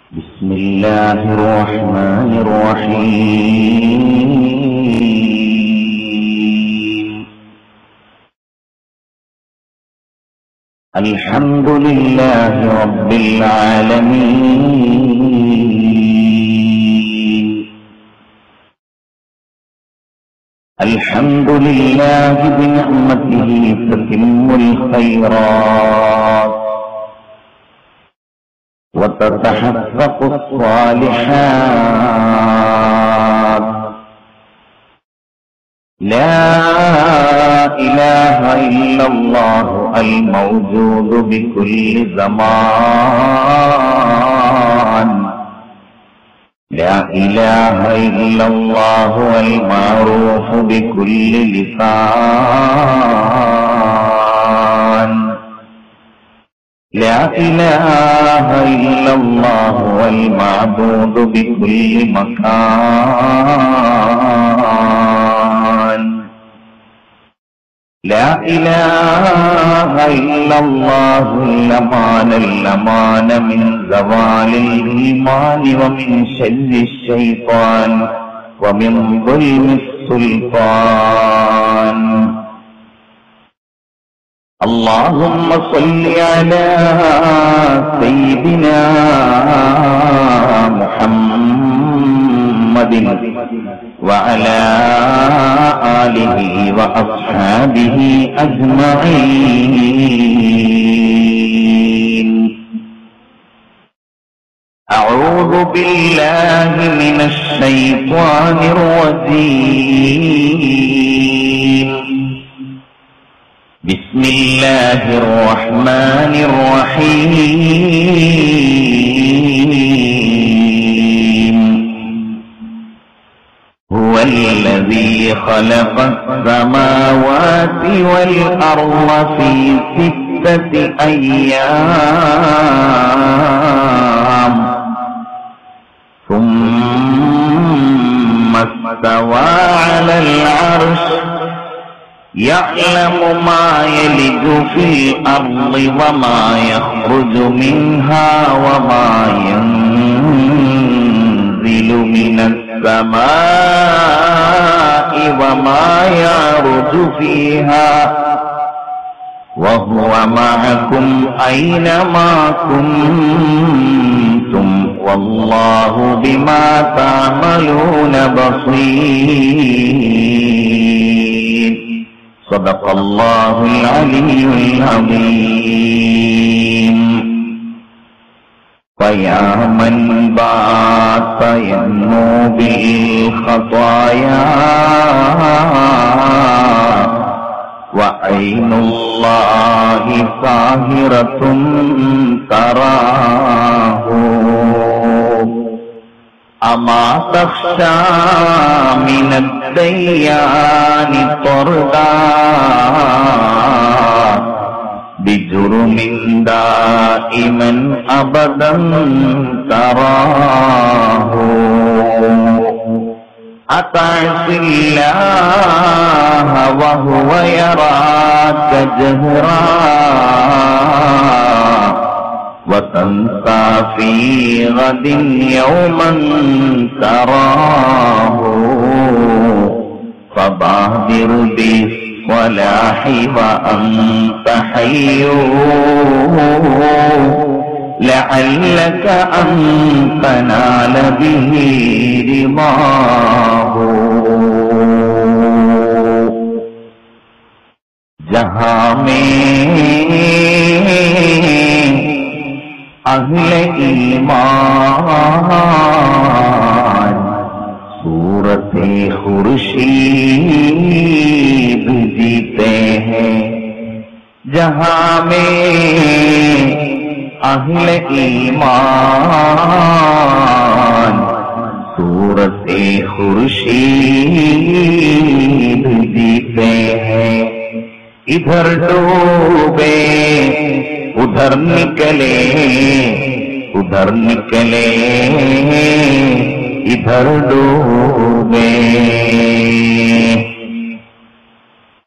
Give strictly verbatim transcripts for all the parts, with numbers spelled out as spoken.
بسم الله الرحمن الرحيم الحمد لله رب العالمين الحمد لله بنعمته تتم الخيرات وتتحقق الصالحات لا إله إلا الله الموجود بكل زمان لا إله إلا الله المعروف بكل لسان لا إله إلا الله والمعبود بكل مكان لا إله إلا الله الأمان الأمان من زوال الإيمان ومن شر الشيطان ومن ظلم السلطان اللهم صل على سيدنا محمد وعلى آله وأصحابه أجمعين أعوذ بالله من الشيطان الرجيم بسم الله الرحمن الرحيم هو الذي خلق السماوات والأرض في ستة أيام ثم استوى على العرش يعلم ما يلج في الأرض وما يخرج منها وما ينزل من السماء وما يعرج فيها وهو معكم أينما كنتم والله بما تعملون بصير صدق الله العلي العظيم فيا من بات ينمو بالخطايا وعين الله ساهرة تراه أما تخشى من الديان طردا بجرم دائما أبدا تراه أتعص الله وهو يراك جهرا وتنسى في غد يوما تراه فبادر بالصلاح وأنت حي لعلك أن تنال به رضاه جہاں میں اہل ایمان صورت خورشید جیتے ہیں جہاں میں اہل ایمان صورت خورشید جیتے ہیں ادھر ڈوبے ادھر نکلے ادھر نکلے ادھر ڈوبے.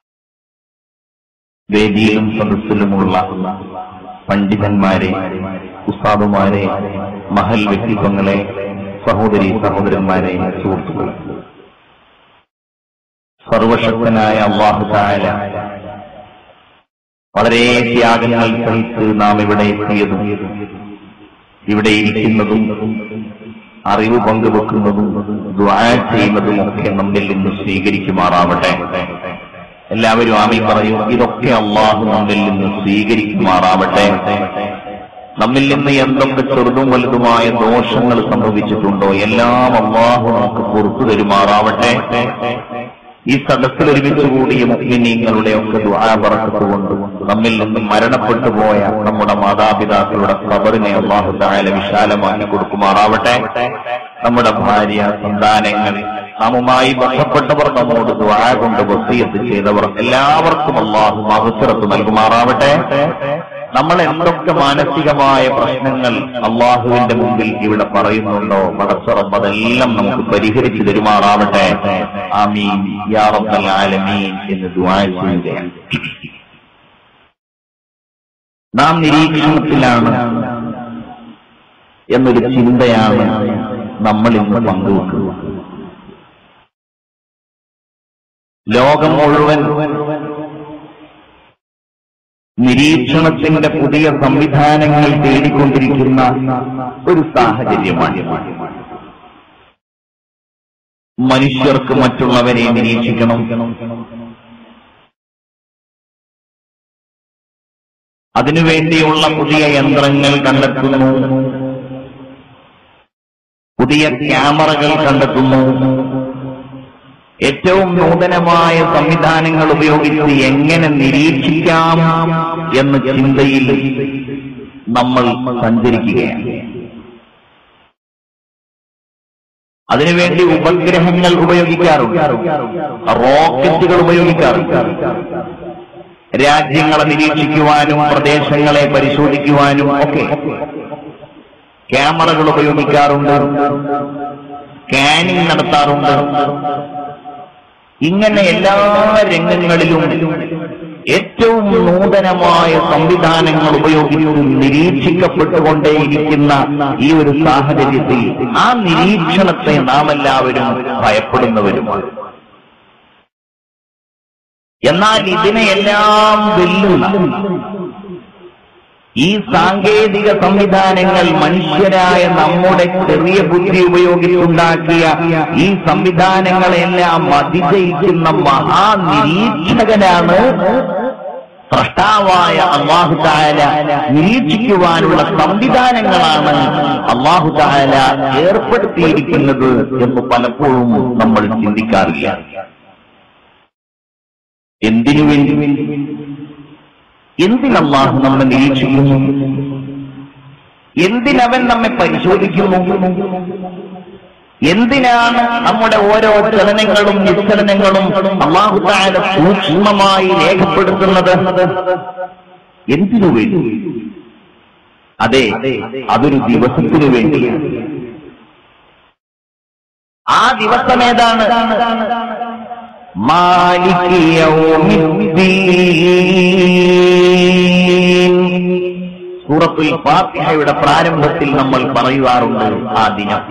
വേദിയിലും സദസ്സിലുമുള്ള പണ്ഡിതന്മാരെ, ഉസ്താദുമാരെ, മഹൽ വ്യക്തിത്വങ്ങളെ, സഹോദരി സഹോദരന്മാരെ, സുഹൃത്തുക്കളെ, സർവശക്തനായ അല്ലാഹു തആല വളരെ ത്യാഗങ്ങൾ സഹിച്ച് നാം ഇവിടെ എത്തിയതും ഇവിടെ ഇരിക്കുന്നതും അറിവ് പങ്കുവെക്കുന്നതും ദുആ ചെയ്യുന്നതും ഒക്കെ നമ്മിൽ നിന്ന് സ്വീകരിക്കുമാറാവട്ടെ. എല്ലാവരും ആമീൻ പറയൂ. ഇതൊക്കെ അല്ലാഹു നമ്മിൽ നിന്ന് സ്വീകരിക്കുമാറാവട്ടെ. നമ്മിൽ നിന്ന് എന്തൊക്കെ ചെറുതും വലുതുമായ ദോഷങ്ങൾ സംഭവിച്ചിട്ടുണ്ടോ എല്ലാം അല്ലാഹു നമുക്ക് പുറത്തു തരുമാറാവട്ടെ. ഈ സദസ്സിൽ ഒരുമിച്ച് കൂടിയ മുഅ്മിനീങ്ങളുടെ ഒക്കെ ദുആ ബറക്കത്ത് കൊണ്ട് നമ്മിൽ നിന്ന് മരണപ്പെട്ടു പോയ നമ്മുടെ മാതാപിതാക്കളുടെ ഖബറിനെ അല്ലാഹു തആല വിശാലമാക്കി കൊടുക്കുമാറാവട്ടെ. നമ്മുടെ ഭാര്യ, സന്താനങ്ങൾ, നാമുമായി ബന്ധപ്പെട്ടവർ, നമ്മോട് ദുആ കൊണ്ട് വസിയത്ത് ചെയ്തവർ എല്ലാവർക്കും അല്ലാഹു മഗ്ഫിറത്ത് നൽകുമാറാവട്ടെ. നമ്മൾ എന്തൊക്കെ മാനസികമായ പ്രശ്നങ്ങൾ അള്ളാഹുവിന്റെ മുമ്പിൽ ഇവിടെ പറയുന്നുണ്ടോ പടച്ച റബ്ബ് അതെല്ലാം നമുക്ക് പരിഹരിച്ചു തരുമാറാവട്ടെ. ആമീൻ യാ റബ്ബൽ ആലമീൻ എന്ന് ദുആ ചെയ്യുകയാണ്. നാം നിരീക്ഷണത്തിലാണ് എന്നൊരു ചിന്തയാണ് നമ്മൾ ഇന്ന് പങ്കുവെക്കുന്നത്. ലോകം മുഴുവൻ നിരീക്ഷണത്തിന്റെ പുതിയ സംവിധാനങ്ങൾ തേടിക്കൊണ്ടിരിക്കുന്ന ഒരു സാഹചര്യമാണ്. മനുഷ്യർക്ക് മറ്റുള്ളവരെ നിരീക്ഷിക്കണം, അതിനുവേണ്ടിയുള്ള പുതിയ യന്ത്രങ്ങൾ കണ്ടെത്തുന്നു, പുതിയ ക്യാമറകൾ കണ്ടെത്തുന്നു, ഏറ്റവും നൂതനമായ സംവിധാനങ്ങൾ ഉപയോഗിച്ച് എങ്ങനെ നിരീക്ഷിക്കാം എന്ന ചിന്തയിൽ നമ്മൾ സഞ്ചരിക്കുകയാണ്. അതിനുവേണ്ടി ഉപഗ്രഹങ്ങൾ ഉപയോഗിക്കാറുണ്ട്, റോക്കറ്റുകൾ ഉപയോഗിക്കാറുണ്ട്. രാജ്യങ്ങളെ നിരീക്ഷിക്കുവാനും പ്രദേശങ്ങളെ പരിശോധിക്കുവാനും ഒക്കെ ക്യാമറകൾ ഉപയോഗിക്കാറുണ്ട്, സ്കാനിംഗ് നടത്താറുണ്ട്. ഇങ്ങനെ എല്ലാ രംഗങ്ങളിലും ഏറ്റവും നൂതനമായ സംവിധാനങ്ങൾ ഉപയോഗിച്ച് നിരീക്ഷിക്കപ്പെട്ടുകൊണ്ടേയിരിക്കുന്ന ഈ ഒരു സാഹചര്യത്തിൽ ആ നിരീക്ഷണത്തെ നാം എല്ലാവരും ഭയപ്പെടുന്നവരുമാണ്. എന്നാൽ ഇതിനെയെല്ലാം വെല്ലുന്ന ഈ സാങ്കേതിക സംവിധാനങ്ങൾ മനുഷ്യരായ നമ്മുടെ ചെറിയ ബുദ്ധി ഉപയോഗിച്ചുണ്ടാക്കിയ ഈ സംവിധാനങ്ങളെല്ലാം അതിജയിക്കുന്ന മഹാനിരീക്ഷകനാണ് സ്രഷ്ടാവായ അല്ലാഹു തആല. നിരീക്ഷിക്കുവാനുള്ള സംവിധാനങ്ങളാണ് അല്ലാഹു തആല ഏർപ്പെടുത്തിയിരിക്കുന്നത് എന്ന് പലപ്പോഴും നമ്മൾ ചിന്തിക്കാറില്ല. എന്തിനു വേണ്ടി? എന്തിനല്ലാഹു നമ്മെ നിരീക്ഷിക്കുന്നു? എന്തിനവൻ നമ്മെ പരിശോധിക്കുന്നു? എന്തിനാണ് നമ്മുടെ ഓരോ ചലനങ്ങളും നിശ്ചലനങ്ങളും അല്ലാഹു തആല സൂക്ഷ്മമായി രേഖപ്പെടുത്തുന്നത്? എന്തിനു വേണ്ടി? അതെ, അതൊരു ദിവസത്തിനു വേണ്ടിയാണ്. ആ ദിവസം ഏതാണ്? മാലിക് യൗമിദ്ദീൻ. സൂറത്തുൽ ഫാത്തിഹയുടെ പ്രാരംഭത്തിൽ നമ്മൾ പറയാറുണ്ട് ആ ദിനം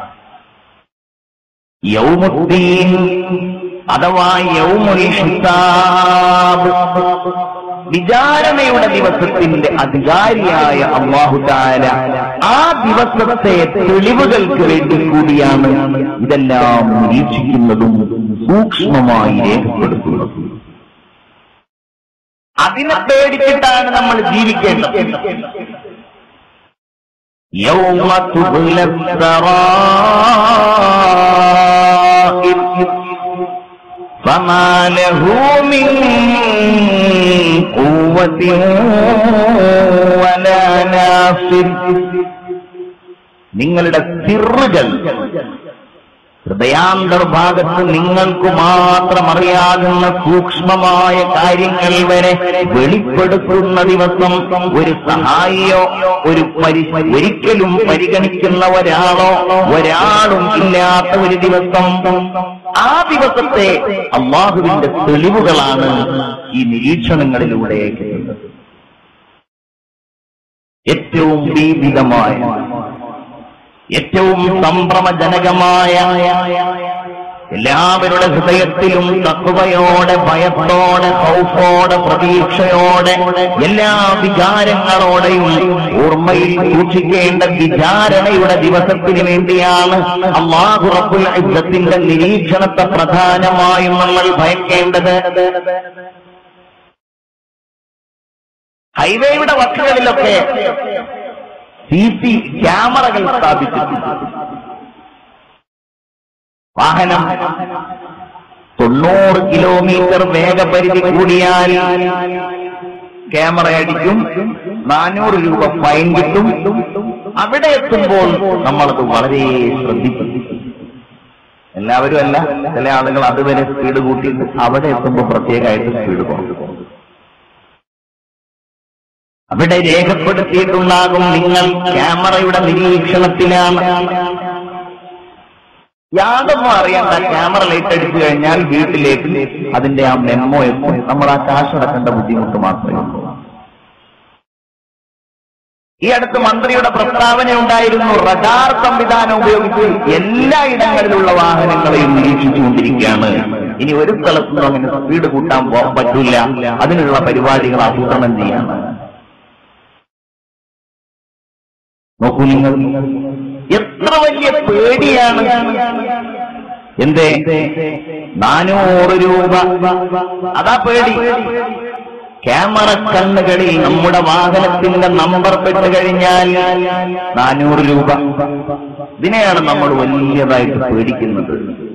യൗമുദ്ദീൻ അഥവാ യൗമുൽ ഹിസാബ്, വിചാരണയുടെ ദിവസത്തിന്റെ അധികാരിയായ അല്ലാഹു തആല ആ ദിവസത്തെ തെളിവുകൾക്ക് വേണ്ടി കൂടിയാണ് ഇതെല്ലാം നിരീക്ഷിക്കുന്നതും സൂക്ഷ്മമായി രേഖപ്പെടുത്തുന്നതും. അതിനെ പേടിച്ചിട്ടാണ് നമ്മൾ ജീവിക്കേണ്ടത്. യൗമ തുബ്ല സറായിർ ഫമാ ലഹു മിൻ ഖുവ്വത്തിൻ വലാ നാസിർ. നിങ്ങളുടെ സിറുകൾ, ഹൃദയാന്തർഭാഗത്ത് നിങ്ങൾക്ക് മാത്രം അറിയാകുന്ന സൂക്ഷ്മമായ കാര്യങ്ങൾ വരെ വെളിപ്പെടുത്തുന്ന ദിവസം, ഒരു സഹായിയോ ഒരു പരി ഒരിക്കലും പരിഗണിക്കുന്ന ഒരാളോ ഒരാളും ഇല്ലാത്ത ഒരു ദിവസം. ആ ദിവസത്തെ അല്ലാഹുവിന്റെ തെളിവുകളാണ് ഈ നിരീക്ഷണങ്ങളിലൂടെ കിട്ടുന്നത്. ഏറ്റവും ഭീതിതമായ, ഏറ്റവും സംഭ്രമജനകമായ, എല്ലാവരുടെ ഹൃദയത്തിലും തഖ്വയോടെ, ഭയത്തോടെ, ഖൗഫോടെ, പ്രതീക്ഷയോടെ, എല്ലാ വിചാരങ്ങളോടെയും ഓർമ്മയിൽ സൂക്ഷിക്കേണ്ട വിചാരണയുടെ ദിവസത്തിന് വേണ്ടിയാണ് അല്ലാഹു റബ്ബുൽ ഇസ്സത്തിന്റെ നിരീക്ഷണത്തെ പ്രധാനമായും നമ്മൾ ഭയക്കേണ്ടത്. ഹൈവേയുടെ വക്കുകളിലൊക്കെ സി സി ക്യാമറകൾ സ്ഥാപിച്ചിട്ടുണ്ട്. വാഹനം തൊണ്ണൂറ് കിലോമീറ്റർ വേഗപരിധി കൂടിയാൽ ക്യാമറ അടിക്കും, നാനൂറ് രൂപ ഫൈൻ കിട്ടും. അവിടെ എത്തുമ്പോൾ നമ്മളത് വളരെ ശ്രദ്ധിക്കും. എല്ലാവരും അല്ല, ചില ആളുകൾ അതുവരെ സ്പീഡ് കൂട്ടിയിട്ട് അവിടെ എത്തുമ്പോൾ പ്രത്യേകമായിട്ട് സ്പീഡ് കുറക്കും. അവിടെ രേഖപ്പെടുത്തിയിട്ടുണ്ടാകും നിങ്ങൾ ക്യാമറയുടെ നിരീക്ഷണത്തിലാണ്. യാതൊന്നും അറിയണ്ട, ക്യാമറ ലൈറ്റ് അടിച്ചു കഴിഞ്ഞാൽ വീട്ടിലേക്ക് അതിന്റെ ആ മെമ്മോ എത്തും. നമ്മൾ ആ കാശ് അടക്കേണ്ട ബുദ്ധിമുട്ട് മാത്രമേ ഉള്ളൂ. ഈ അടുത്ത് മന്ത്രിയുടെ പ്രസ്താവന ഉണ്ടായിരുന്നു, റഡാർ സംവിധാനം ഉപയോഗിച്ച് എല്ലായിടങ്ങളിലുള്ള വാഹനങ്ങളെയും നിരീക്ഷിച്ചുകൊണ്ടിരിക്കുകയാണ്. ഇനി ഒരു സ്ഥലത്തുനിന്നും അങ്ങനെ സ്പീഡ് കൂട്ടാൻ പോകാൻ പറ്റില്ല, അതിനുള്ള പരിപാടികൾ ആസൂത്രണം ചെയ്യാണ്. നോക്കൂ നിങ്ങൾ, എത്ര വലിയ പേടിയാണ്. എന്തേ? നാനൂറ് രൂപ, അതാ പേടി. ക്യാമറ കണ്ണുകളിൽ നമ്മുടെ വാഹനത്തിന്റെ നമ്പർ പെട്ട് കഴിഞ്ഞാൽ നാനൂറ് രൂപ. ഇതിനെയാണ് നമ്മൾ വലിയതായിട്ട് പേടിക്കുന്നത്.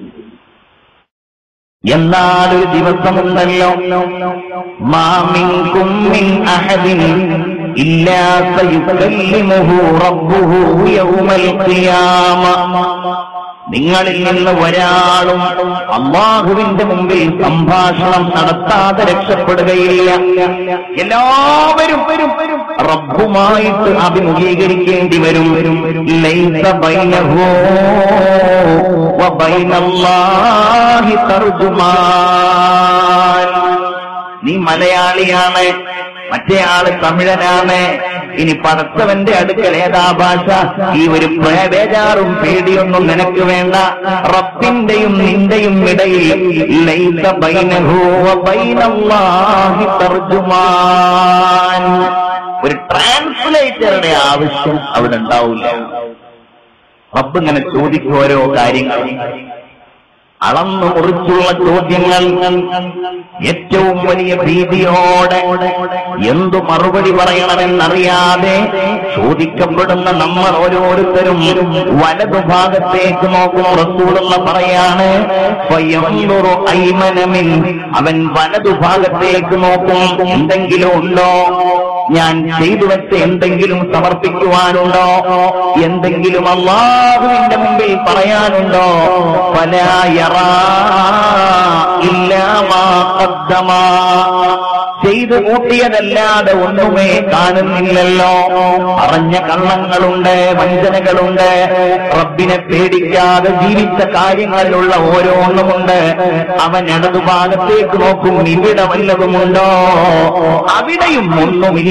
എന്നാൽ ഒരു ദിവസമുണ്ടല്ലോ, മാ മിൻകും മിൻ അഹദിൻ ഇല്ലാ സയുകല്ലിമുഹു റബ്ബുഹു യൗമൽ ഖിയാമ. നിങ്ങളിൽ നിന്ന് ഒരാളും അല്ലാഹുവിന്റെ മുമ്പിൽ സംഭാഷണം നടത്താതെ രക്ഷപ്പെടുകയില്ല. എല്ലാവരും റബ്ബുമായിട്ട് അഭിമുഖീകരിക്കേണ്ടി വരും. ലൈസ ബൈനഹു വ ബൈനല്ലാഹി തർജുമാൻ. നീ മലയാളിയാണ്, മറ്റേ ആള് തമിഴനാണ്, ഇനി പടച്ചവന്റെ അടുക്കൽ ഏതാ ഭാഷ? ഈ ഒരു ബേജാറും പേടിയൊന്നും നിനക്ക് വേണ്ട. റബ്ബിന്റെയും നിന്റെയും ഇടയിൽ ലൈസ ബൈനഹു വ ബൈനല്ലാഹി തർജുമാൻ. ഒരു ട്രാൻസ്ലേറ്ററുടെ ആവശ്യം അവിടെ ഉണ്ടാവില്ല. റബ്ബ് ഇങ്ങനെ ചോദിക്കും ഓരോ കാര്യങ്ങൾ, അളന്നു കുറിച്ചുള്ള ചോദ്യങ്ങൾ. ഏറ്റവും വലിയ ഭീതിയോടെ എന്തു മറുപടി പറയണമെന്നറിയാതെ ചോദിക്കപ്പെടുന്ന നമ്മൾ ഓരോരുത്തരും വലതുഭാഗത്തേക്ക് നോക്കും. റസൂലുള്ള പറയാണ്, ഫയൻദുറു അയ്മന മിൻ. അവൻ വലതുഭാഗത്തേക്ക് നോക്കും. എന്തെങ്കിലും ഉണ്ടോ? ഞാൻ ചെയ്തു വെച്ച എന്തെങ്കിലും സമർപ്പിക്കുവാനുണ്ടോ? എന്തെങ്കിലും അല്ലാഹുവിന്റെ മുമ്പിൽ പറയാനുണ്ടോ? ഫലാ യറാ ഇല്ലാ മാ ഖദ്ദമ. ചെയ്തു കൂട്ടിയതല്ലാതെ ഒന്നുമേ കാണുന്നില്ലല്ലോ. അറിഞ്ഞ കള്ളങ്ങളുണ്ട്, വഞ്ചനകളുണ്ട്, റബ്ബിനെ പേടിക്കാതെ ജീവിച്ച കാര്യങ്ങളിലുള്ള ഓരോന്നുമുണ്ട്. അവൻ ഇടതുഭാഗത്തേക്ക് നോക്കും, ഇവിടെ വല്ലതുമുണ്ടോ? അവിടെയും ഒന്നുമില്ല.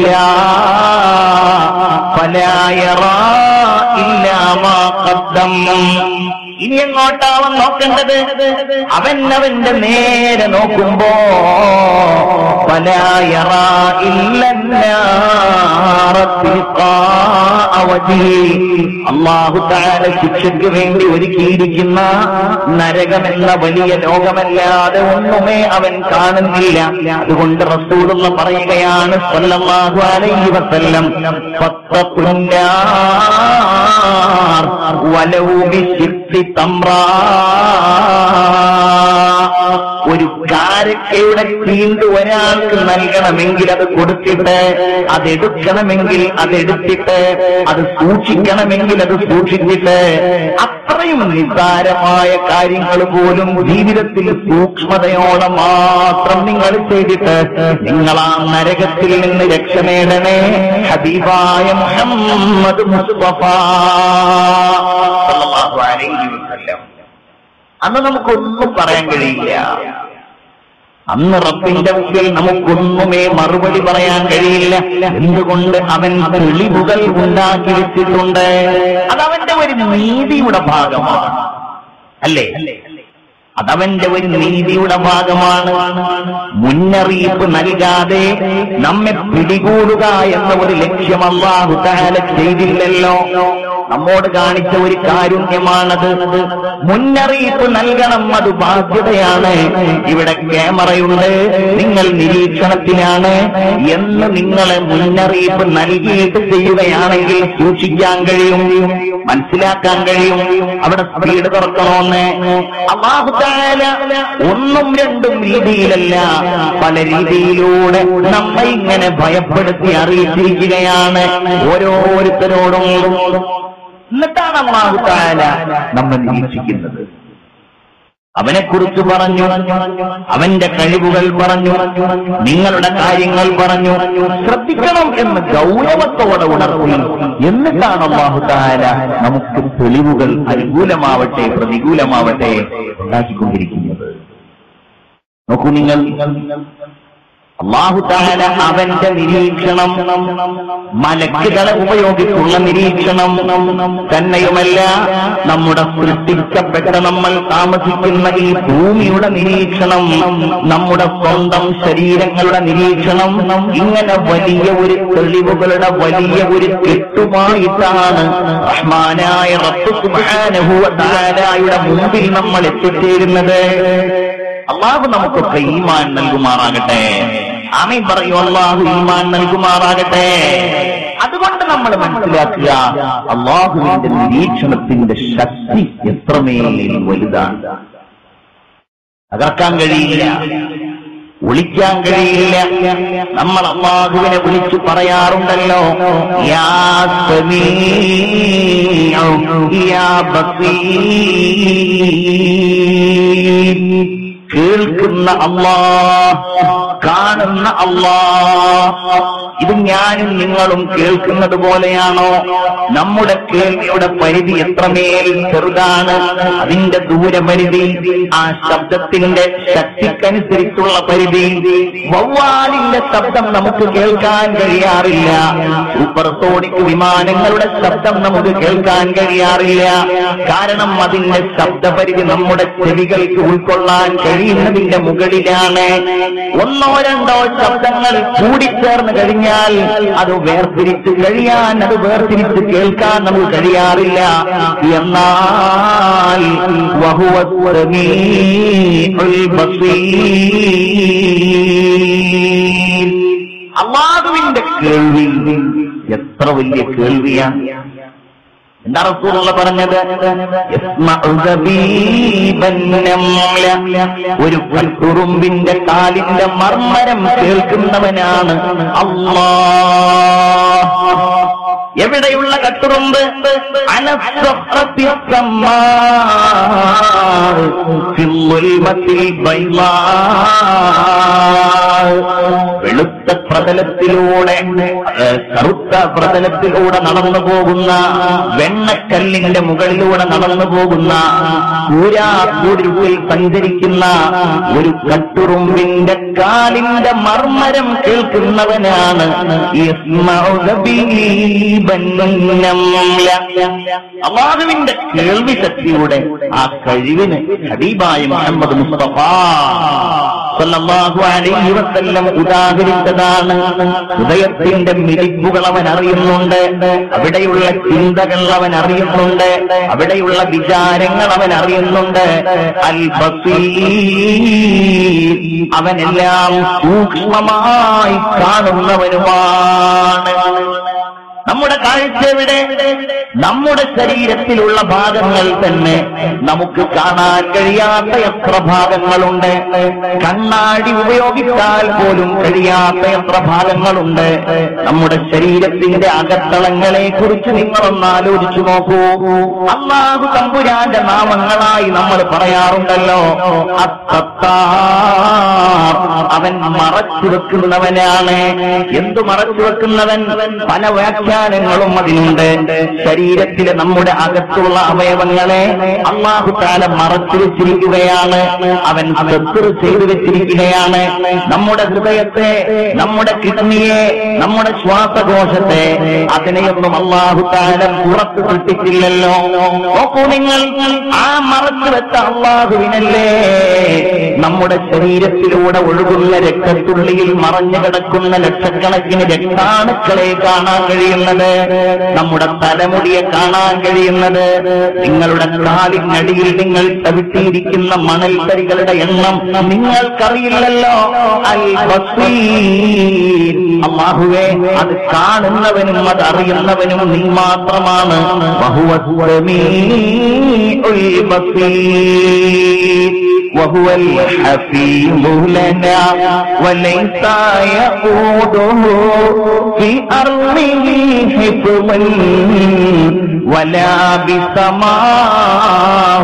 ഫലാ യറാ ഇല്ലാ മാ ഖദ്ദം. ഇനി എങ്ങോട്ടാവൻ നോക്കേണ്ടത്? അവൻ അവന്റെ നേരെ നോക്കുമ്പോ ഫലാ യറാ ഇല്ലന്നാറ തിൽഖാഅ വജ്ഹി. അല്ലാഹു തആല ശിക്ഷയ്ക്ക് വേണ്ടി ഒരുക്കിയിരിക്കുന്ന നരകമെന്ന വലിയ ലോകമല്ലാതെ ഒന്നുമേ അവൻ കാണുന്നില്ല. അതുകൊണ്ട് റസൂലുള്ള പറയുകയാണ് സ്വല്ലല്ലാഹു അലൈഹി വസല്ലം, ഫത്തഖുന്നാർ വലൗ ബിശിഖ്ഖി തംറാ. ഒരു കാരക്കയുടെ ചീണ്ട് ഒരാൾക്ക് നൽകണമെങ്കിൽ അത് കൊടുത്തിട്ട്, അതെടുക്കണമെങ്കിൽ അതെടുത്തിട്ട്, അത് സൂക്ഷിക്കണമെങ്കിൽ അത് സൂക്ഷിച്ചിട്ട്, അത്രയും നിസ്സാരമായ കാര്യങ്ങൾ പോലും ജീവിതത്തിൽ സൂക്ഷ്മതയോടെ മാത്രം നിങ്ങൾ ചെയ്തിട്ട് നിങ്ങൾ ആ നരകത്തിൽ നിന്ന് രക്ഷ നേടണേ. ഹബീബായ മുഹമ്മദ് മുസ്തഫ സല്ലല്ലാഹു അലൈഹി വസല്ലം. അന്ന് നമുക്കൊന്നും പറയാൻ കഴിയില്ല. അന്ന് റബ്ബിന്റെ മുമ്പിൽ നമുക്കൊന്നുമേ മറുപടി പറയാൻ കഴിയില്ല. എന്തുകൊണ്ട്? അവൻ തെളിവുകൾ ഉണ്ടാക്കി വെച്ചിട്ടുണ്ട്. അതവന്റെ ഒരു നീതിയുടെ ഭാഗമാണ്, അല്ലേ? അതവന്റെ ഒരു നീതിയുടെ ഭാഗമാണ്. മുന്നറിയിപ്പ് നൽകാതെ നമ്മെ പിടികൂടുക എന്ന ഒരു ലക്ഷ്യം അല്ലാഹു തആല ചെയ്തില്ലല്ലോ. നമ്മോട് കാണിച്ച ഒരു കാരുണ്യമാണത്. മുന്നറിയിപ്പ് നൽകണം, അത് ബാധ്യതയാണ്. ഇവിടെ ക്യാമറയുണ്ട്, നിങ്ങൾ നിരീക്ഷണത്തിലാണ് എന്ന് നിങ്ങളെ മുന്നറിയിപ്പ് നൽകിയിട്ട് ചെയ്യുകയാണെങ്കിൽ സൂക്ഷിക്കാൻ കഴിയും, മനസ്സിലാക്കാൻ കഴിയും. അവിടെ സ്പീഡ് തുറക്കണമെന്ന് അല്ലാഹു തആല ഒന്നും രണ്ടും രീതിയിലല്ല, പല രീതിയിലൂടെ നമ്മെ ഇങ്ങനെ ഭയപ്പെടുത്തി അറിയിച്ചിരിക്കുകയാണ് ഓരോരുത്തരോടും. എന്നിട്ടാണ് അല്ലാഹു തആല നമ്മെ നിരീക്ഷിക്കുന്നത്. അവനെക്കുറിച്ച് പറഞ്ഞു, അവന്റെ കഴിവുകൾ പറഞ്ഞു, നിങ്ങളുടെ കാര്യങ്ങൾ പറഞ്ഞു, ശ്രദ്ധിക്കണം എന്ന് ഗൗരവത്തോടെ ഉണർത്തി. എന്നിട്ടാണ് അല്ലാഹു തആല നമുക്ക് തെളിവുകൾ അനുകൂലമാവട്ടെ പ്രതികൂലമാവട്ടെ ഉണ്ടാക്കിക്കൊണ്ടിരിക്കുന്നത്. നോക്കൂ നിങ്ങൾ, അല്ലാഹു തആല അവന്റെ നിരീക്ഷണം മലക്കുകളെ ഉപയോഗിച്ചുള്ള നിരീക്ഷണം തന്നെയുമല്ല, നമ്മുടെ സൃഷ്ടിക്കപ്പെട്ട നമ്മൾ താമസിക്കുന്ന ഈ ഭൂമിയുടെ നിരീക്ഷണം, നമ്മുടെ സ്വന്തം ശരീരങ്ങളുടെ നിരീക്ഷണം, ഇങ്ങനെ വലിയ ഒരു തെളിവുകളുടെ വലിയ ഒരു കെട്ടുമായിട്ടാണ് റഹ്മാനായ റബ്ബ് സുബ്ഹാനഹു വ തആലയുടെ മുമ്പിൽ നമ്മൾ എത്തിച്ചേരുന്നത്. അല്ലാഹു നമുക്കൊക്കെ ഈമാൻ നൽകുമാറാകട്ടെ. ആമീൻ പറയൂ. അല്ലാഹു ഈമാൻ നൽകുമാറാകട്ടെ. അതുകൊണ്ട് നമ്മൾ മനസ്സിലാക്കുക, അല്ലാഹുവിന്റെ നിരീക്ഷണത്തിന്റെ ശക്തി എത്രമേൽ വലുതാണ്. തകർക്കാൻ കഴിയില്ല, വിളിക്കാൻ കഴിയില്ല. നമ്മൾ അല്ലാഹുവിനെ വിളിച്ചു പറയാറുണ്ടല്ലോ, യാ സമീഉ യാ ബസീർ. കേൾക്കുന്ന അല്ലാഹ്, കാണുന്ന അല്ലാഹ്. ഇത് ഞാനും നിങ്ങളും കേൾക്കുന്നത് പോലെയാണോ? നമ്മുടെ കേൾവിയുടെ പരിധി എത്രമേൽ ചെറുതാണ്, അതിന്റെ ദൂരപരിധി, ആ ശബ്ദത്തിന്റെ ശക്തിക്കനുസരിച്ചുള്ള പരിധി. വവ്വാലിന്റെ ശബ്ദം നമുക്ക് കേൾക്കാൻ കഴിയാറില്ല, സൂപ്പർസോണിക് വിമാനങ്ങളുടെ ശബ്ദം നമുക്ക് കേൾക്കാൻ കഴിയാറില്ല. കാരണം അതിന്റെ ശബ്ദപരിധി നമ്മുടെ ചെവികൾക്ക് ഉൾക്കൊള്ളാൻ കഴിയുന്നതിന്റെ മുകളിലാണ്. ഒന്നോ രണ്ടോ ശബ്ദങ്ങൾ കൂടിച്ചേർന്ന് കഴിഞ്ഞാൽ അത് വേർതിരിച്ച് കഴിയാൻ, അത് വേർതിരിച്ച് കേൾക്കാൻ നമുക്ക് കഴിയാറില്ല. എന്നാൽ വഹുവ സമീഉൽ ബസീർ. അല്ലാഹുവിന്റെ കേൾവി എത്ര വലിയ കേൾവിയാണ്. എന്താ റസൂലുള്ളാഹി പറഞ്ഞത്? ഒരു കട്ടുറുമ്പിന്റെ കാലിന്റെ മർമ്മരം കേൾക്കുന്നവനാണ് അല്ലാഹ്. എവിടെയുള്ള കട്ടുറുമ്പ്? വെളുത്ത പ്രതലത്തിലൂടെ, കറുത്ത പ്രതലത്തിലൂടെ നടന്നു പോകുന്ന, വെണ്ണക്കല്ലിന്റെ മുകളിലൂടെ നടന്നു പോകുന്ന, കൂരാക്കൂരിൽ സഞ്ചരിക്കുന്ന ഒരു കട്ടുറുമ്പിന്റെ കാലിന്റെ മർമ്മരം കേൾക്കുന്നവനാണ് അല്ലാഹുവിന്റെ കേൾവി ശക്തിയുടെ ആ കഴിവിന് ഹബീബായ മുഹമ്മദ് മുസ്തഫ സല്ലല്ലാഹു അലൈഹി വസല്ലം ഉദാഹരിച്ചതാണ്. ഹൃദയത്തിന്റെ മിടിപ്പുകൾ അവൻ അറിയുന്നുണ്ട്, അവിടെയുള്ള ചിന്തകൾ അവൻ അറിയുന്നുണ്ട്, അവിടെയുള്ള വിചാരങ്ങൾ അവൻ അറിയുന്നുണ്ട്. അൽ ബസീർ, അവനെല്ലാം സൂക്ഷ്മമായി കാണുന്നവനുമാണ്. നമ്മുടെ കാഴ്ച എവിടെ? നമ്മുടെ ശരീരത്തിലുള്ള ഭാഗങ്ങൾ തന്നെ നമുക്ക് കാണാൻ കഴിയാത്ത എത്ര ഭാഗങ്ങളുണ്ട്. കണ്ണാടി ഉപയോഗിച്ചാൽ പോലും കഴിയാത്ത എത്ര ഭാഗങ്ങളുണ്ട്. നമ്മുടെ ശരീരത്തിന്റെ അകത്തളങ്ങളെ കുറിച്ച് നിങ്ങളൊന്ന് ആലോചിച്ചു നോക്കൂ. അല്ലാഹു തമ്പുരാന്റെ നാമങ്ങളായി നമ്മൾ പറയാറുണ്ടല്ലോ, അസ്സത്താർ, അവൻ മറച്ചു വെക്കുന്നവനാണ്. എന്തു മറച്ചു വെക്കുന്നവൻ? പല വ്യാഖ്യാന വിജ്ഞാനങ്ങളും അതിനുണ്ട്. ശരീരത്തിലെ നമ്മുടെ അകത്തുള്ള അവയവങ്ങളെ അല്ലാഹു തആല മറച്ചു വെച്ചിരിക്കുകയാണ്. അവൻ സത്ർ ചെയ്തു വെച്ചിരിക്കുകയാണ്. നമ്മുടെ ഹൃദയത്തെ, നമ്മുടെ കിഡ്നിയെ, നമ്മുടെ ശ്വാസകോശത്തെ, അതിനെയൊന്നും അല്ലാഹു തആല പുറത്ത് സൃഷ്ടിച്ചില്ലല്ലോ. നോക്കൂ നിങ്ങൾ, ആ മറച്ചു വെച്ച അല്ലാഹുവിനല്ലേ നമ്മുടെ ശരീരത്തിലൂടെ ഒഴുകുന്ന രക്തത്തുള്ളിയിൽ മറഞ്ഞു കിടക്കുന്ന ലക്ഷക്കണക്കിന് രക്താണുക്കളെ കാണാൻ കഴിയുന്നത്, നമ്മുടെ തലമുടിയെ കാണാൻ കഴിയുന്നത്. നിങ്ങളുടെ കാലിനടിയിൽ നിങ്ങൾ ചവിട്ടിയിരിക്കുന്ന മണൽത്തരികളുടെ എണ്ണം നിങ്ങൾക്കറിയില്ലല്ലോ. അൽ ബസീർ, അല്ലാഹുവേ, അത് കാണുന്നവനും അത് അറിയുന്നവനും നീ മാത്രമാണ്. വഹുവ സമീഉൽ ബസീർ وهو الحفيظ لنا وليس يقوده في أرضه حفظا ولا بسماه.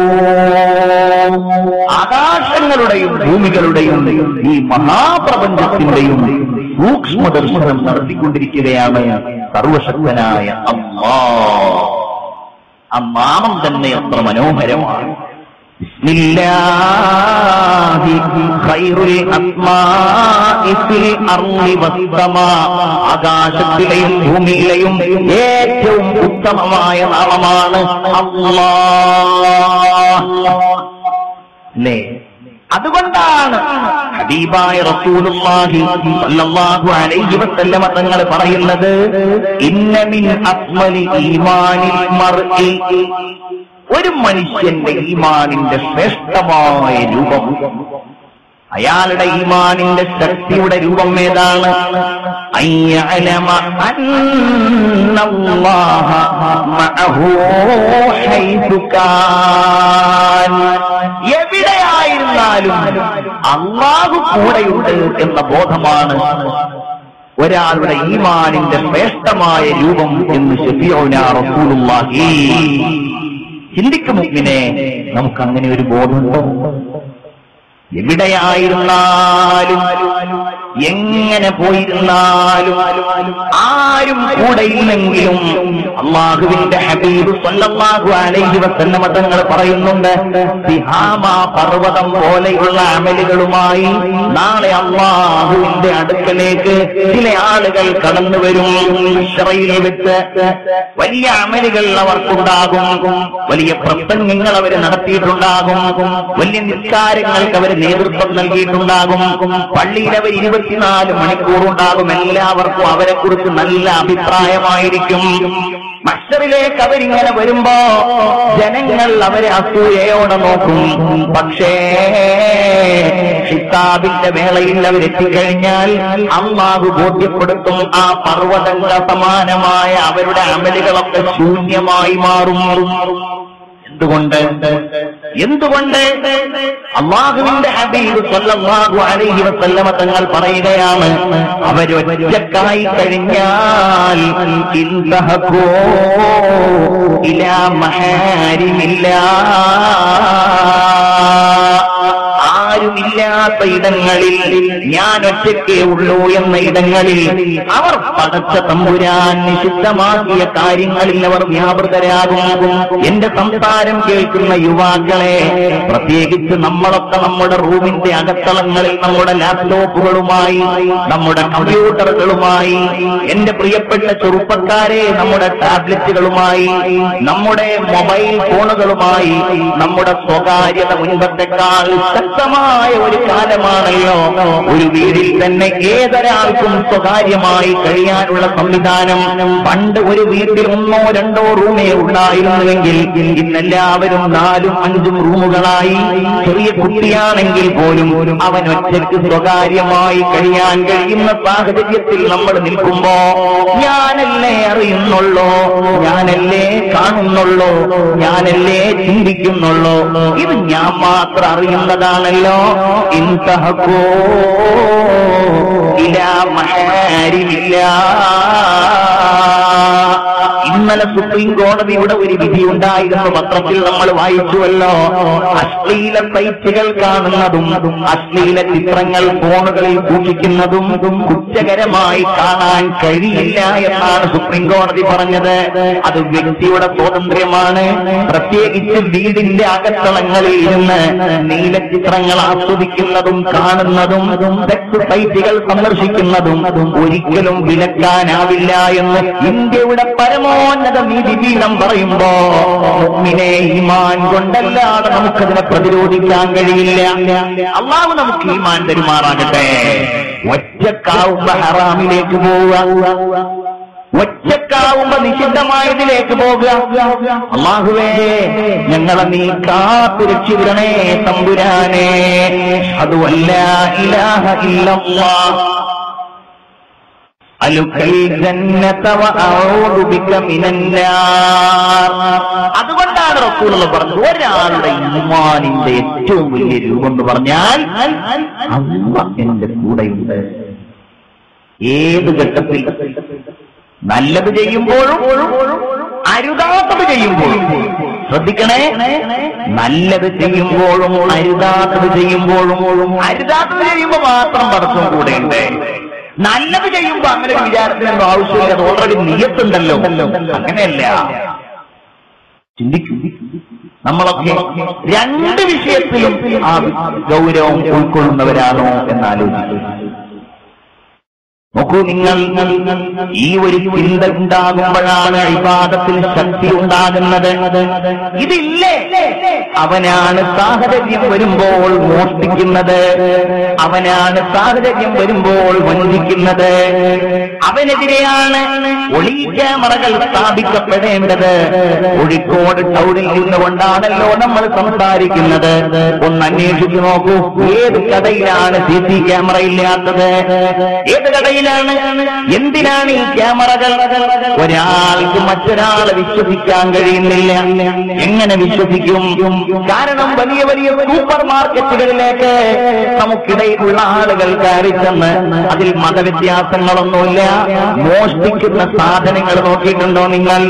ആകാശങ്ങളുടെയും ഭൂമികളുടെയും ഈ മഹാപ്രപഞ്ചത്തിന്റെയും സൂക്ഷ്മദർശനം നടത്തിക്കൊണ്ടിരിക്കുകയാണ് സർവശക്തനായ അല്ലാഹ്. ആ നാമം തന്നെ എത്ര മനോഹരമാണ്. ബിസ്മില്ലാഹി ഖൈറുൽ അസ്മാഇ ഫിൽ അർളി വസ്സമാ. ആകാശത്തിലെയും ഭൂമിയിലെയും ഏറ്റവും ഉത്തമമായ നാമമാണ് അല്ലാഹ്. അല്ലേ? അതുകൊണ്ടാണ് ഹബീബായ റസൂലുള്ളാഹി സ്വല്ലല്ലാഹു അലൈഹി വസല്ലമ തങ്ങൾ പറയുന്നത്, ഇന്ന മിൻ അസ്മലി ഈമാനിൽ മർഇ, ഒരു മനുഷ്യന്റെ ഈമാനിന്റെ ശ്രേഷ്ഠമായ രൂപം, അയാളുടെ ഈമാനിന്റെ ശക്തിയുടെ രൂപം ഏതാണ്? അയ്യഅലമ അന്നല്ലാഹ മഅഹു ഹൈതു കാൻ. എവിടെയായിരുന്നാലും അല്ലാഹു കൂടെയുണ്ട് എന്ന ബോധമാണ് ഒരാളുടെ ഈമാനിന്റെ ശ്രേഷ്ഠമായ രൂപം എന്ന് ശഫീഉനാ റസൂലുള്ളാഹി. ചിന്തിക്കും മുഅ്മിനേ, നമുക്ക് അങ്ങനെ ഒരു ബോധമുണ്ടോ? എവിടെയായിരുന്നാലും എങ്ങനെ പോയിരുന്നാലും ആരും കൂടെയില്ലെങ്കിലും അല്ലാഹുവിന്റെ ഹബീബ് സ്വല്ലല്ലാഹു അലൈഹി വസല്ലമ തങ്ങൾ പറയുന്നുണ്ട്, സിഹാമ പർവ്വതം പോലെയുള്ള അമലുകളുമായി നാളെ അല്ലാഹുവിന്റെ അടുക്കലേക്ക് ചില ആളുകൾ കടന്നു വരും. ഇസ്രായേൽ വെച്ച് വലിയ അമലുകൾ അവർക്കുണ്ടാകും, വലിയ പ്രസംഗങ്ങൾ അവർ നടത്തിയിട്ടുണ്ടാകും, വലിയ നിസ്കാരങ്ങൾക്ക് അവർ നേതൃത്വം നൽകിയിട്ടുണ്ടാകും, പള്ളിയിൽ അവർ ഇരുപത്തിനാല് മണിക്കൂറുണ്ടാകും. എല്ലാവർക്കും അവരെ കുറിച്ച് നല്ല അഭിപ്രായമായിരിക്കും. മഹ്ശറിലേക്ക് അവരിങ്ങനെ വരുമ്പോ ജനങ്ങൾ അവരെ അസൂയയോടെ നോക്കും. പക്ഷേ ഹിസാബിന്റെ വേളയിൽ അവരെത്തിക്കഴിഞ്ഞാൽ അല്ലാഹു ബോധ്യപ്പെടുത്തും, ആ പർവ്വതങ്ങൾ സമാനമായ അവരുടെ അമലുകളൊക്കെ ശൂന്യമായി മാറും. എന്തുകൊണ്ട് എന്തുകൊണ്ട് അല്ലാഹുവിന്റെ ഹബീബ് സ്വല്ലല്ലാഹു അലൈഹി വസല്ലമ തങ്ങൾ പറയുകയാണ്, അവരൊറ്റക്കായി കഴിഞ്ഞാൽ ഇൻതഹകൂ ഇലാ മഹാരിമില്ലാ, ആരുമില്ലാത്ത ഇടങ്ങളിൽ, ഞാൻ ഒറ്റയ്ക്കേ ഉള്ളൂ എന്ന ഇടങ്ങളിൽ അവർ പടച്ച തമ്പുരാൻ നിഷിദ്ധമാക്കിയ കാര്യങ്ങളിൽ അവർ വ്യാപൃതരാകും. എന്റെ സംസാരം കേൾക്കുന്ന യുവാക്കളെ, പ്രത്യേകിച്ച് നമ്മളൊക്കെ നമ്മുടെ റൂമിന്റെ അകത്തളങ്ങളിൽ നമ്മുടെ ലാപ്ടോപ്പുകളുമായി, നമ്മുടെ കമ്പ്യൂട്ടറുകളുമായി, എന്റെ പ്രിയപ്പെട്ട ചെറുപ്പക്കാരെ നമ്മുടെ ടാബ്ലറ്റുകളുമായി, നമ്മുടെ മൊബൈൽ ഫോണുകളുമായി നമ്മുടെ സ്വകാര്യത മുൻപത്തെക്കാൾ ശക്തമായ ഒരു കാലമാണല്ലോ. ഒരു വീടിൽ തന്നെ ഏതൊരാൾക്കും സ്വകാര്യമായി കഴിയാനുള്ള സംവിധാനം. പണ്ട് ഒരു വീട്ടിൽ ഒന്നോ രണ്ടോ റൂമേ ഉണ്ടായിരുന്നുവെങ്കിൽ ഇന്നെല്ലാവരും നാലും അഞ്ചും റൂമുകളായി. ചെറിയ കുട്ടിയാണെങ്കിൽ പോലും അവൻ ഒറ്റയ്ക്ക് സ്വകാര്യമായി കഴിയാൻ കഴിയുന്ന സാഹചര്യത്തിൽ നമ്മൾ നിൽക്കുമ്പോ ഞാനല്ലേ അറിയുന്നുള്ളൂ, ഞാനല്ലേ കാണുന്നുള്ളൂ, ഞാനല്ലേ ചിന്തിക്കുന്നുള്ളൂ, ഇത് ഞാൻ മാത്രം അറിയുന്നതാണല്ലോ. ഇൻതഹകൂ ഇലാ മഹാരിമില്ലാ, ഇന്നലെ സുപ്രീം കോടതിയുടെ ഒരു വിധി ഉണ്ടായിരുന്നു, പത്രത്തിൽ നമ്മൾ വായിച്ചുവല്ലോ. അശ്ലീല സൈറ്റുകൾ കാണുന്നതും അശ്ലീല ചിത്രങ്ങൾ ഫോണുകളിൽ സൂക്ഷിക്കുന്നതും കുറ്റകരമായി കാണാൻ കഴിയില്ല എന്നാണ് സുപ്രീം കോടതി പറഞ്ഞത്. അത് വ്യക്തിയുടെ സ്വാതന്ത്ര്യമാണ്. പ്രത്യേകിച്ച് വീടിന്റെ അകത്തളങ്ങളിൽ ഇരുന്ന് നീലചിത്രങ്ങൾ ആസ്വദിക്കുന്നതും കാണുന്നതും സെക്സ് സൈറ്റുകൾ സന്ദർശിക്കുന്നതും ഒരിക്കലും വിലക്കാനാവില്ല എന്ന് ഇന്ത്യയുടെ പരമോന്നത നീതിപീഠം പറയുമ്പോ മുഅ്മിനേ, ഈമാൻ കൊണ്ടല്ലാതെ നമുക്കതിനെ പ്രതിരോധിക്കാൻ കഴിയില്ല. അല്ലാഹു നമുക്ക് ഈമാൻ തരുമാറാകട്ടെ. ഒറ്റക്കാവുമ്പോ ഹറാമിലേക്ക് പോവുക, ഒറ്റക്കാവുമ്പോ നിഷിദ്ധമായതിലേക്ക് പോകുക. അല്ലാഹുവേ, ഞങ്ങളെ നീ കാത്തുരക്ഷിക്കണേ തമ്പുരാനേ. അശ്ഹദു അല്ലാ ഇലാഹ ഇല്ലല്ലാഹ് അലുക്കൽ ജന്നത വഅഊദു ബിക മിനന്നാർ. അതുകൊണ്ടാണ് റസൂലുള്ളാഹി പറഞ്ഞത്, ഒരാളുടെ ഈമാനിന്റെ ഏറ്റവും വലിയ രൂപം എന്ന് പറഞ്ഞാൽ അല്ലാഹ് എന്റെ കൂടെയുണ്ട്. ഏത് ഘട്ടത്തിൽ? നല്ലത് ചെയ്യുമ്പോഴും അരുതാത്തത് ചെയ്യുമ്പോഴും. ശ്രദ്ധിക്കണേ, നല്ലത് ചെയ്യുമ്പോഴും അരുതാത്തത് ചെയ്യുമ്പോഴും. അരുതാത്തത് ചെയ്യുമ്പോ മാത്രം പടച്ചവൻ കൂടെയുണ്ട്. നല്ലത് ചെയ്യുമ്പോ അങ്ങനെ ഒരു വിചാരത്തിനൊന്നും ആവശ്യമില്ല, അത് ഓൾറെഡി നിയത്തുണ്ടല്ലോ. അങ്ങനെയല്ല. ചിന്തിക്കും, നമ്മളൊക്കെ രണ്ട് വിഷയത്തിലും ആ ഗൗരവം ഉൾക്കൊള്ളുന്നവരാണോ എന്നാലോചിക്കും. നോക്കൂ, നിങ്ങൾ ഈ ഒരു ചിന്ത ഉണ്ടാകുമ്പോഴാണ് ഇബാദത്തിൽ ശക്തി ഉണ്ടാകുന്നത്. ഇതില്ലേ, അവനാണ് സാഹചര്യം വരുമ്പോൾ മോഷ്ടിക്കുന്നത്, അവനാണ് സാഹചര്യം വരുമ്പോൾ വഞ്ചിക്കുന്നത്. അവനെതിരെയാണ് ഒളി ക്യാമറകൾ സ്ഥാപിക്കപ്പെടേണ്ടത്. കോഴിക്കോട് ടൗണിൽ നിന്നുകൊണ്ടാണല്ലോ നമ്മൾ സംസാരിക്കുന്നത്. ഒന്ന് അന്വേഷിച്ചു നോക്കൂ, ഏത് കടയിലാണ് സി സി ക്യാമറ ഇല്ലാത്തത്? ഏത് കടയിൽ? എന്തിനാണ് ഈ ക്യാമറകൾ? ഒരാൾക്ക് മറ്റൊരാളെ വിശ്വസിക്കാൻ കഴിയുന്നില്ല. എങ്ങനെ വിശ്വസിക്കും? കാരണം വലിയ വലിയ സൂപ്പർ മാർക്കറ്റുകളിലേക്ക് നമുക്കിടയിലുള്ള ആളുകൾ കയറി ചെന്ന് അതിൽ മതവ്യത്യാസങ്ങളൊന്നുമില്ല. മോഷ്ടിക്കുന്ന സാധനങ്ങൾ നോക്കിയിട്ടുണ്ടോ നിങ്ങൾ?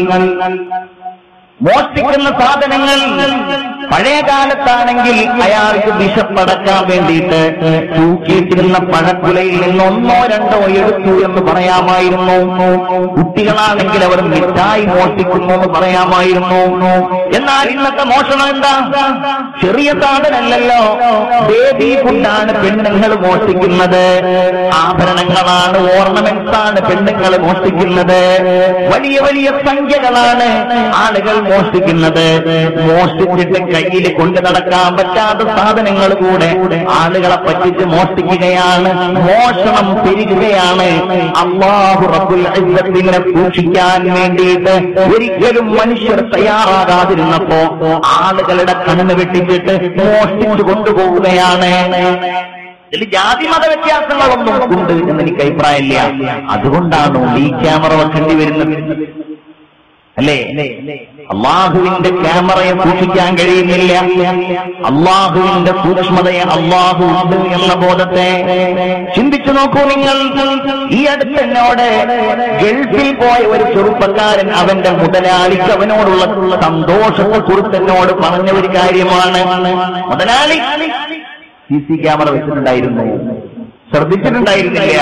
മോഷ്ടിക്കുന്ന സാധനങ്ങൾ പഴയ കാലത്താണെങ്കിൽ അയാൾക്ക് വിശപ്പടക്കാൻ വേണ്ടിയിട്ട് തൂക്കിയിട്ടിരുന്ന പഴക്കുലയിൽ നിന്ന് ഒന്നോ രണ്ടോ എടുത്തു എന്ന് പറയാമായിരുന്നു. കുട്ടികളാണെങ്കിൽ അവർ മിഠായി മോഷ്ടിക്കുന്നു എന്ന് പറയാമായിരുന്നു. എന്നാൽ ഇന്നത്തെ മോഷണം എന്താ? ചെറിയ സാധനമല്ലല്ലോ, ബേബി ഫുഡാണ് പെണ്ണുങ്ങൾ മോഷ്ടിക്കുന്നത്. ആഭരണങ്ങളാണ്, ഓർണമെന്റ്സ് ആണ് പെണ്ണുങ്ങൾ മോഷ്ടിക്കുന്നത്. വലിയ വലിയ സംഖ്യകളാണ് ആളുകൾ മോഷ്ടിക്കുന്നത്. മോഷ്ടിച്ചിട്ട് കയ്യിൽ കൊണ്ടു നടക്കാൻ പറ്റാത്ത സാധനങ്ങൾ കൂടെ ആളുകളെ പറ്റിച്ച് മോഷ്ടിക്കുകയാണ്. മോഷണം പെരുകുകയാണ്. അല്ലാഹു റബ്ബുൽ ഇസ്സത്തിനെ സൂക്ഷിക്കാൻ വേണ്ടിയിട്ട് ഒരിക്കലും മനുഷ്യർ തയ്യാറാകാതിരുന്നപ്പോ ആളുകളുടെ കണ്ണ് വെട്ടിച്ചിട്ട് മോഷ്ടിച്ചു കൊണ്ടുപോവുകയാണ്. ഇതിൽ ജാതി മത വ്യത്യാസങ്ങളൊന്നും ഉണ്ട് എന്ന് എനിക്ക് അഭിപ്രായമില്ല. അതുകൊണ്ടാണ് ഈ ക്യാമറ വെക്കേണ്ടി വരുന്നത്, അല്ലേ? അള്ളാഹുവിന്റെ ക്യാമറയെ സൂക്ഷിക്കാൻ കഴിയുന്നില്ല. അള്ളാഹുവിന്റെ സൂക്ഷ്മതയെ, അള്ളാഹു ഉണ്ട് എന്ന ബോധത്തെ ചിന്തിച്ചു നോക്കൂ നിങ്ങൾ. ഈ അടുത്ത് എന്നോട് ഗൾഫിൽ പോയ ഒരു ചെറുപ്പക്കാരൻ അവന്റെ മുതലാളിക്ക് അവനോടുള്ള സന്തോഷത്തെ കുറിച്ച് എന്നോട് പറഞ്ഞ ഒരു കാര്യമാണ്. മുതലാളി സി സി ക്യാമറ വെച്ചിട്ടുണ്ടായിരുന്നു, ശ്രദ്ധിച്ചിട്ടുണ്ടായിരുന്നില്ല.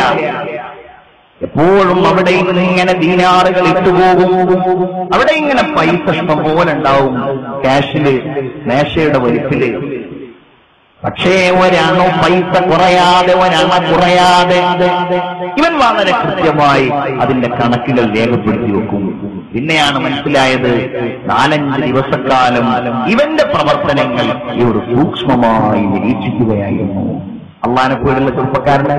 എപ്പോഴും അവിടെ ഇങ്ങനെ ദീനാറുകൾ ഇട്ടുപോകും. അവിടെ ഇങ്ങനെ പൈസ ഇഷ്ടം പോലെ ഉണ്ടാവും, ക്യാഷില്, മേശയുടെ വലിപ്പില്. പക്ഷേ ഒരണോ പൈസ കുറയാതെ, ഒരണ കുറയാതെ ഇവൻ വളരെ കൃത്യമായി അതിന്റെ കണക്കുകൾ രേഖപ്പെടുത്തി വെക്കും. പിന്നെയാണ് മനസ്സിലായത്, നാലഞ്ച് ദിവസക്കാലം ഇവന്റെ പ്രവർത്തനങ്ങൾ ഇവർ സൂക്ഷ്മമായി നിരീക്ഷിക്കുകയായിരുന്നു. അള്ളാനെ പോലുള്ള ചെറുപ്പക്കാരനെ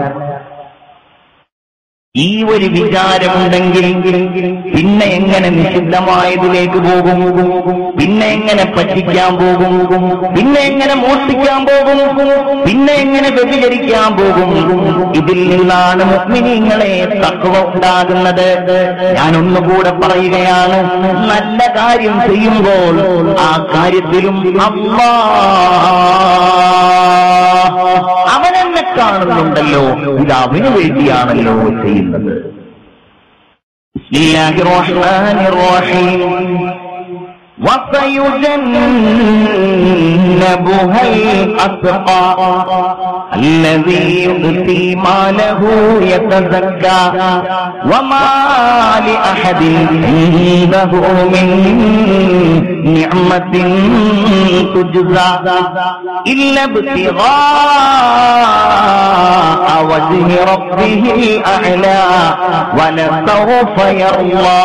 ഈ ഒരു വിചാരമുണ്ടെങ്കിൽ പിന്നെ എങ്ങനെ നിഷിദ്ധമായതിലേക്ക് പോകും? പിന്നെ എങ്ങനെ പറ്റിക്കാൻ പോകും? പിന്നെ എങ്ങനെ മോഷ്ടിക്കാൻ പോകും? പിന്നെ എങ്ങനെ വ്യഭിചരിക്കാൻ പോകും? ഇതിൽ നിന്നാണ് മുഅ്മിനീങ്ങളെ തഖ്വ ഉണ്ടാകുന്നത്. ഞാനൊന്നുകൂടെ പറയുകയാണ്, നല്ല കാര്യം ചെയ്യുമ്പോൾ ആ കാര്യത്തിലും അല്ലാഹ് അവനെന്നെ കാണുന്നുണ്ടല്ലോ, ഇത് അവന് വേണ്ടിയാണല്ലോ ചെയ്യുന്നത്. ബിസ്മില്ലാഹിർ റഹ്മാനിർ റഹീം وَسَيُجَنَّبُهَا الْأَتْقَى الَّذِي يُؤْتِي مَالَهُ يَتَزَكَّى وَمَا لِأَحَدٍ عِندَهُ مِن نِّعْمَةٍ تُجْزَى إِلَّا ابْتِغَاءَ وَجْهِ رَبِّهِ الْأَعْلَى وَلَسَوْفَ يَرْضَى.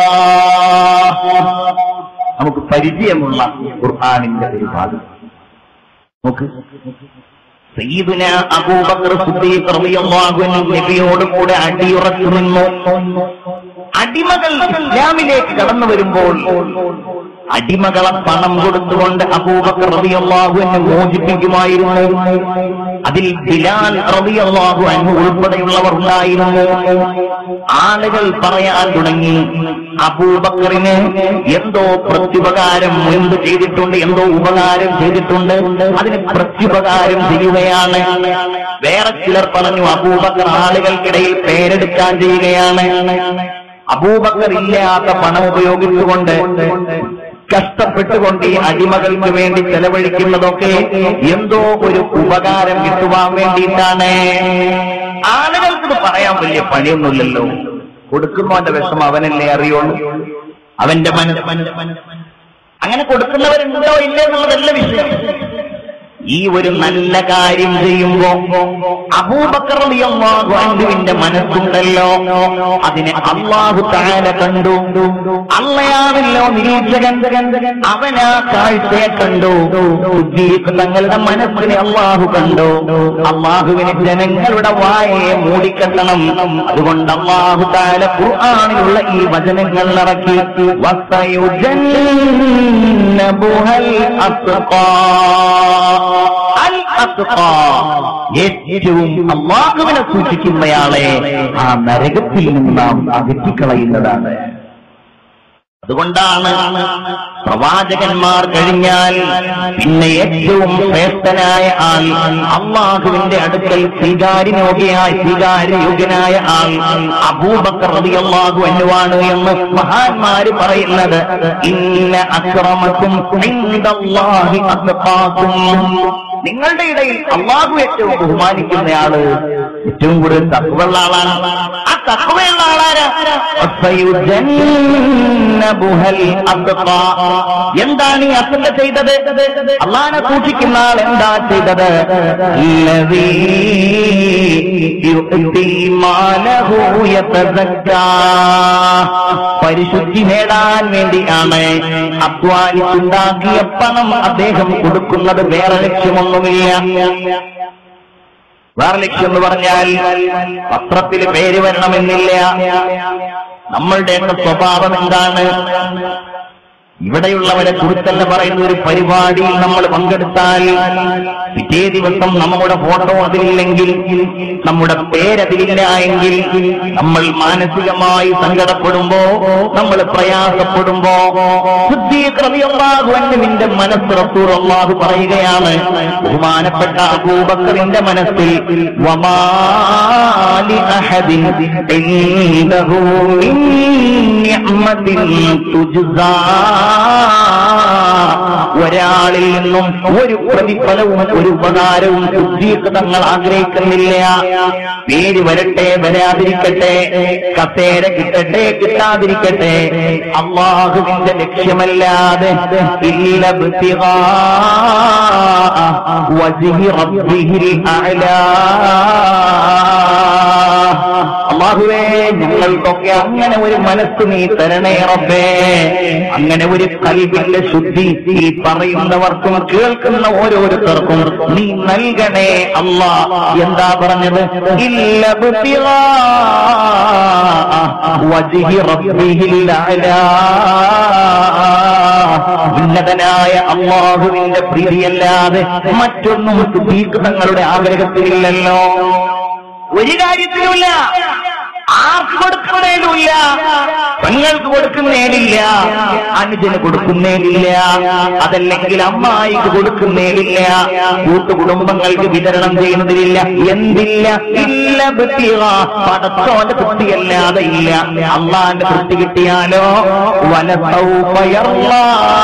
നമുക്ക് പരിചയമുള്ള ഖുർആനിന്റെ ഒരു ഭാഗം നോക്ക്. സയ്യിദുന അബൂബക്കർ സിദ്ദീഖ് റളിയല്ലാഹു അൻഹു നബിയോട് കൂടെ അടിയുറച്ചു നിന്നു. അടിമകൾ ഇസ്ലാമിലേക്ക് കടന്നു വരുമ്പോൾ അടിമകളെ പണം കൊടുത്തുകൊണ്ട് അബൂബക്കർ റളിയല്ലാഹു അൻഹു മോചിപ്പിക്കുമായിരുന്നു. അതിൽ ബിലാൽ റളിയല്ലാഹു അൻഹു ഉൾപ്പെടെയുള്ളവർ ഉണ്ടായിരുന്നു. ആളുകൾ പറയാൻ തുടങ്ങി, അബൂബക്കറിന് എന്തോ പ്രത്യുപകാരം മുൻപ് ചെയ്തിട്ടുണ്ട്, എന്തോ ഉപകാരം ചെയ്തിട്ടുണ്ട്, അതിന് പ്രത്യുപകാരം ചെയ്യുകയാണ്. വേറെ ചിലർ പറഞ്ഞു അബൂബക്കർ ആളുകൾക്കിടയിൽ പേരെടുക്കാൻ ചെയ്യുകയാണ്. അബൂബക്കർ ഇല്ലാത്ത പണം ഉപയോഗിച്ചുകൊണ്ട് കഷ്ടപ്പെട്ടുകൊണ്ട് ഈ അടിമകൾക്ക് വേണ്ടി ചെലവഴിക്കുന്നതൊക്കെ എന്തോ ഒരു ഉപകാരം കിട്ടുവാൻ വേണ്ടിയിട്ടാണ്. ആളുകൾക്ക് പറയാൻ വലിയ പണിയൊന്നുമില്ലല്ലോ, കൊടുക്കുന്നവന്റെ വിഷമം അവനല്ലേ അറിയുള്ളൂ, അവന്റെ മനസ്സ്. അങ്ങനെ കൊടുക്കുന്നവരുണ്ടോ ഇല്ലേ എന്നുള്ളതല്ല വിഷയം. ഈ ഒരു നല്ല കാര്യം ചെയ്യുമ്പോ അബൂബക്കർ റളിയല്ലാഹു അൻഹുവിന്റെ മനസ്സുണ്ടല്ലോ, അതിനെ അല്ലാഹു തആല കണ്ടു. അള്ളയാണല്ലോ നിരീക്ഷകൻ, അവനാ കാഴ്ചയെ കണ്ടു. സിദ്ദീഖ് തങ്ങളുടെ മനസ്സിനെ അല്ലാഹു കണ്ടു. അല്ലാഹുവിന് ജനങ്ങളുടെ വായയെ മൂടിക്കെട്ടണം. അതുകൊണ്ട് അല്ലാഹു തആല ഖുർആനിലുള്ള ഈ വചനങ്ങൾ ഇറക്കി. വസയുജന്നബുഹൽ അത്ഖാ, ഏറ്റവും അല്ലാഹുവിനെ സൂക്ഷിക്കുന്നയാളെ ആ നരകത്തിൽ നിന്ന് നാം അകറ്റിക്കളയുന്നതാണ്. അതുകൊണ്ടാണ് പ്രവാചകന്മാർ കഴിഞ്ഞാൽ പിന്നെ ഏറ്റവും ശ്രേഷ്ഠനായ ആൾ, അല്ലാഹുവിന്റെ അടുക്കൽ സ്വീകാര്യയോഗ്യനായ സ്വീകാര്യയോഗ്യനായ ആൾ അബൂബക്കർ റളിയല്ലാഹു അൻഹുവാണ് എന്ന് മഹാന്മാര് പറയുന്നത്. ഇന്ന അക്രമക്കും ഇൻദല്ലാഹി അത്ഖാക്കും, നിങ്ങളുടെ ഇടയിൽ അല്ലാഹു ഏറ്റവും ബഹുമാനിക്കുന്നയാള് ഏറ്റവും കൂടുതൽ തഖ്വയുള്ള ആളാണ്. ആ തഖ്വയുള്ള ആളാരാ? എന്താണ് ഈ അസല ചെയ്തത്? അല്ലാഹനെ സൂക്ഷിക്കുന്ന ആൾ എന്താ ചെയ്തത്? പരിശുദ്ധി നേടാൻ വേണ്ടിയാണ് അധ്വാനിച്ചുണ്ടാക്കിയ പണം അദ്ദേഹം കൊടുക്കുന്നത്. വേറെ ലക്ഷ്യമൊന്നുമില്ല. വേറെ ലക്ഷ്യം എന്ന് പറഞ്ഞാൽ പത്രത്തിൽ പേര് വരണമെന്നില്ല. നമ്മളുടെയൊക്കെ സ്വഭാവം എന്താണ്? ഇവിടെയുള്ളവരെ കുറിച്ചല്ല പറയുന്ന ഒരു പരിപാടിയിൽ നമ്മൾ പങ്കെടുത്താൽ പിറ്റേ ദിവസം നമ്മുടെ ഫോട്ടോ അതിലില്ലെങ്കിൽ, നമ്മുടെ പേരതിലില്ല എങ്കിൽ നമ്മൾ മാനസികമായി സങ്കടപ്പെടുമ്പോ, നമ്മൾ പ്രയാസപ്പെടുമ്പോ സിദ്ദീഖ് റളിയല്ലാഹു അൻഹുവിന്റെ മനസ്സ് റസൂൽ അല്ലാഹു പറയുകയാണ്, ബഹുമാനപ്പെട്ട അബൂബക്കറിന്റെ മനസ്സിൽ വമാ ലി അഹദിൻ ഇൻദഹു മിൻ നിഅമത്തിൻ തുജ്സാ, ഒരാളിൽ നിന്നും ഒരു പ്രതിഫലവും ഒരു ഉപകാരവും സിദ്ദീഖ് തങ്ങൾ ആഗ്രഹിക്കുന്നില്ല. പേര് വരട്ടെ വരാതിരിക്കട്ടെ, കസേര കിട്ടട്ടെ കിട്ടാതിരിക്കട്ടെ, അല്ലാഹുവിന്റെ ലക്ഷ്യമല്ലാതെ ഇല്ല ഇബ്തിഗാ വജ്ഹി റബ്ബിഹിൽ അഅ്ലാ. അല്ലാഹുവേ, ഞങ്ങൾക്കൊക്കെ അങ്ങനെ ഒരു മനസ്സ് നീ തരണേ റബ്ബേ, അങ്ങനെ ഒരു ഖൽബിന്റെ ശുദ്ധി ഈ പറയുന്നവർക്കും കേൾക്കുന്ന ഓരോരുത്തർക്കും നീ നൽകണേ അല്ലാ. എന്താ പറഞ്ഞത്? ഇല്ല ഇബ്തിഗാ വജ്ഹി റബ്ബിഹിൽ അഅ്ലാ, ഉന്നതനായ അല്ലാഹുവിന്റെ പ്രീതിയല്ലാതെ മറ്റൊന്നും സിദ്ദീഖ് തങ്ങളുടെ ആഗ്രഹത്തിലില്ലല്ലോ, ഒരു കാര്യത്തിലുമില്ല. ആർക്ക് കൊടുക്കുന്നേലുമില്ല, പെങ്ങൾക്ക് കൊടുക്കുന്നേലില്ല, അനുജന് കൊടുക്കുന്നേലില്ല, അതല്ലെങ്കിൽ അമ്മായിക്ക് കൊടുക്കുന്നേലില്ല, കൂട്ടുകുടുംബങ്ങൾക്ക് വിതരണം ചെയ്യുന്നതിലില്ല. എന്തില്ല? ഇല്ല ബിത്തിക, പടച്ചോന്റെ തൃപ്തിയല്ലാതെ ഇല്ല. അള്ളാന്റെ തൃപ്തി കിട്ടിയാലോ വലസൗഫ യർളാ,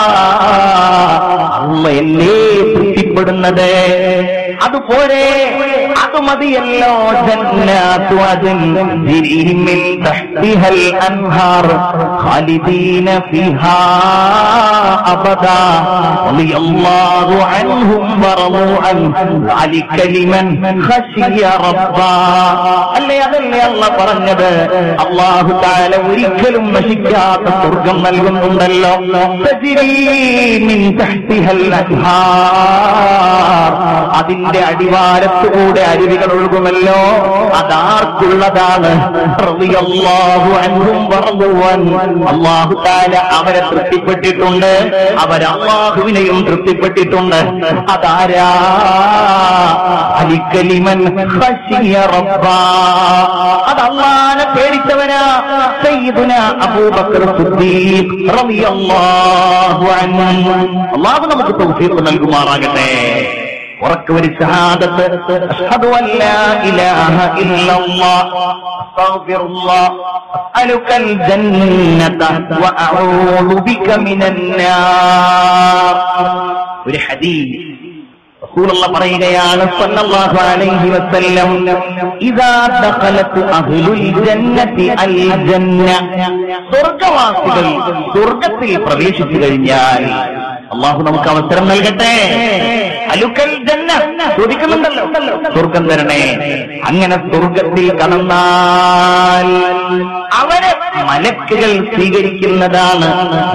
അള്ളയല്ലേ തൃപ്തിപ്പെടുന്നത്. അതുപോലെ അത് മതിയല്ലോ. ജന്നാത്തു അദ്ൻ തജ്രി മിൻ തഹ്തിഹൽ അൻഹാർ ഖാലിദീന ഫീഹാ അബദാ റളിയല്ലാഹു അൻഹും വറളൂ അൻ ദാലിക ലിമൻ ഖശിയ റബ്ബാ. അല്ലേ അതല്ലേ അല്ലാഹ് പറഞ്ഞത്? അല്ലാഹു തആല ഒരിക്കലും നശിക്കാത്ത സ്വർഗ്ഗം നൽകുന്നുണ്ടല്ലോ. തജ്രി മിൻ തഹ്തിഹൽ അൻഹാർ, അതിന്റെ അടിവാരത്തുകൂടെ അരുവികൾ ഒഴുകുമല്ലോ. അതാർക്കുള്ളതാണ്? റളിയല്ലാഹു അൻഹും വറളൂ അൻ, അല്ലാഹു തആല അവരെ തൃപ്തിപ്പെട്ടിട്ടുണ്ട്, അവർ അല്ലാഹുവിനെയും തൃപ്തിപ്പെട്ടിട്ടുണ്ട്. അതാരാ? അലിക്കലിമൻ ഖശിയ റബ്ബാ, അത് അല്ലാഹുവിനെ പേടിച്ചവനാ. സയ്യിദുനാ അബൂബക്കർ സിദ്ദീഖ് റളിയല്ലാഹു അൻഹു. അല്ലാഹു നമുക്ക് തൗഫീഖ് നൽകുമാറാകട്ടെ. ഉറക്കവരി ഷഹാദത്ത്, അഷ്ഹദു അല്ലാ ഇലാഹ ഇല്ലല്ലാഹ് അസ്തഗ്ഫിറുല്ലാഹ് അസ്അലുകൽ ജന്നത വഅഊദു ബിക മിനൻ നാർ. ഒരു ഹദീസ് റസൂലുള്ളാഹി പറയുകയാണ് സല്ലല്ലാഹു അലൈഹി വസല്ലം, ഇദാ ദഖലത് അഹ്ലുൽ ജന്നതി അൽ ജന്ന, സ്വർഗ്ഗവാസികൾ സ്വർഗ്ഗത്തിൽ പ്രവേശിച്ചു കഴിഞ്ഞാൽ, അല്ലാഹു നമുക്ക് അവസരം നൽകട്ടെ. അലുക്കൽ ജന്ന, ചോദിക്കുന്നുണ്ടല്ലോ സ്വർഗം തരണേ. അങ്ങനെ സ്വർഗത്തിൽ കടന്നാൽ അവരെ മലക്കുകൾ സ്വീകരിക്കുന്നതാണ്.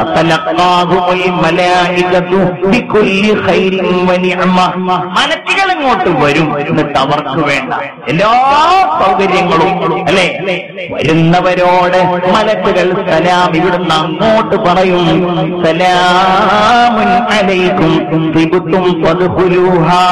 മലക്കുകൾ ഇങ്ങോട്ട് വരും, എന്നിട്ട് അവർക്ക് വേണ്ട എല്ലാ സൗകര്യങ്ങളും, അല്ലെ, വരുന്നവരോട് മലക്കുകൾ സലാം ഇവിടുന്ന് അങ്ങോട്ട് പറയും. സലാമുൻ അലൈക്കും തിബ്തും ഫദ്ഖുലൂഹാ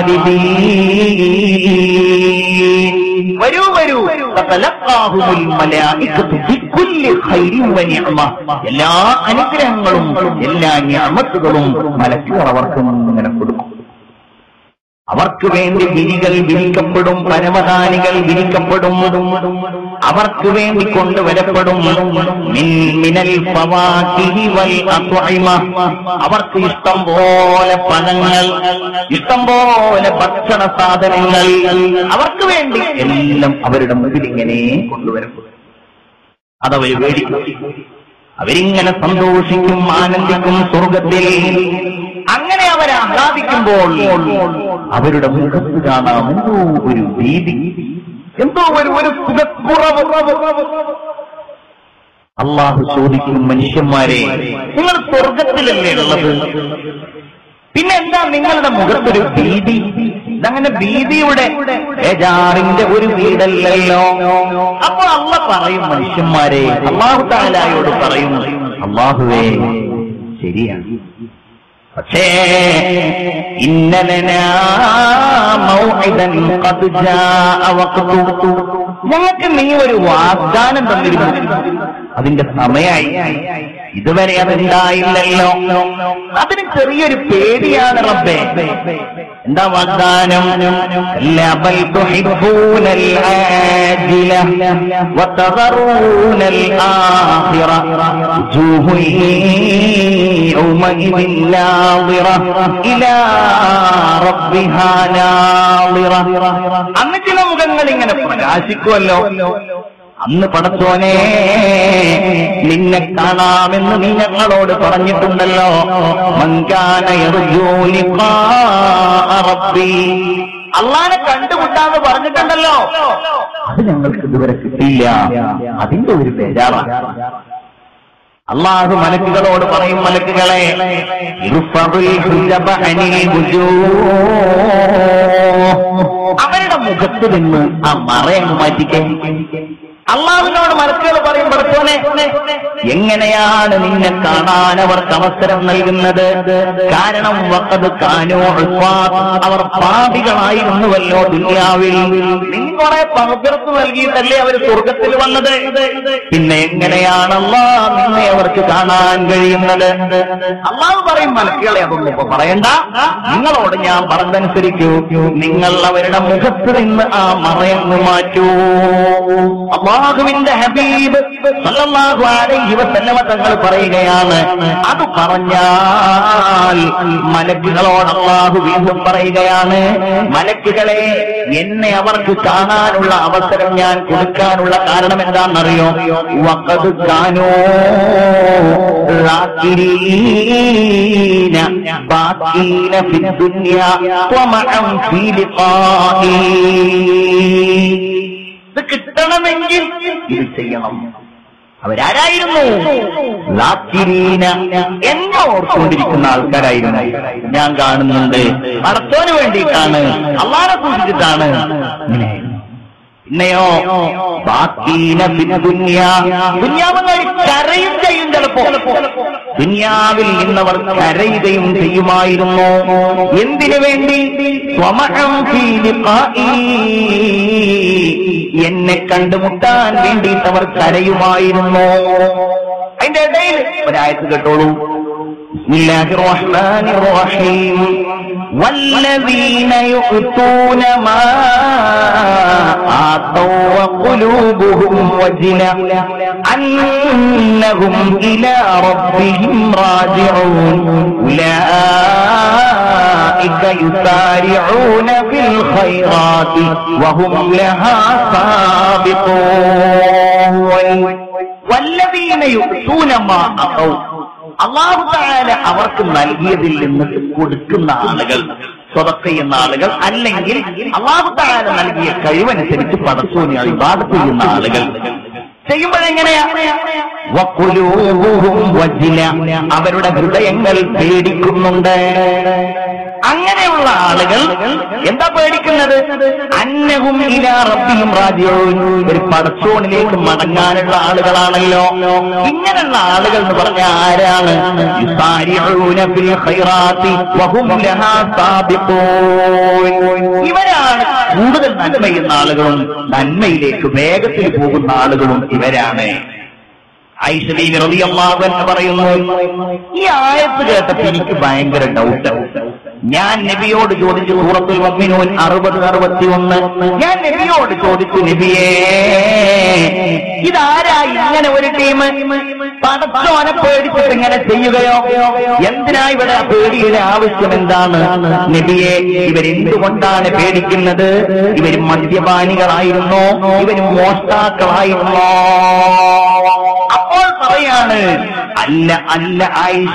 ഖാലിദീൻ. വരൂ വരൂ, ഫതലഖാഹുൽ മലായികതു ബികുല്ലി ഖൈരിൻ വനിഅമ, എല്ലാ അനുഗ്രഹങ്ങളും എല്ലാ നിഅമത്തുകളും മലക്കുകൾ അവർക്ക് ഇങ്ങനെ കൊടുക്കും. അവർക്ക് വേണ്ടി വിരികൾ വിരിക്കപ്പെടും, പരമദാനികൾ വിരിക്കപ്പെടും, അവർക്ക് വേണ്ടി കൊണ്ടുവരപ്പെടും. മിനൽ ഫവാകിഹി വൽ അത്ഇമ, അവർക്ക് ഇഷ്ടം പോലെ പഴങ്ങൾ, ഇഷ്ടം പോലെ ഭക്ഷണ സാധനങ്ങൾ അവർക്ക് വേണ്ടി എല്ലാം അവരുടെ മുമ്പിൽ ഇങ്ങനെ കൊണ്ടുവരപ്പെടും. അതവർ വേടിക്കും. അവരിങ്ങനെ സന്തോഷിക്കും, ആനന്ദിക്കും സ്വർഗത്തിൽ. അങ്ങനെ അവരെ ആഹ്ലാദിക്കുമ്പോൾ അവരുടെ മുഖത്ത് കാണാം എന്തോ ഒരു ഭീതി, എന്തോ ഒരു ഒരു സുഖക്കുറവ്. അല്ലാഹു ചോദിക്കും, മനുഷ്യന്മാരെ, നിങ്ങൾ സ്വർഗത്തിലല്ലേ ഉള്ളത്, പിന്നെ എന്താ നിങ്ങളുടെ മുഖത്തൊരു ഭീതി? ഇതങ്ങനെ ഭീതിയുടെ ബേജാറിന്റെ ഒരു വീടല്ലല്ലോ. അപ്പൊ അല്ലാഹ് പറയും, മനുഷ്യന്മാരെ, അല്ലാഹു തആലയോട് പറയും, അല്ലാഹുവേ ശരിയാണ്, പക്ഷേ ഇന്നലനാ മൗഇദൻ ഖദ് ജാഅ വഖ്തു, ഞങ്ങൾക്ക് നീ ഒരു വാഗ്ദാനം തന്നിരുന്നു, അതിന്റെ സമയമായി, ഇതുവരെ അതുണ്ടായില്ലല്ലോ. അതിന് ചെറിയൊരു പേടിയാണ് റബ്ബേ. എന്താ വാഗ്ദാനം? ലബൽ തുഹിബ്ബൂനൽ ആജില വതദറൂനൽ ആഖിറ ജൂഹു യൗമഇദിൻ നാദിറ ഇലാ റബ്ബിഹാ നാദിറ. അന്ന് ചില മുഖങ്ങൾ ഇങ്ങനെ പ്രകാശിക്കുമല്ലോ. അന്ന് പടച്ചോനെ നിന്നെ കാണാമെന്ന് നീ ഞങ്ങളോട് പറഞ്ഞിട്ടുണ്ടല്ലോ. മൻകാന യർജൂ ലിഖാഅ റബ്ബി, അല്ലാഹനെ കണ്ടുമുട്ടാന്ന് പറഞ്ഞിട്ടുണ്ടല്ലോ. അത് ഞങ്ങൾക്ക് ഇതുവരെ കിട്ടിയില്ല, അതിന്റെ ഒരു ബേജാറാണ്. അല്ലാഹു മലക്കുകളോട് പറയും, മലക്കുകളെ അവരുടെ മുഖത്ത് നിന്ന് ആ മറയങ്ങ് മാറ്റിക്കേ. അള്ളാഹുവിനോട് മലക്കുകൾ പറയും, പടച്ചോനെ എങ്ങനെയാണ് നിന്നെ കാണാൻ അവർക്ക് അവസരം നൽകുന്നത്? കാരണം വഖദ് കാനൂ ഉസ്വാത്ത്, അവർ പാപികളായിരുന്നുവല്ലോ ദുനിയാവിൽ. നീ കുറെ പകർത്ത് നൽകിയിട്ടല്ലേ അവർ സ്വർഗത്തിൽ വന്നത്, പിന്നെ എങ്ങനെയാണ് അല്ലാഹ് നിന്നെ അവർക്ക് കാണാൻ കഴിയുന്നത്? അള്ളാഹു പറയും, മലക്കുകളെ അതൊന്നും ഇപ്പൊ പറയണ്ട, നിങ്ങളോട് ഞാൻ പറഞ്ഞതനുസരിക്കൂ, നിങ്ങൾ അവരുടെ മുഖത്ത് നിന്ന് ആ മറയങ്ങ് മാറ്റൂ. അല്ലാഹുവിന്റെ ഹബീബ് സല്ലല്ലാഹു അലൈഹി വസല്ലമ തങ്ങൾ പറയുകയാണ്, അത് പറഞ്ഞാൽ മലക്കുകളോട് അല്ലാഹു വീണ്ടും പറയുകയാണ്, മലക്കുകളെ എന്നെ അവർക്ക് കാണാനുള്ള അവസരം ഞാൻ കൊടുക്കാനുള്ള കാരണം എന്താണെന്നറിയോ? വഖദ് കാനൂ റാകിരീന ബാഖീന ഫിദ്ദുനിയ വമഅൻ ഫീ ലിഖാഇ. ഇത് കിട്ടണമെങ്കിൽ ഇത് ചെയ്യണം. അവരാരായിരുന്നു? ലാക്കിരീന, എന്നെ ഓർത്തുകൊണ്ടിരിക്കുന്ന ആൾക്കാരായിരുന്നു. ഞാൻ കാണുന്നുണ്ട്, പടച്ചോന് വേണ്ടിയിട്ടാണ്, അള്ളാഹനെ കുറിച്ചിട്ടാണ്. പിന്നെയോ ബാക്കീന ഫിദ്ദുനിയ, ദുനിയാവിൽ കരയും ചെയ്യും. ചിലപ്പോ ദുനിയാവിൽ നിന്നവർ കരയുകയും ചെയ്യുമായിരുന്നു. എന്തിനു വേണ്ടി? സ്വമഅൻ ഫീ ലിഖാഇ, എന്നെ കണ്ടുമുട്ടാൻ വേണ്ടിയിട്ട് അവർ കരയുമായിരുന്നു. അതിന്റെ ഇടയിൽ ഒരായത്ത് കേട്ടോളൂ. ബിസ്മില്ലാഹിർ റഹ്മാനിർ റഹീം. വല്ലദീന യുഅ്തൂന മാ ആതൗ വഖുലൂബുഹും വജില അന്നഹും ഇലാ റബ്ബിഹിം റാജിഊൻ ഉലൈക യുസാരിഊന ഫിൽ ഖൈറാത്തി വഹും ലഹാ സാബിഖൂൻ. വല്ലദീന യുഅ്തൂന മാ ആതൗ, അല്ലാഹു തആല അവർക്ക് നൽകിയതിൽ നിന്ന് കൊടുക്കുന്ന ആളുകൾ, സ്വതക്ക ചെയ്യുന്ന ആളുകൾ, അല്ലെങ്കിൽ അല്ലാഹു തആല നൽകിയ കഴിവനുസരിച്ച് പടച്ചോനെ ഇബാദത്ത് ചെയ്യുന്ന ആളുകൾ ചെയ്യുമ്പോഴെങ്ങനെയാ? വഖുലൂബുഹും വജില, അവരുടെ ഹൃദയങ്ങൾ പേടിക്കുന്നുണ്ട്. അങ്ങനെയുള്ള ആളുകൾ എന്താ പേടിക്കുന്നത്? അന്നഹും ഇലാ റബ്ബിഹിം റാജിഊൻ, ഒരു പടച്ചോണിലേക്ക് മടങ്ങാനുള്ള ആളുകളാണല്ലോ. ഇങ്ങനെയുള്ള ആളുകൾ എന്ന് പറഞ്ഞാൽ ആരാണ്? യുസാരിഊന ഫിൽ ഖൈറാത്തി വഹും ലഹാ സാബിഖൂൻ. ഇവരാണ് കൂടുതൽ നന്മ ചെയ്യുന്ന ആളുകളും നന്മയിലേക്ക് വേഗത്തിൽ പോകുന്ന ആളുകളും ഇവരാണ്. ആയിഷ ബീവി റളിയല്ലാഹു അൻഹ പറയുന്നു, ഈ ആയത്ത് കേട്ടപ്പോൾ എനിക്ക് ഭയങ്കര ഡൗട്ട്. ഞാൻ നബിയോട് ചോദിച്ചു, സൂറത്തുൽ മുഅ്മിനൂൻ അറുപത് അറുപത്തി ഒന്ന്, ഞാൻ നബിയോട് ചോദിച്ചു, നബിയേ ഇതാരാ ഇങ്ങനെ ഒരു ടീം പടച്ചോനെ പേടിച്ചിട്ട് ഇങ്ങനെ ചെയ്യുകയോ? എന്തിനാ ഇവിടെ പേടിയുടെ ആവശ്യം എന്താണ്? നബിയെ, ഇവരെന്തുകൊണ്ടാണ് പേടിക്കുന്നത്? ഇവർ മദ്യപാനികളായിരുന്നോ? ഇവർ മോഷ്ടാക്കളായിരുന്നോ? അപ്പോൾ പറയാണ്, അല്ല അല്ല ആയിഷ,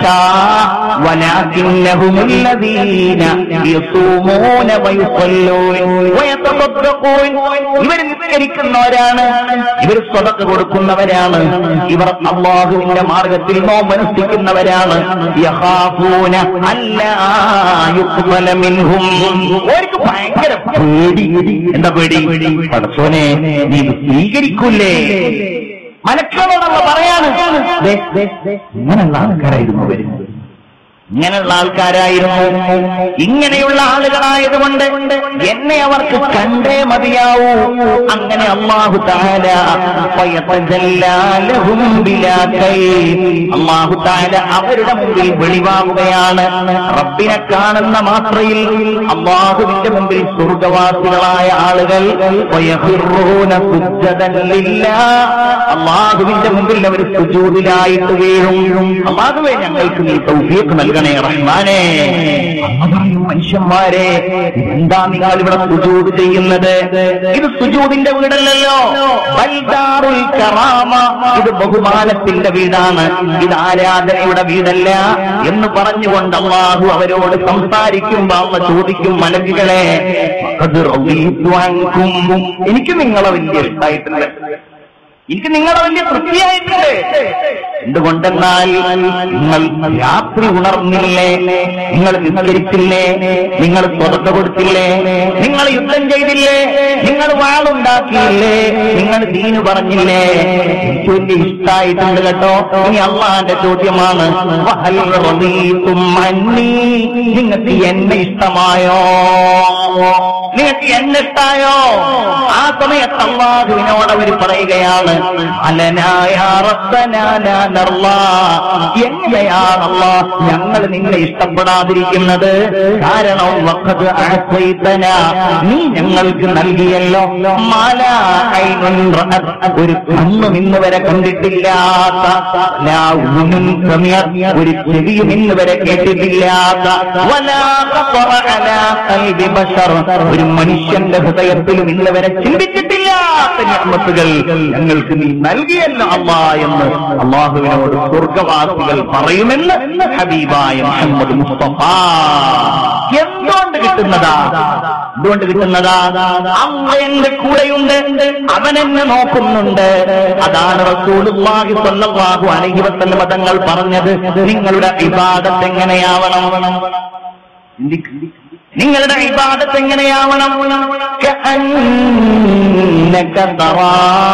വലാകിന്നഹുമുല്ലദീന യസൂമൂന വയുസല്ലൂന വയതസദ്ദഖൂൻ. ഇവർ നിസ്കരിക്കുന്നവരാണ്, ഇവർ സ്വതക്ക കൊടുക്കുന്നവരാണ്, ഇവർ അല്ലാഹുവിന്റെ മാർഗത്തിൽ നോമ്പനുഷ്ഠിക്കുന്നവരാണ്. യഖാഫൂന അല്ലാ യുഖ്ബല മിൻഹും, അവർക്ക് ഭയങ്കര പേടി. എന്താ പേടി? പടച്ചോനെ നീ സ്വീകരിക്കൂലേ? മലക്കുകളോടുള്ള പറയാണ്, ഇങ്ങനെയുള്ള ആൾക്കാരായിരുന്നു വരുന്നത്, ഇങ്ങനെയുള്ള ആൾക്കാരായിരുന്നു. ഇങ്ങനെയുള്ള ആളുകളായതുകൊണ്ട് എന്നെ അവർക്ക് കണ്ടേ മതിയാവൂ. അങ്ങനെ അല്ലാഹു തആല ഫയതജല്ലാലഹും ബിലാ കൈഫ്, അല്ലാഹു തആല അവരുടെ മുമ്പിൽ വെളിവാകുകയാണ്. റബ്ബിനെ കാണുന്ന മാത്രയിൽ അല്ലാഹുവിന്റെ മുമ്പിൽ സ്വർഗ്ഗവാസികളായ ആളുകൾ വയഖിറൂന സുജ്ജദൻ ലില്ലാഹ്, അല്ലാഹുവിന്റെ മുമ്പിൽ അവർ സുജൂദിലായിട്ട് വീഴും. അല്ലാഹുവേ, ഞങ്ങൾക്ക് നീ തൗഫീഖ് നൽകണം റഹ്മാനെ. പറയും, മനുഷ്യന്മാരെ എന്താ നിങ്ങൾ ഇവിടെ സുജൂദ് ചെയ്യുന്നത്? ഇത് സുജൂദിന്റെ വീടല്ലല്ലോ, ബൽദാറുൽ കറാമ, ഇത് ബഹുമാനത്തിന്റെ വീടാണ്, ഇത് ആരാധനയുടെ വീടല്ല എന്ന് പറഞ്ഞുകൊണ്ട് അല്ലാഹു അവരോട് സംസാരിക്കുമ്പോൾ അല്ലാഹു ചോദിക്കും, മലക്കുകളെ എനിക്ക് നിങ്ങളെ വലിയ ഇഷ്ടമായിട്ടുണ്ട്, എനിക്ക് നിങ്ങളെ വലിയ തൃപ്തിയായിട്ടുണ്ട്. എന്തുകൊണ്ടെന്നാൽ നിങ്ങൾ രാത്രി ഉണർന്നില്ലേ, നിങ്ങൾ നിസ്കരിച്ചില്ലേ, നിങ്ങൾ സ്വതന്ത്ര കൊടുത്തില്ലേ, നിങ്ങൾ യുദ്ധം ചെയ്തില്ലേ, നിങ്ങൾ വാളുണ്ടാക്കിയില്ലേ, നിങ്ങൾ ദീന് പറഞ്ഞില്ലേ. എനിക്ക് വലിയ ഇഷ്ടായിട്ടുണ്ട് കേട്ടോ. ഇനി അള്ളാന്റെ ചോദ്യമാണ്, നിങ്ങൾക്ക് എന്നെ ഇഷ്ടമായോ? നിങ്ങൾക്ക് എന്നെ ഇഷ്ടായോ? ആ സമയത്ത് അല്ലാഹുവിനോട് അവർ പറയുകയാണ്, എങ്ങനെയാണല്ലോ ഞങ്ങൾ നിന്നെ ഇഷ്ടപ്പെടാതിരിക്കുന്നത്? കാരണം വഖദ് അഅതൈതന, നീ ഞങ്ങൾക്ക് നൽകിയല്ലോ മാലാ ഐനുൻ റഅത്, ഒരു കണ്ണും ഇന്ന് വരെ കണ്ടിട്ടില്ലാത്ത, ലാ ഉദുനുൻ സമീഅത്, ഒരു ചെവിയും ഇന്ന് വരെ കേട്ടിട്ടില്ലാത്ത, വലാ ഖതറ അലാ ഖൽബി ബശർ, ഒരു മനുഷ്യന്റെ ഹൃദയത്തിലും ഇന്ന് വരെ ചിന്തിച്ചിട്ടില്ലാത്ത നിഅമത്തുകൾ ഞങ്ങൾക്ക് നീ നൽകിയല്ലോ അല്ലാ എന്ന് അല്ലാഹുവിനോട് സ്വർഗവാസികൾ പറയുമെന്ന് ഹബീബായ മുഹമ്മദ് മുസ്തഫ. എന്തുകൊണ്ട് കിട്ടുന്നതാ? എന്തുകൊണ്ട് കിട്ടുന്നതാ? അല്ലാഹു എന്റെ കൂടെയുണ്ട്, അവൻ എന്നെ നോക്കുന്നുണ്ട്. അതാണ് റസൂലുള്ളാഹി സ്വല്ലല്ലാഹു അലൈഹി വസല്ലം തങ്ങൾ പറഞ്ഞത്, നിങ്ങളുടെ ഇബാദത്ത് എങ്ങനെയാവണം? നിങ്ങളുടെ ഇബാദത്ത് എങ്ങനെയാവണം? കഅന്നക തറാ,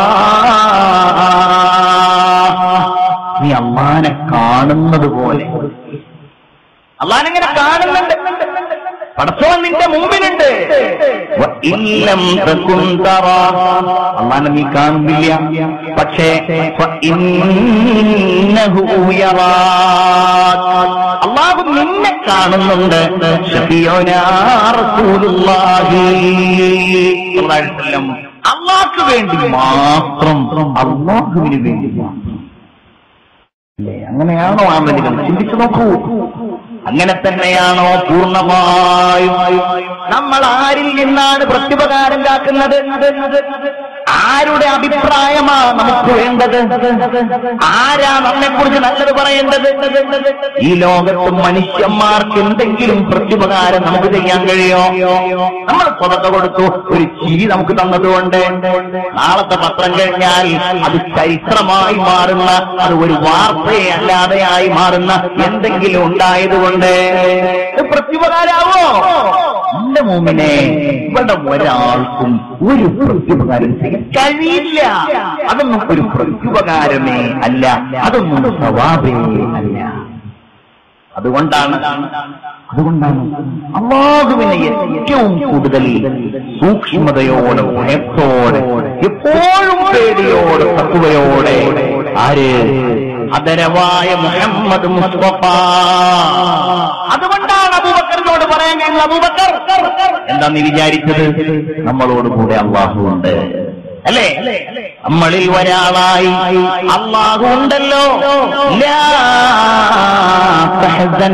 നീ അല്ലാഹനെ കാണുന്നത് പോലെ. അല്ലാഹനെ എങ്ങനെ കാണുന്നുണ്ട്? പടച്ചോൻ നിന്റെ മുമ്പിലുണ്ട്. വഇല്ലം തകുൻ തറാ, അല്ലാഹനെ നീ കാണുന്നില്ല, പക്ഷേ ഫഇന്നഹു യറാക്, അല്ലാഹു നിന്നെ കാണുന്നുണ്ട്. ശഫീഉനാ റസൂലുള്ളാഹി സ്വല്ലല്ലാഹു അലൈഹി വസല്ലം അല്ലാഹുവിന് വേണ്ടി മാത്രം, അല്ലാഹുവിന് വേണ്ടി മാത്രം. അങ്ങനെയാണോ ആമലുകൾ? ചിന്തിച്ചു നോക്കൂ. അങ്ങനെ തന്നെയാണോ പൂർണ്ണമായും? നമ്മൾ ആരിൽ നിന്നാണ് പ്രത്യുപകാരം കാക്കുന്നത്? ആരുടെ അഭിപ്രായമാണ് നമുക്ക് വേണ്ടത്? ആരാ നമ്മെക്കുറിച്ച് നല്ലത് പറയേണ്ടത്? ഈ ലോകത്ത് മനുഷ്യന്മാർക്ക് എന്തെങ്കിലും പ്രത്യുപകാരം നമുക്ക് ചെയ്യാൻ കഴിയോ? നമ്മൾ സ്വതന്ത്ര കൊടുത്തു, ഒരു ചിരി നമുക്ക് തന്നതുകൊണ്ട് നാളത്തെ പത്രം കഴിഞ്ഞാൽ അത് ചരിത്രമായി മാറുന്ന, അത് ഒരു വാർത്തയെ അല്ലാതെയായി മാറുന്ന എന്തെങ്കിലും ഉണ്ടായതുകൊണ്ട് പ്രത്യുപകാരാവോ? എന്റെ മോമിനെ, ഇവിടെ ഒരാൾക്കും ഒരു പ്രത്യുപകാരം ചെയ്യാൻ കഴിയില്ല. അതൊന്നും ഒരു പ്രത്യുപകാരമേ അല്ല, അതൊന്നും സവാബേ അല്ല. അതുകൊണ്ടാണ് അതുകൊണ്ടാണ് അല്ലാഹുവിനെ ഏറ്റവും കൂടുതൽ സൂക്ഷ്മതയോടെ, ഭയത്തോടെ, എപ്പോഴും പേടിയോടെ, തഖ്വയോടെ ആര്? ആദരവായ മുഹമ്മദ് മുസ്തഫ. അതുകൊണ്ടാണ് അബൂബക്കറിനോട് പറയാൻ കഴിയുന്നത്, അബൂബക്കർ എന്താന്ന് വിചാരിച്ചത്? നമ്മളോട് കൂടെ അല്ലാഹു ഉണ്ട് അല്ലേ? നമ്മളിൽ ഒരാളായി അല്ലാഹു ഉണ്ടല്ലോ. ലാ തഹ്സൻ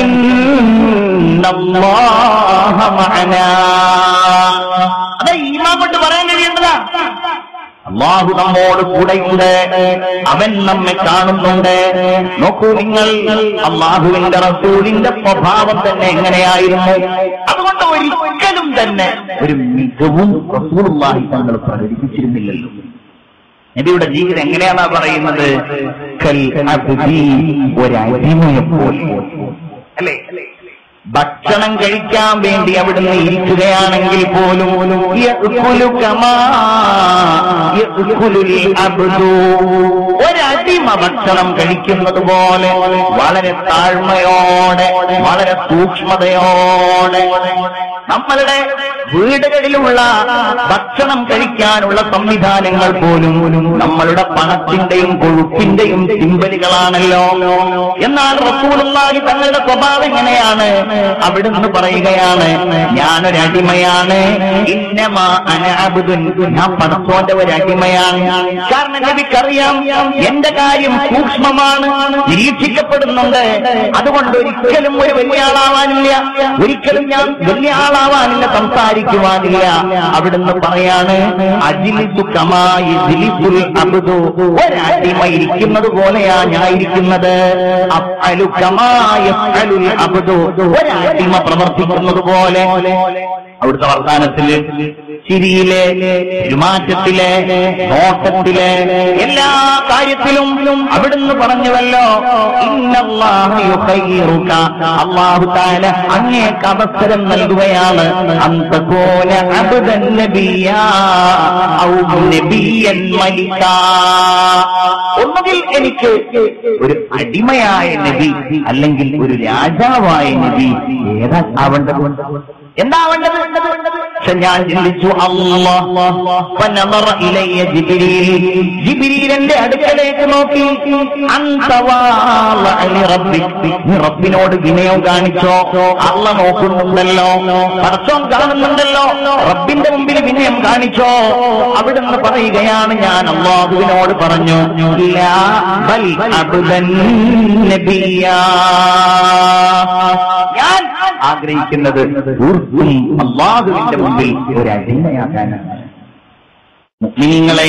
ഇന്നല്ലാഹ മഅനാ. അതെ ഈമാൻ കൊണ്ട് പറയാൻ കഴിയേണ്ടതാ. അല്ലാഹു നമ്മോട് കൂടെയുണ്ട്, അവൻ നമ്മെ കാണുന്നുണ്ട്. നോക്കൂ നിങ്ങൾ, അല്ലാഹുവിന്റെ റസൂലിന്റെ സ്വഭാവം തന്നെ എങ്ങനെയായിരുന്നു? അതുകൊണ്ട് ഒരിക്കലും തന്നെ ഒരു മികവും റസൂലുള്ളാഹി തങ്ങൾ പ്രകടിപ്പിച്ചിരുന്നില്ലല്ലോ. നബിയുടെ ജീവിതം എങ്ങനെയാണാ പറയുന്നത്? കൽ അബ്ദി, ഒരടിമയെപ്പോലെ അല്ലേ? ഭക്ഷണം കഴിക്കാൻ വേണ്ടി അവിടുന്ന് ഇരിക്കുകയാണെങ്കിൽ പോലും ഒരടിമ ഭക്ഷണം കഴിക്കുന്നത് പോലെ വളരെ താഴ്മയോടെ, വളരെ സൂക്ഷ്മതയോടെ. നമ്മളുടെ വീടുകളിലുള്ള ഭക്ഷണം കഴിക്കാനുള്ള സംവിധാനങ്ങൾ പോലും നമ്മളുടെ പണത്തിന്റെയും കൊഴുപ്പിന്റെയും സിംബലുകളാണല്ലോ. എന്നാൽ റസൂലുള്ളാഹി തങ്ങളുടെ സ്വഭാവം എങ്ങനെയാണ്? അവിടുന്ന് പറയുകയാണ്, ഞാനൊരടിമയാണ്. ഇന്നമാ അന അബ്ദുൻ, ഞാൻ പടച്ചോന്റെ ഒരടിമയാണ്. കാരണം നബിക്കറിയാം എന്റെ കാര്യം സൂക്ഷ്മമാണ്, നിരീക്ഷിക്കപ്പെടുന്നുണ്ട്. അതുകൊണ്ട് ഒരിക്കലും ഒരു വലിയ ആളാവാനില്ല, ഒരിക്കലും ഞാൻ വലിയ ആളാവാനില്ല, സംസാരിക്കുവാനില്ല. അവിടുന്ന് പറയാണ്, അജ്ലിസു കമാ യജ്ലിസുൽ അബ്ദു, ഒരടിമ ഇരിക്കുന്നത് പോലെയാ ഞാൻ ഇരിക്കുന്നത്. അഫ്അലു കമാ യഫ്അലുൽ അബ്ദു, ഒരടിമ പ്രവർത്തിക്കുന്നത് പോലെ. അവിടുത്തെ വർത്താനത്തില് ചിരിയിലെ, പെരുമാറ്റത്തിലെ, നോട്ടത്തിലെ, എല്ലാ കാര്യത്തിലും അവിടുന്ന് പറഞ്ഞുവല്ലോ, ഇന്നല്ലാഹ യുഖയ്യിറുക, അല്ലാഹു തആല അങ്ങേക്ക് അവസരം നൽകുകയാണ്, അന്തകൂന അബ്ദൻ നബിയ്യാ ഔ നബിയ്യൻ മലികാ, ഒന്നുകിൽ എനിക്ക് ഒരു അടിമയായ നബി അല്ലെങ്കിൽ ഒരു രാജാവായ നബി, ഏതാ ആവേണ്ടത്? എന്താ വേണ്ടത്? പക്ഷെ ഞാൻ ചിന്തിച്ചു, അല്ലാഹ് ഇലയ്യ ജിബ്രീൽ, ജിബ്രീലിന്റെ അടുക്കലേക്ക് നോക്കി, നീ റബ്ബിനോട് വിനയം കാണിച്ചോ? അല്ലാഹ് നോക്കുന്നുണ്ടല്ലോ, പടച്ചോൻ കാണുന്നുണ്ടല്ലോ, റബ്ബിന്റെ മുമ്പിൽ വിനയം കാണിച്ചോ? അവിടുന്ന് പറയുകയാണ്, ഞാൻ അല്ലാഹുവിനോട് പറഞ്ഞു, ലാ ബൽ അബ്ദൻ നബിയ്യാ, ഞാൻ ആഗ്രഹിക്കുന്നത് തീർത്തും അല്ലാഹുവിന്റെ മുമ്പിൽ ഒരു അടിമയാകാനാണ്. മുഅ്മിനീങ്ങളെ,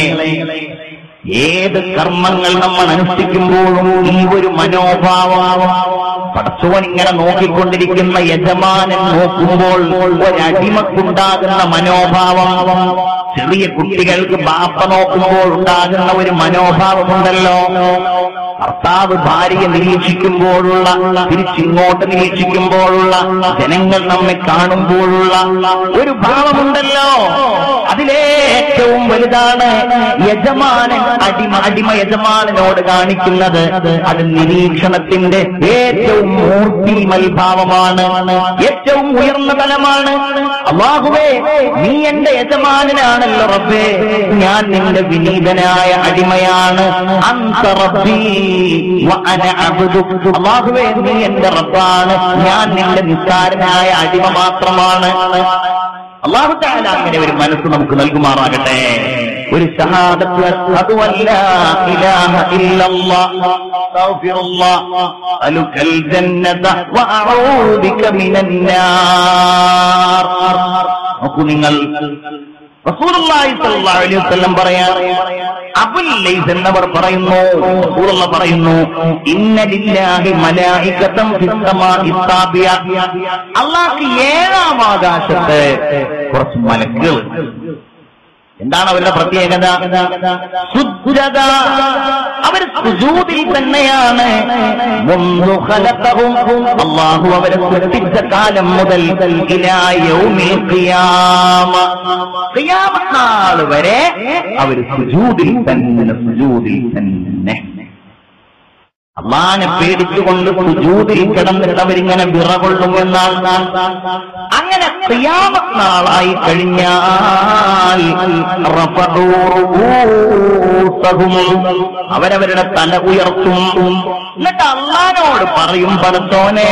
ഏത് കർമ്മങ്ങൾ നമ്മൾ അനുഷ്ഠിക്കുമ്പോഴും ഈ ഒരു മനോഭാവം, പടച്ചോൻ ഇങ്ങനെ നോക്കിക്കൊണ്ടിരിക്കുന്ന യജമാനൻ നോക്കുമ്പോൾ ഒരടിമക്കുണ്ടാകുന്ന മനോഭാവം, ചെറിയ കുട്ടികൾക്ക് ബാപ്പ നോക്കുമ്പോൾ ഉണ്ടാകുന്ന ഒരു മനോഭാവമുണ്ടല്ലോ, ഭർത്താവ് ഭാര്യയെ നിരീക്ഷിക്കുമ്പോഴുള്ള, തിരിച്ചിങ്ങോട്ട് നിരീക്ഷിക്കുമ്പോഴുള്ള, ജനങ്ങൾ നമ്മെ കാണുമ്പോഴുള്ള ഒരു ഭാവമുണ്ടല്ലോ, അതിലേറ്റവും വലുതാണ് യജമാനൻ അടിമ അടിമ യജമാനനോട് കാണിക്കുന്നത്. അത് നിരീക്ഷണത്തിന്റെ ഏറ്റവും മൂർത്തിമൽ ഭാവമാണ്, ഏറ്റവും ഉയർന്ന തലമാണ്. അല്ലാഹുവേ, നീ എന്റെ യജമാനനാണല്ലോ റബ്ബേ, ഞാൻ നിന്റെ വിനീതനായ അടിമയാണ്. അൻത റബ്ബീ വ അന അബ്ദുക, അല്ലാഹുവേ നീ എന്റെ റബ്ബാണ്, ഞാൻ നിന്റെ നിസ്സാരനായ അടിമ മാത്രമാണ്. അല്ലാഹു തആല അങ്ങനെ ഒരു മനസ്സ് നമുക്ക് നൽകുമാറാകട്ടെ. ഒരു ഷഹാദത്ത്, അഷ്ഹദു അല്ലാ ഇലാഹ ഇല്ലല്ലാഹ് അസ്തഗ്ഫിറുല്ലാഹ് അലുകൽ ജന്നത വ അഊദു ബിക മിനൻ നാർ. നോക്കൂ നിങ്ങൾ, റസൂലുള്ളാഹി സ്വല്ലല്ലാഹു അലൈഹി വസല്ലം പറയാൻ, അബുൽ ലൈസ് എന്നവർ പറയുന്നു, റസൂലുള്ള പറയുന്നു, ഇന്ന ലില്ലാഹി മലായികതൻ ഫിസ് സമാഇ സാബിയ, അല്ലാഹുക്ക് ഏഴാം ആകാശത്ത് കുറച്ച് മലക്കുകൾ. എന്താണ് അവരുടെ പ്രത്യേകത? സുജ്ജദ, അവർ സുജൂദിൽ തന്നെയാണ്. മുൻദു ഖലഖഹും, അല്ലാഹു അവരെ സൃഷ്ടിച്ച കാലം മുതൽ ഇലാ യൗമിൽ ഖിയാമ, ഖിയാമത്ത് നാൾ വരെ അവർ സുജൂദിൽ തന്നെ, സുജൂദിൽ തന്നെ. അല്ലാഹനെ പേടിച്ചുകൊണ്ട് സുജൂദിൽ കിടന്നിട്ട് അവരിങ്ങനെ വിറകൊള്ളും എന്നാണ്. അങ്ങനെ ഖിയാമത്ത് നാളായി കഴിഞ്ഞാൽ അവരവരുടെ തല ഉയർത്തും. എന്നിട്ട് അല്ലാഹനോട് പറയും, പടച്ചോനെ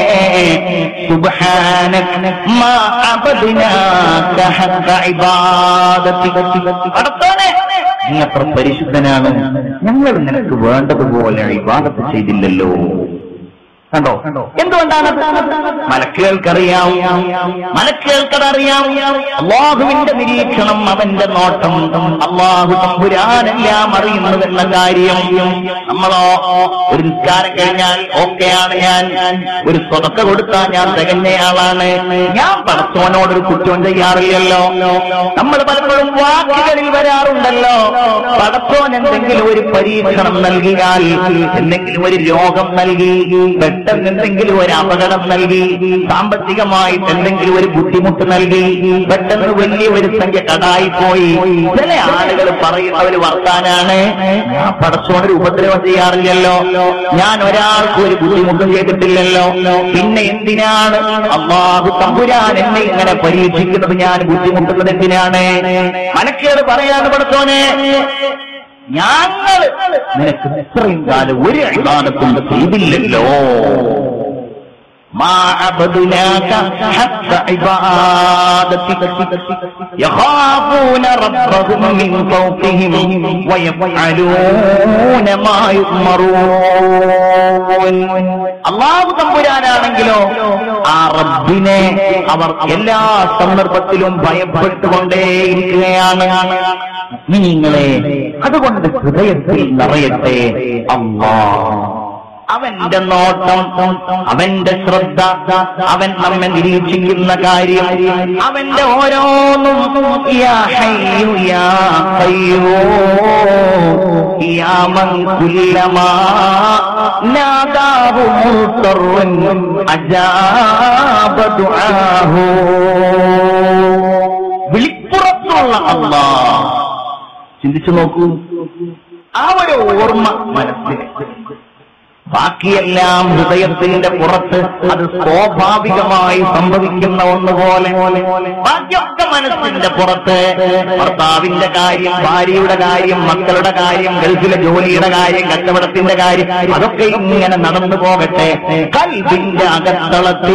സുബ്ഹാനക മാ അബദ്നാക ഹഖ ഇബാദതിക, പടച്ചോനെ നീ അത്ര പരിശുദ്ധനാണ്, ഞങ്ങൾ നിനക്ക് വേണ്ടതുപോലെ ഇബാദത്ത് ചെയ്തില്ലല്ലോ. കണ്ടോ എന്തുകൊണ്ടാണ്? മലക്കുകൾക്കറിയാം, മലക്കുകൾക്കതറിയാം. അല്ലാഹുവിന്റെ നിരീക്ഷണം, അവന്റെ നോട്ടം, അല്ലാഹു തമ്പുരാനെല്ലാം അറിയുന്നതെന്ന കാര്യം. നമ്മളോ ഒരു നിസ്കാരം കഴിഞ്ഞാൽ ഓക്കെയാണ്, ഞാൻ ഒരു സ്വതക്ക കൊടുത്താൽ ഞാൻ തികഞ്ഞയാളാണ്, ഞാൻ പടച്ചോനോടൊരു കുറ്റം ചെയ്യാറില്ലല്ലോ. നമ്മൾ പലപ്പോഴും വാക്കുകളിൽ വരാറുണ്ടല്ലോ, പടച്ചോൻ എന്തെങ്കിലും ഒരു പരീക്ഷണം നൽകിയാൽ, എന്തെങ്കിലും ഒരു രോഗം നൽകി, പെട്ടെന്ന് എന്തെങ്കിലും ഒരു അപകടം നൽകി, സാമ്പത്തികമായിട്ട് എന്തെങ്കിലും ഒരു ബുദ്ധിമുട്ട് നൽകി, പെട്ടെന്ന് വലിയ ഒരു സംഖ്യ കടായി പോയി, ചില ആളുകൾ പറയുന്ന ഒരു വർത്താനാണ്, ഞാൻ പടച്ചോനൊരു ഉപദ്രവം ചെയ്യാറില്ലല്ലോ, ഞാൻ ഒരാൾക്ക് ഒരു ബുദ്ധിമുട്ടും ചെയ്തിട്ടില്ലല്ലോ, പിന്നെ എന്തിനാണ് അല്ലാഹു തമ്പുരാൻ എന്നെ ഇങ്ങനെ പരീക്ഷിക്കുന്നത്, ഞാൻ ബുദ്ധിമുട്ടുന്നത് എന്തിനാണ്? മലക്കുകൾ പറയാണ്, പടച്ചോനെ ഞങ്ങൾ നിനക്ക് ഇത്രയും കാലം ഒരു ഇബാദത്തും ചെയ്തില്ലല്ലോ. മാ അബ്ദുനാക ഹഖ ഇബാദതിക യഖാഫൂന റബ്ബഹും മിൻ ഫൗഖിഹിം വയഫഅലൂന മാ യുഅ്മറൂൻ. അല്ലാഹു തമ്പുരാനാണെങ്കിലോ ആ റബ്ബിനെ അവർ എല്ലാ സന്ദർഭത്തിലും ഭയപ്പെട്ടുകൊണ്ടേയിരിക്കുകയാണ്. നിങ്ങളെ അതുകൊണ്ട് ഹൃദയത്തിൽ നിറയട്ടെ അല്ലാഹ്, അവന്റെ നോട്ടം, അവന്റെ ശ്രദ്ധ, അവൻ നമ്മെ നിരീക്ഷിക്കുന്ന കാര്യം, അവന്റെ ഓരോന്നും യാ ഹയ്യു യാ ഖയ്യൂം യാ മൻ കുല്ലമാ നാദാഹു മുർതറുൻ അജാബ ദുആഹു. വിളിപ്പുറത്തുള്ള അല്ലാഹ്. ചിന്തിച്ചു നോക്കൂ, ആ ഒരു ഓർമ്മ മനസ്സിന്. ബാക്കിയെല്ലാം ഹൃദയത്തിന്റെ പുറത്ത് അത് സ്വാഭാവികമായി സംഭവിക്കുന്ന ഒന്നുപോലെ. ബാക്കിയൊക്കെ മനസ്സിന്റെ പുറത്ത്. ഭർത്താവിന്റെ കാര്യം, ഭാര്യയുടെ കാര്യം, മക്കളുടെ കാര്യം, ഗൾഫിലെ ജോലിയുടെ കാര്യം, കച്ചവടത്തിന്റെ കാര്യം, അതൊക്കെ ഇങ്ങനെ നടന്നു പോകട്ടെ. ഖൽബിന്റെ അകത്തളത്തിൽ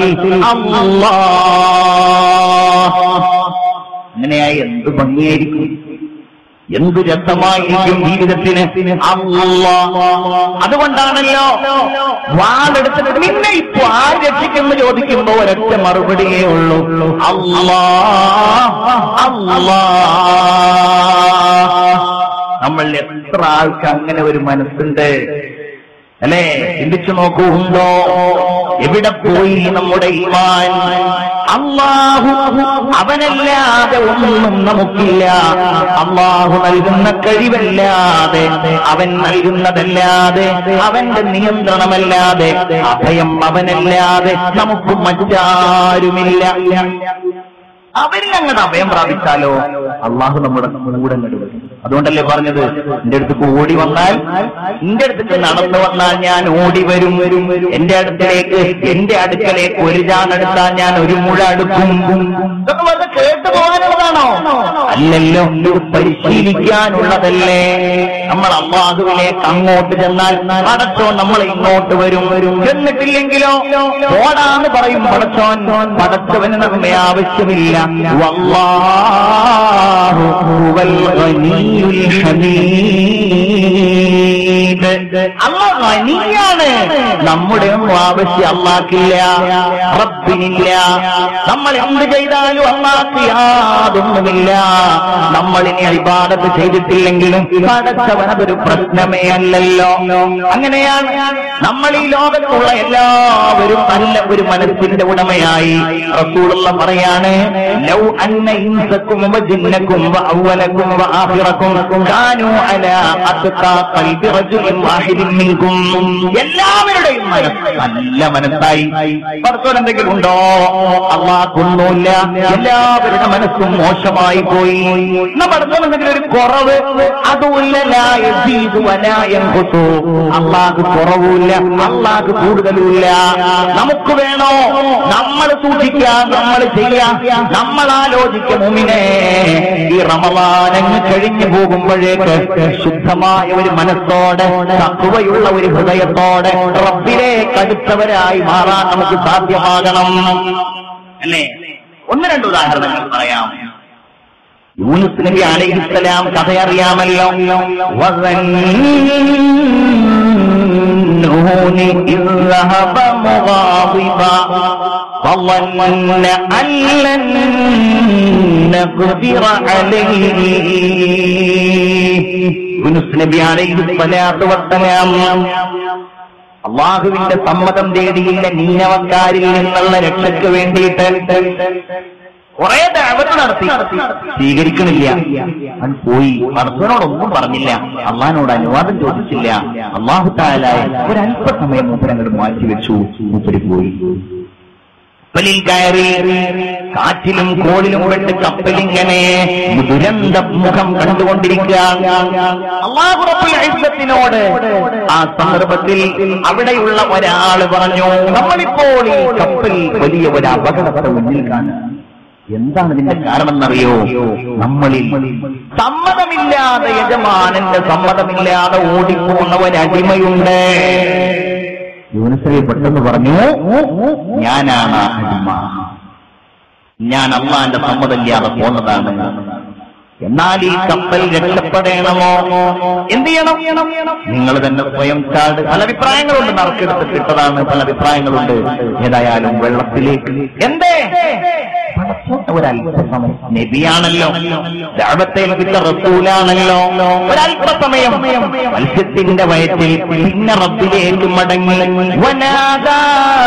അല്ലാഹ്. അങ്ങനെയായി എന്ത് ഭംഗിയായിരിക്കും, എന്ത് രസമായിരിക്കും ജീവിതത്തിന്. അല്ലാഹ്. അതുകൊണ്ടാണല്ലോ വാളെടുത്തിട്ട് നിന്നെ ഇപ്പൊ ആര് രക്ഷിക്കുമെന്ന് ചോദിക്കുമ്പോ ഒരൊറ്റ മറുപടിയേ ഉള്ളൂ, അല്ലാഹ് അല്ലാഹ്. നമ്മൾ എത്ര ആൾക്ക് അങ്ങനെ ഒരു മനസ്സുണ്ട് അല്ലേ? ചിന്തിച്ചു നോക്കൂ, ഉണ്ടോ? എവിടെ പോയി നമ്മുടെ ഈമാൻ? അല്ലാഹു, അവനല്ലാതെ ഒന്നും നമുക്കില്ല. അല്ലാഹു നൽകുന്ന കഴിവല്ലാതെ, അവൻ നൽകുന്നതല്ലാതെ, അവന്റെ നിയന്ത്രണമല്ലാതെ, അഭയം അവനല്ലാതെ നമുക്ക് മറ്റാരുമില്ല. അവരിൽ അങ്ങോട്ട് അഭയം പ്രാപിച്ചാലോ അള്ളാഹു നമ്മുടെ കൂടെ നടുവരും. അതുകൊണ്ടല്ലേ പറഞ്ഞത്, എന്റെ അടുത്തേക്ക് ഓടി വന്നാൽ, എന്റെ അടുത്തേക്ക് നടന്നു വന്നാൽ ഞാൻ ഓടി വരും വരും വരും എന്റെ അടുത്തേക്ക്, എന്റെ അടുക്കലേക്ക് ഒരു ചാണെടുത്താൽ ഞാൻ ഒരു മുഴ അടുക്കും. ഇതൊക്കെ വെറുതെ കേട്ടു പോകാനുള്ളതാണോ? അല്ലല്ലോ, ഇത് പരിശീലിക്കാനുള്ളതല്ലേ. നമ്മൾ അള്ളാഹുവിലേക്ക് അങ്ങോട്ട് ചെന്നാൽ പടച്ചോൻ നമ്മൾ ഇങ്ങോട്ട് വരും വരും ചെന്നിട്ടില്ലെങ്കിലോ ഓടാന്ന് പറയും പടച്ചോൻ. പടച്ചവന് നമ്മെ ആവശ്യമില്ല. വല്ലാഹു ഹുവൽ ഗനിയുൽ ഹമീദ്. അല്ലാഹു ഗനിയാണ്, നമ്മുടെ ആവശ്യം അല്ലാഹ്ക്കില്ല, റബ്ബിനില്ല. നമ്മൾ എന്ത് ചെയ്താലും അല്ലാഹ്ക്ക് യാതൊന്നുമില്ല. നമ്മൾ ഇനി ഇബാദത്ത് ചെയ്തിട്ടില്ലെങ്കിലും പടച്ചവൻ അതൊരു പ്രശ്നമേ അല്ലല്ലോ. അങ്ങനെയാണ് നമ്മൾ ഈ ലോകത്തുള്ള എല്ലാവരും നല്ല ഒരു മനസ്സിന്റെ ഉടമയായി. റസൂലുള്ളാഹി പറയാണ്, ലൗ അന്ന ഇൻസക്കും വജിന്നക്കും വഅവലക്കും വആഖിറക്കും കാനൂ അലാ അത്ഖാ ഖൽബി റജുലിൻ വാഹിദിൻ മിൻകും. എല്ലാവരുടെയും മനസ്സ് നല്ല മനസ്സായി. പടച്ചോൻ എന്തെങ്കിലും ഉണ്ടോ? അല്ലാഹ്ക്കൊന്നുമില്ല. എല്ലാവരുടെ മനസ്സും മോശമായി പോയി. പടച്ചോൻ എന്തെങ്കിലും ഒരു കുറവ്? അതുമില്ല. ലാ യസീദു വലാ യൻഖുസു. അല്ലാഹ് കുറവുമില്ല, അല്ലാഹ് കൂടുതലുമില്ല. നമുക്ക് വേണോ? നമ്മൾ സൂക്ഷിക്കാം, നമ്മൾ ചെയ്യാം, നമ്മൾ ആലോചിക്കും. മുഅ്മിനേ, ഈ റമളാനങ്ങ് കഴിഞ്ഞു പോകുമ്പോഴേക്ക് ശുദ്ധമായ ഒരു മനസ്സോടെ, തഖ്വയുള്ള ഒരു ഹൃദയത്തോടെ റബ്ബിലേക്ക് അടുത്തവരായി മാറാൻ നമുക്ക് സാധ്യമാകണം അല്ലേ? ഒന്ന് രണ്ട് ഉദാഹരണങ്ങൾ പറയാം. യൂനുസ് നബി അലൈഹിസ്സലാം കഥ അറിയാമല്ലോ. وَظَنُّونِ إِذْ ذَهَبَ مُغَاضِبًا فَظَنَّ أَن لَّن نَّقْدِرَ عَلَيْهِ. യൂനുസ് നബി അലൈഹിസ്സലാത്തു വസ്സലാം അള്ളാഹുവിന്റെ സമ്മതം തേടിയില്ല നീനവക്കാരിൽ നിന്നുള്ള രക്ഷയ്ക്ക് വേണ്ടിയിട്ട് കുറെ ദഅവത്ത് നടത്തി, സ്വീകരിക്കണില്ല. അവൻ പോയി, പടച്ചവനോടൊന്നും പറഞ്ഞില്ല, അള്ളാഹിനോട് അനുവാദം ചോദിച്ചില്ല. അള്ളാഹു തആല ഒരല്പസമയം മൂപ്പരങ്ങോട്ട് മാറ്റിവെച്ചു. മൂപ്പര് പോയി. കപ്പലിൽ കയറി കാറ്റിലും കോളിലും പെട്ട് കപ്പലിങ്ങനെ ദുരന്ത മുഖം കണ്ടുകൊണ്ടിരിക്കുക. അല്ലാഹു റബ്ബുൽ ഇസ്സത്തിനോട് ആ സന്ദർഭത്തിൽ അവിടെയുള്ള ഒരാൾ പറഞ്ഞു, നമ്മളിപ്പോൾ ഈ കപ്പൽ വലിയ ഒരു അപകടത്തെ മുന്നിൽ കാണുക. എന്താണ് ഇതിന്റെ കാരണമെന്നറിയോ? നമ്മളിൽ സമ്മതമില്ലാതെ, യജമാനന്റെ സമ്മതമില്ലാതെ ഓടിപ്പോകുന്ന ഒരടിമയുണ്ട്. യൂനുസ് നബി പെട്ടെന്ന് പറഞ്ഞു, ഞാനാണ് അടിമ, ഞാൻ അള്ളാന്റെ സമ്മതമില്ലാതെ പോന്നതാണ്. എന്നാൽ ഈ കപ്പൽ രക്ഷപ്പെടണമോ? എന്ത് ചെയ്യണം? നിങ്ങൾ തന്നെ സ്വയം ചാട്. പല അഭിപ്രായങ്ങളുണ്ട്, നറുക്കെടുത്തിട്ടതാണ്, പല അഭിപ്രായങ്ങളുണ്ട്. ഏതായാലും വെള്ളത്തിലേക്ക്. എന്തേ? ഒരല്പസമയം, നബിയാണല്ലോ, ദഅവത്തെ ലഭിച്ച റസൂലാണല്ലോ, ഒരല്പസമയം മത്സ്യത്തിന്റെ വയറ്റിൽ, പിന്നെ റബ്ബിലേക്ക് മടങ്ങി. വനാദാ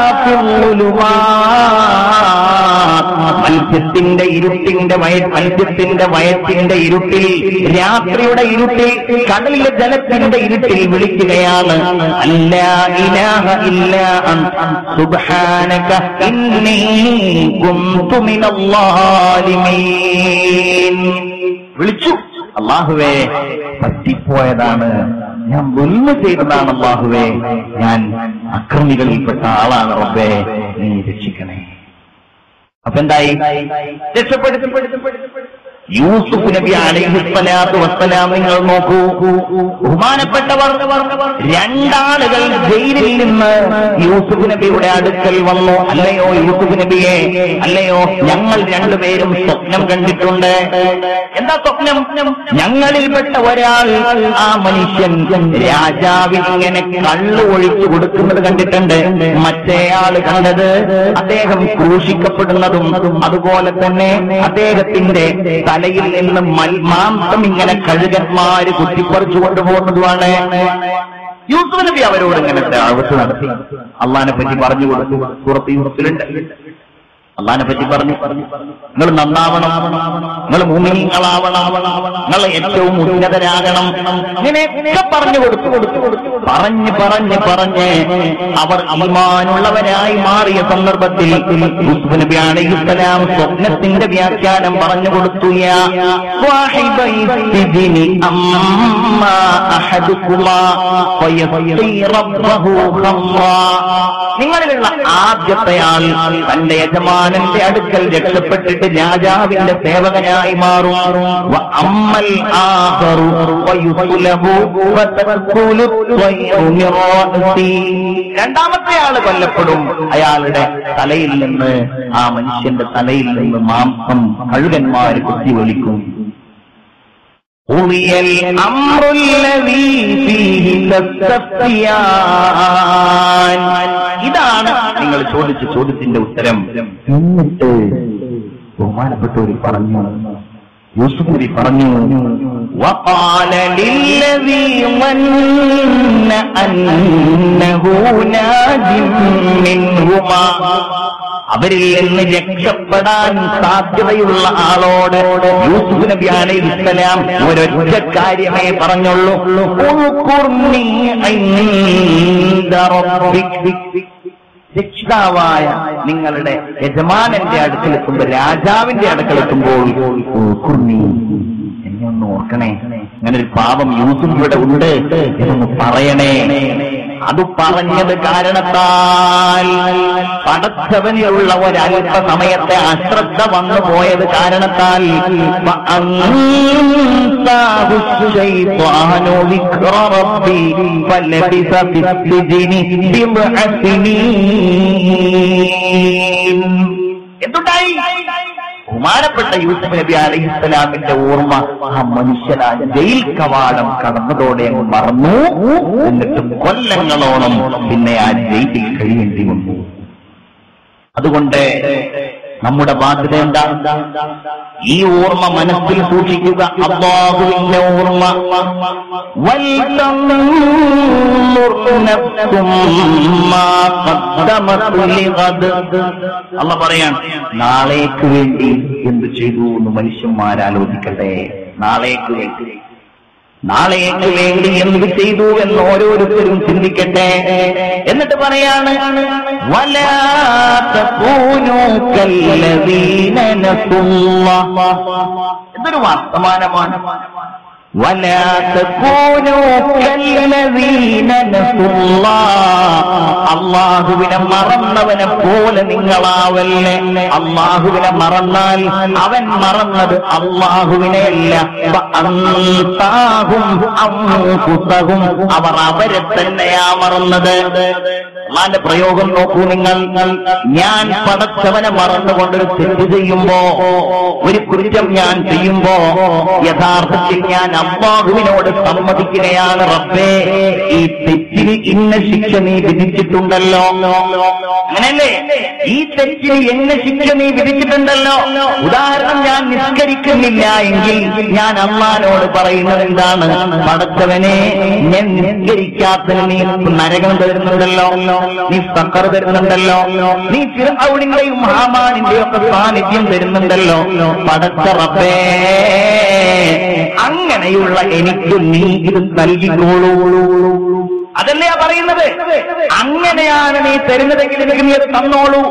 മത്സ്യത്തിന്റെ ഇരുട്ടിന്റെ വയ മത്സ്യത്തിന്റെ വയറ്റിന്റെ ഇരുട്ടിൽ, രാത്രിയുടെ ഇരുട്ടിൽ, കടലിലെ ജലത്തിന്റെ ഇരുട്ടിൽ വിളിക്കുകയാണ്, അല്ലാ ഇലാഹ ഇല്ലാ അൻത സുബ്ഹാനക ഇന്നി കുന്തു മിനൽ ളാലിമീൻ. വിളിച്ചു, അല്ലാഹുവേ പറ്റിപ്പോയതാണ്, ഞാൻ ദുൽമ ചെയ്തതാണ്, അല്ലാഹുവേ ഞാൻ അക്രമികളിൽപ്പെട്ട ആളാണ്, റബ്ബേ നീ രക്ഷിക്കണേ. അപ്പൊ എന്തായി? രക്ഷപ്പെടുത്തി. യൂസുഫ് നബി അലൈഹിസ്സലാത്തു വസ്സലാം നിങ്ങൾ നോക്കൂ, ബഹുമാനപ്പെട്ടവർ രണ്ടാളുകൾ ജയിലിൽ നിന്ന് യൂസുഫ് നബിയുടെ അടുക്കൽ വന്നു. അല്ലയോ യൂസുഫ് നബിയെ, അല്ലയോ ഞങ്ങൾ രണ്ടുപേരും സ്വപ്നം കണ്ടിട്ടുണ്ട്. എന്താ സ്വപ്നം? ഞങ്ങളിൽപ്പെട്ട ഒരാൾ, ആ മനുഷ്യൻ രാജാവിന് ഇങ്ങനെ കള്ളു ഒഴിച്ചു കൊടുക്കുന്നത് കണ്ടിട്ടുണ്ട്. മറ്റേയാൾ കണ്ടത് അദ്ദേഹം ക്രൂശിക്കപ്പെടുന്നതും അതുപോലെ തന്നെ അദ്ദേഹത്തിന്റെ തലയിൽ നിന്ന് മാംസം ഇങ്ങനെ കഴുകന്മാര് കുത്തിപ്പറിച്ചു കൊണ്ടുപോകുന്നതുമാണ്. യൂസുഫ് നബി അവരോട് ഇങ്ങനെ ദഅവത്ത് നടത്തി, അള്ളാഹിനെ പറ്റി പറഞ്ഞു കൊടുത്തു. സൂറത്ത് യൂസുഫിലുണ്ട്, അള്ളാഹിനെ പറ്റി പറഞ്ഞു, നിങ്ങൾ നന്നാവണം, നിങ്ങൾ മുഅ്മിനീങ്ങളാവണം, നിങ്ങൾ ഏറ്റവും ഉന്നതരാകണം, ഇങ്ങനെയൊക്കെ പറഞ്ഞു കൊടുത്തു കൊടുത്തു കൊടുത്തു പറഞ്ഞ് പറഞ്ഞ് പറഞ്ഞ് അവർ ഈമാനുള്ളവരായി മാറിയ സന്ദർഭത്തിൽ യൂസുഫ് നബി അലൈഹിസ്സലാം സ്വപ്നത്തിന്റെ വ്യാഖ്യാനം പറഞ്ഞു കൊടുത്തു. യാ സാഹിബൈ സിജ്നി അമ്മാ അഹദുകുമാ ഫയസ്ഖി റബ്ബഹു ഖമ്റാ. നിങ്ങളിലുള്ള ആദ്യത്തെ ആൾ തന്റെ യജമാനന്റെ അടുക്കൽ രക്ഷപ്പെട്ടിട്ട് രാജാവിന്റെ സേവകനായി മാറും. അമ്മൽ ആഖറു വയുസ്ലബു വതഖുലു ത്വയ്റു മിൻ റഅസി. രണ്ടാമത്തെ ആള് കൊല്ലപ്പെടും, അയാളുടെ തലയിൽ നിന്ന്, ആ മനുഷ്യന്റെ തലയിൽ നിന്ന് മാംസം കഴുകന്മാര് കുത്തിവലിക്കും. ഇതാണ് നിങ്ങൾ ചോദിച്ച ചോദ്യത്തിന്റെ ഉത്തരം. എന്നിട്ട് ബഹുമാനപ്പെട്ടവർ പറഞ്ഞു, യൂസുഫ് നബി പറഞ്ഞു, വഖാല ലില്ലദീ വന്ന അന്നഹു നാജിൻ മിൻഹുമാ. അവരിൽ നിന്ന് രക്ഷപ്പെടാൻ സാധ്യതയുള്ള ആളോട് യൂസുഫ് നബി അലൈഹിസ്സലാം ഒരൊറ്റ കാര്യമേ പറഞ്ഞുള്ളൂ, ഉൽഖുർനി ഇൻദ റബ്ബിക്. രക്ഷിതാവായ നിങ്ങളുടെ യജമാനന്റെ അടുക്കലെത്തുമ്പോൾ, രാജാവിന്റെ അടുക്കലെത്തുമ്പോൾ ഉൽഖുർനി, എന്നെ ഒന്ന് ഓർക്കണേ, അങ്ങനെ ഒരു പാപം യൂസുഫിവിടെ ഉണ്ട് എന്നൊന്ന് പറയണേ. അത് പറഞ്ഞത് കാരണത്താൽ, പടച്ചവനിലുള്ള ഒരല്പ സമയത്തെ അശ്രദ്ധ വന്നു പോയത് കാരണത്താൽ എന്തുണ്ടായി? ബഹുമാനപ്പെട്ട യൂസുഫ് നബി അലൈഹിസ്സലാമിന്റെ ഓർമ്മ ആ മനുഷ്യനായ ജയിൽ കവാടം കടന്നതോടെ അങ്ങ് മറന്നു. എന്നിട്ടും കൊല്ലങ്ങളോളം പിന്നെ ആ ജയിലിൽ കഴിയേണ്ടി വന്നു. അതുകൊണ്ട് നമ്മുടെ ബാധ്യത എന്താ? ഈ ഓർമ്മ മനസ്സിൽ സൂക്ഷിക്കുക, അല്ലാഹുവിന്റെ ഓർമ്മ. അല്ലാഹു പറയാണ്, നാളേക്ക് വേണ്ടി എന്ത് ചെയ്തു എന്ന് മനുഷ്യന്മാരാലോചിക്കട്ടെ. നാളേക്ക് വേണ്ടി നാളേക്ക് വേണ്ടി എന്ത് ചെയ്തു എന്ന് ഓരോരുത്തരും ചിന്തിക്കട്ടെ. എന്നിട്ട് പറയാണ്, വലാ തകൂനൂ കല്ലദീന നസുല്ലാഹ്. ഇതൊരു വർത്തമാനമാണ്. വലാ തകൂനൂ കല്ലദീന നസുല്ലാഹ്. അല്ലാഹുവിനെ മറന്നവനെ പോലെ നിങ്ങളാവല്ലേ. അല്ലാഹുവിനെ മറന്നാൽ അവൻ മറന്നത് അല്ലാഹുവിനെയല്ല, അൻതാഹും അൻഫുസഹും, അവർ അവരെ തന്നെയാ മറന്നത്. അള്ളാന്റെ പ്രയോഗം നോക്കൂ നിങ്ങൾ. ഞാൻ പടച്ചവനെ മറന്നുകൊണ്ടൊരു തെറ്റ് ചെയ്യുമ്പോ, ഒരു കുറ്റം ഞാൻ ചെയ്യുമ്പോ യഥാർത്ഥത്തിൽ ഞാൻ അല്ലാഹുവിനോട് സമ്മതിക്കുകയാണ്, റബ്ബേ ഈ തെറ്റിന് ഇന്ന ശിക്ഷ നീ വിധിച്ചിട്ടുണ്ടല്ലോ. അങ്ങനെയല്ലേ? ഈ തെറ്റിന് എന്ന ശിക്ഷ നീ വിധിച്ചിട്ടുണ്ടല്ലോ. ഉദാഹരണം, ഞാൻ നിസ്കരിക്കുന്നില്ല എങ്കിൽ ഞാൻ അള്ളാനോട് പറയുന്നത് എന്താണ്? പടച്ചവനെ, ഞാൻ നിസ്കരിക്കാത്തതിന് നീ നരകം തരുന്നുണ്ടല്ലോ, നീ സഖർ തരുന്നുണ്ടല്ലോ, നീ ഫിർഔനിന്റെയും ഹാമാനിന്റെയും ഒക്കെ സാന്നിധ്യം തരുന്നുണ്ടല്ലോ. പടച്ച റബ്ബേ, അങ്ങനെയുള്ള എനിക്ക് നീ ഇത് നൽകിക്കോളൂ. അതല്ലയാ പറയുന്നത്. അങ്ങനെയാണ് നീ തരുന്നതെങ്കിൽ എനിക്ക് നീ അത് തന്നോളൂ.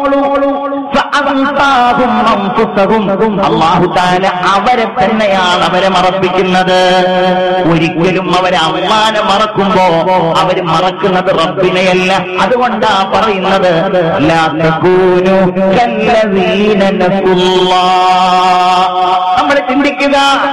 അല്ലാഹു തആല അവരെ തന്നെയാണ് അവരെ മറപ്പിക്കുന്നത്. ഒരിക്കലും അവരെ അള്ളാനെ മറക്കുമ്പോ അവര് മറക്കുന്നത് റബ്ബിനെയല്ല. അതുകൊണ്ടാ പറയുന്നത്, ലാ തകൂനു കല്ലദീന നസുല്ലാഹ്. നമ്മൾ ചിന്തിക്കുക,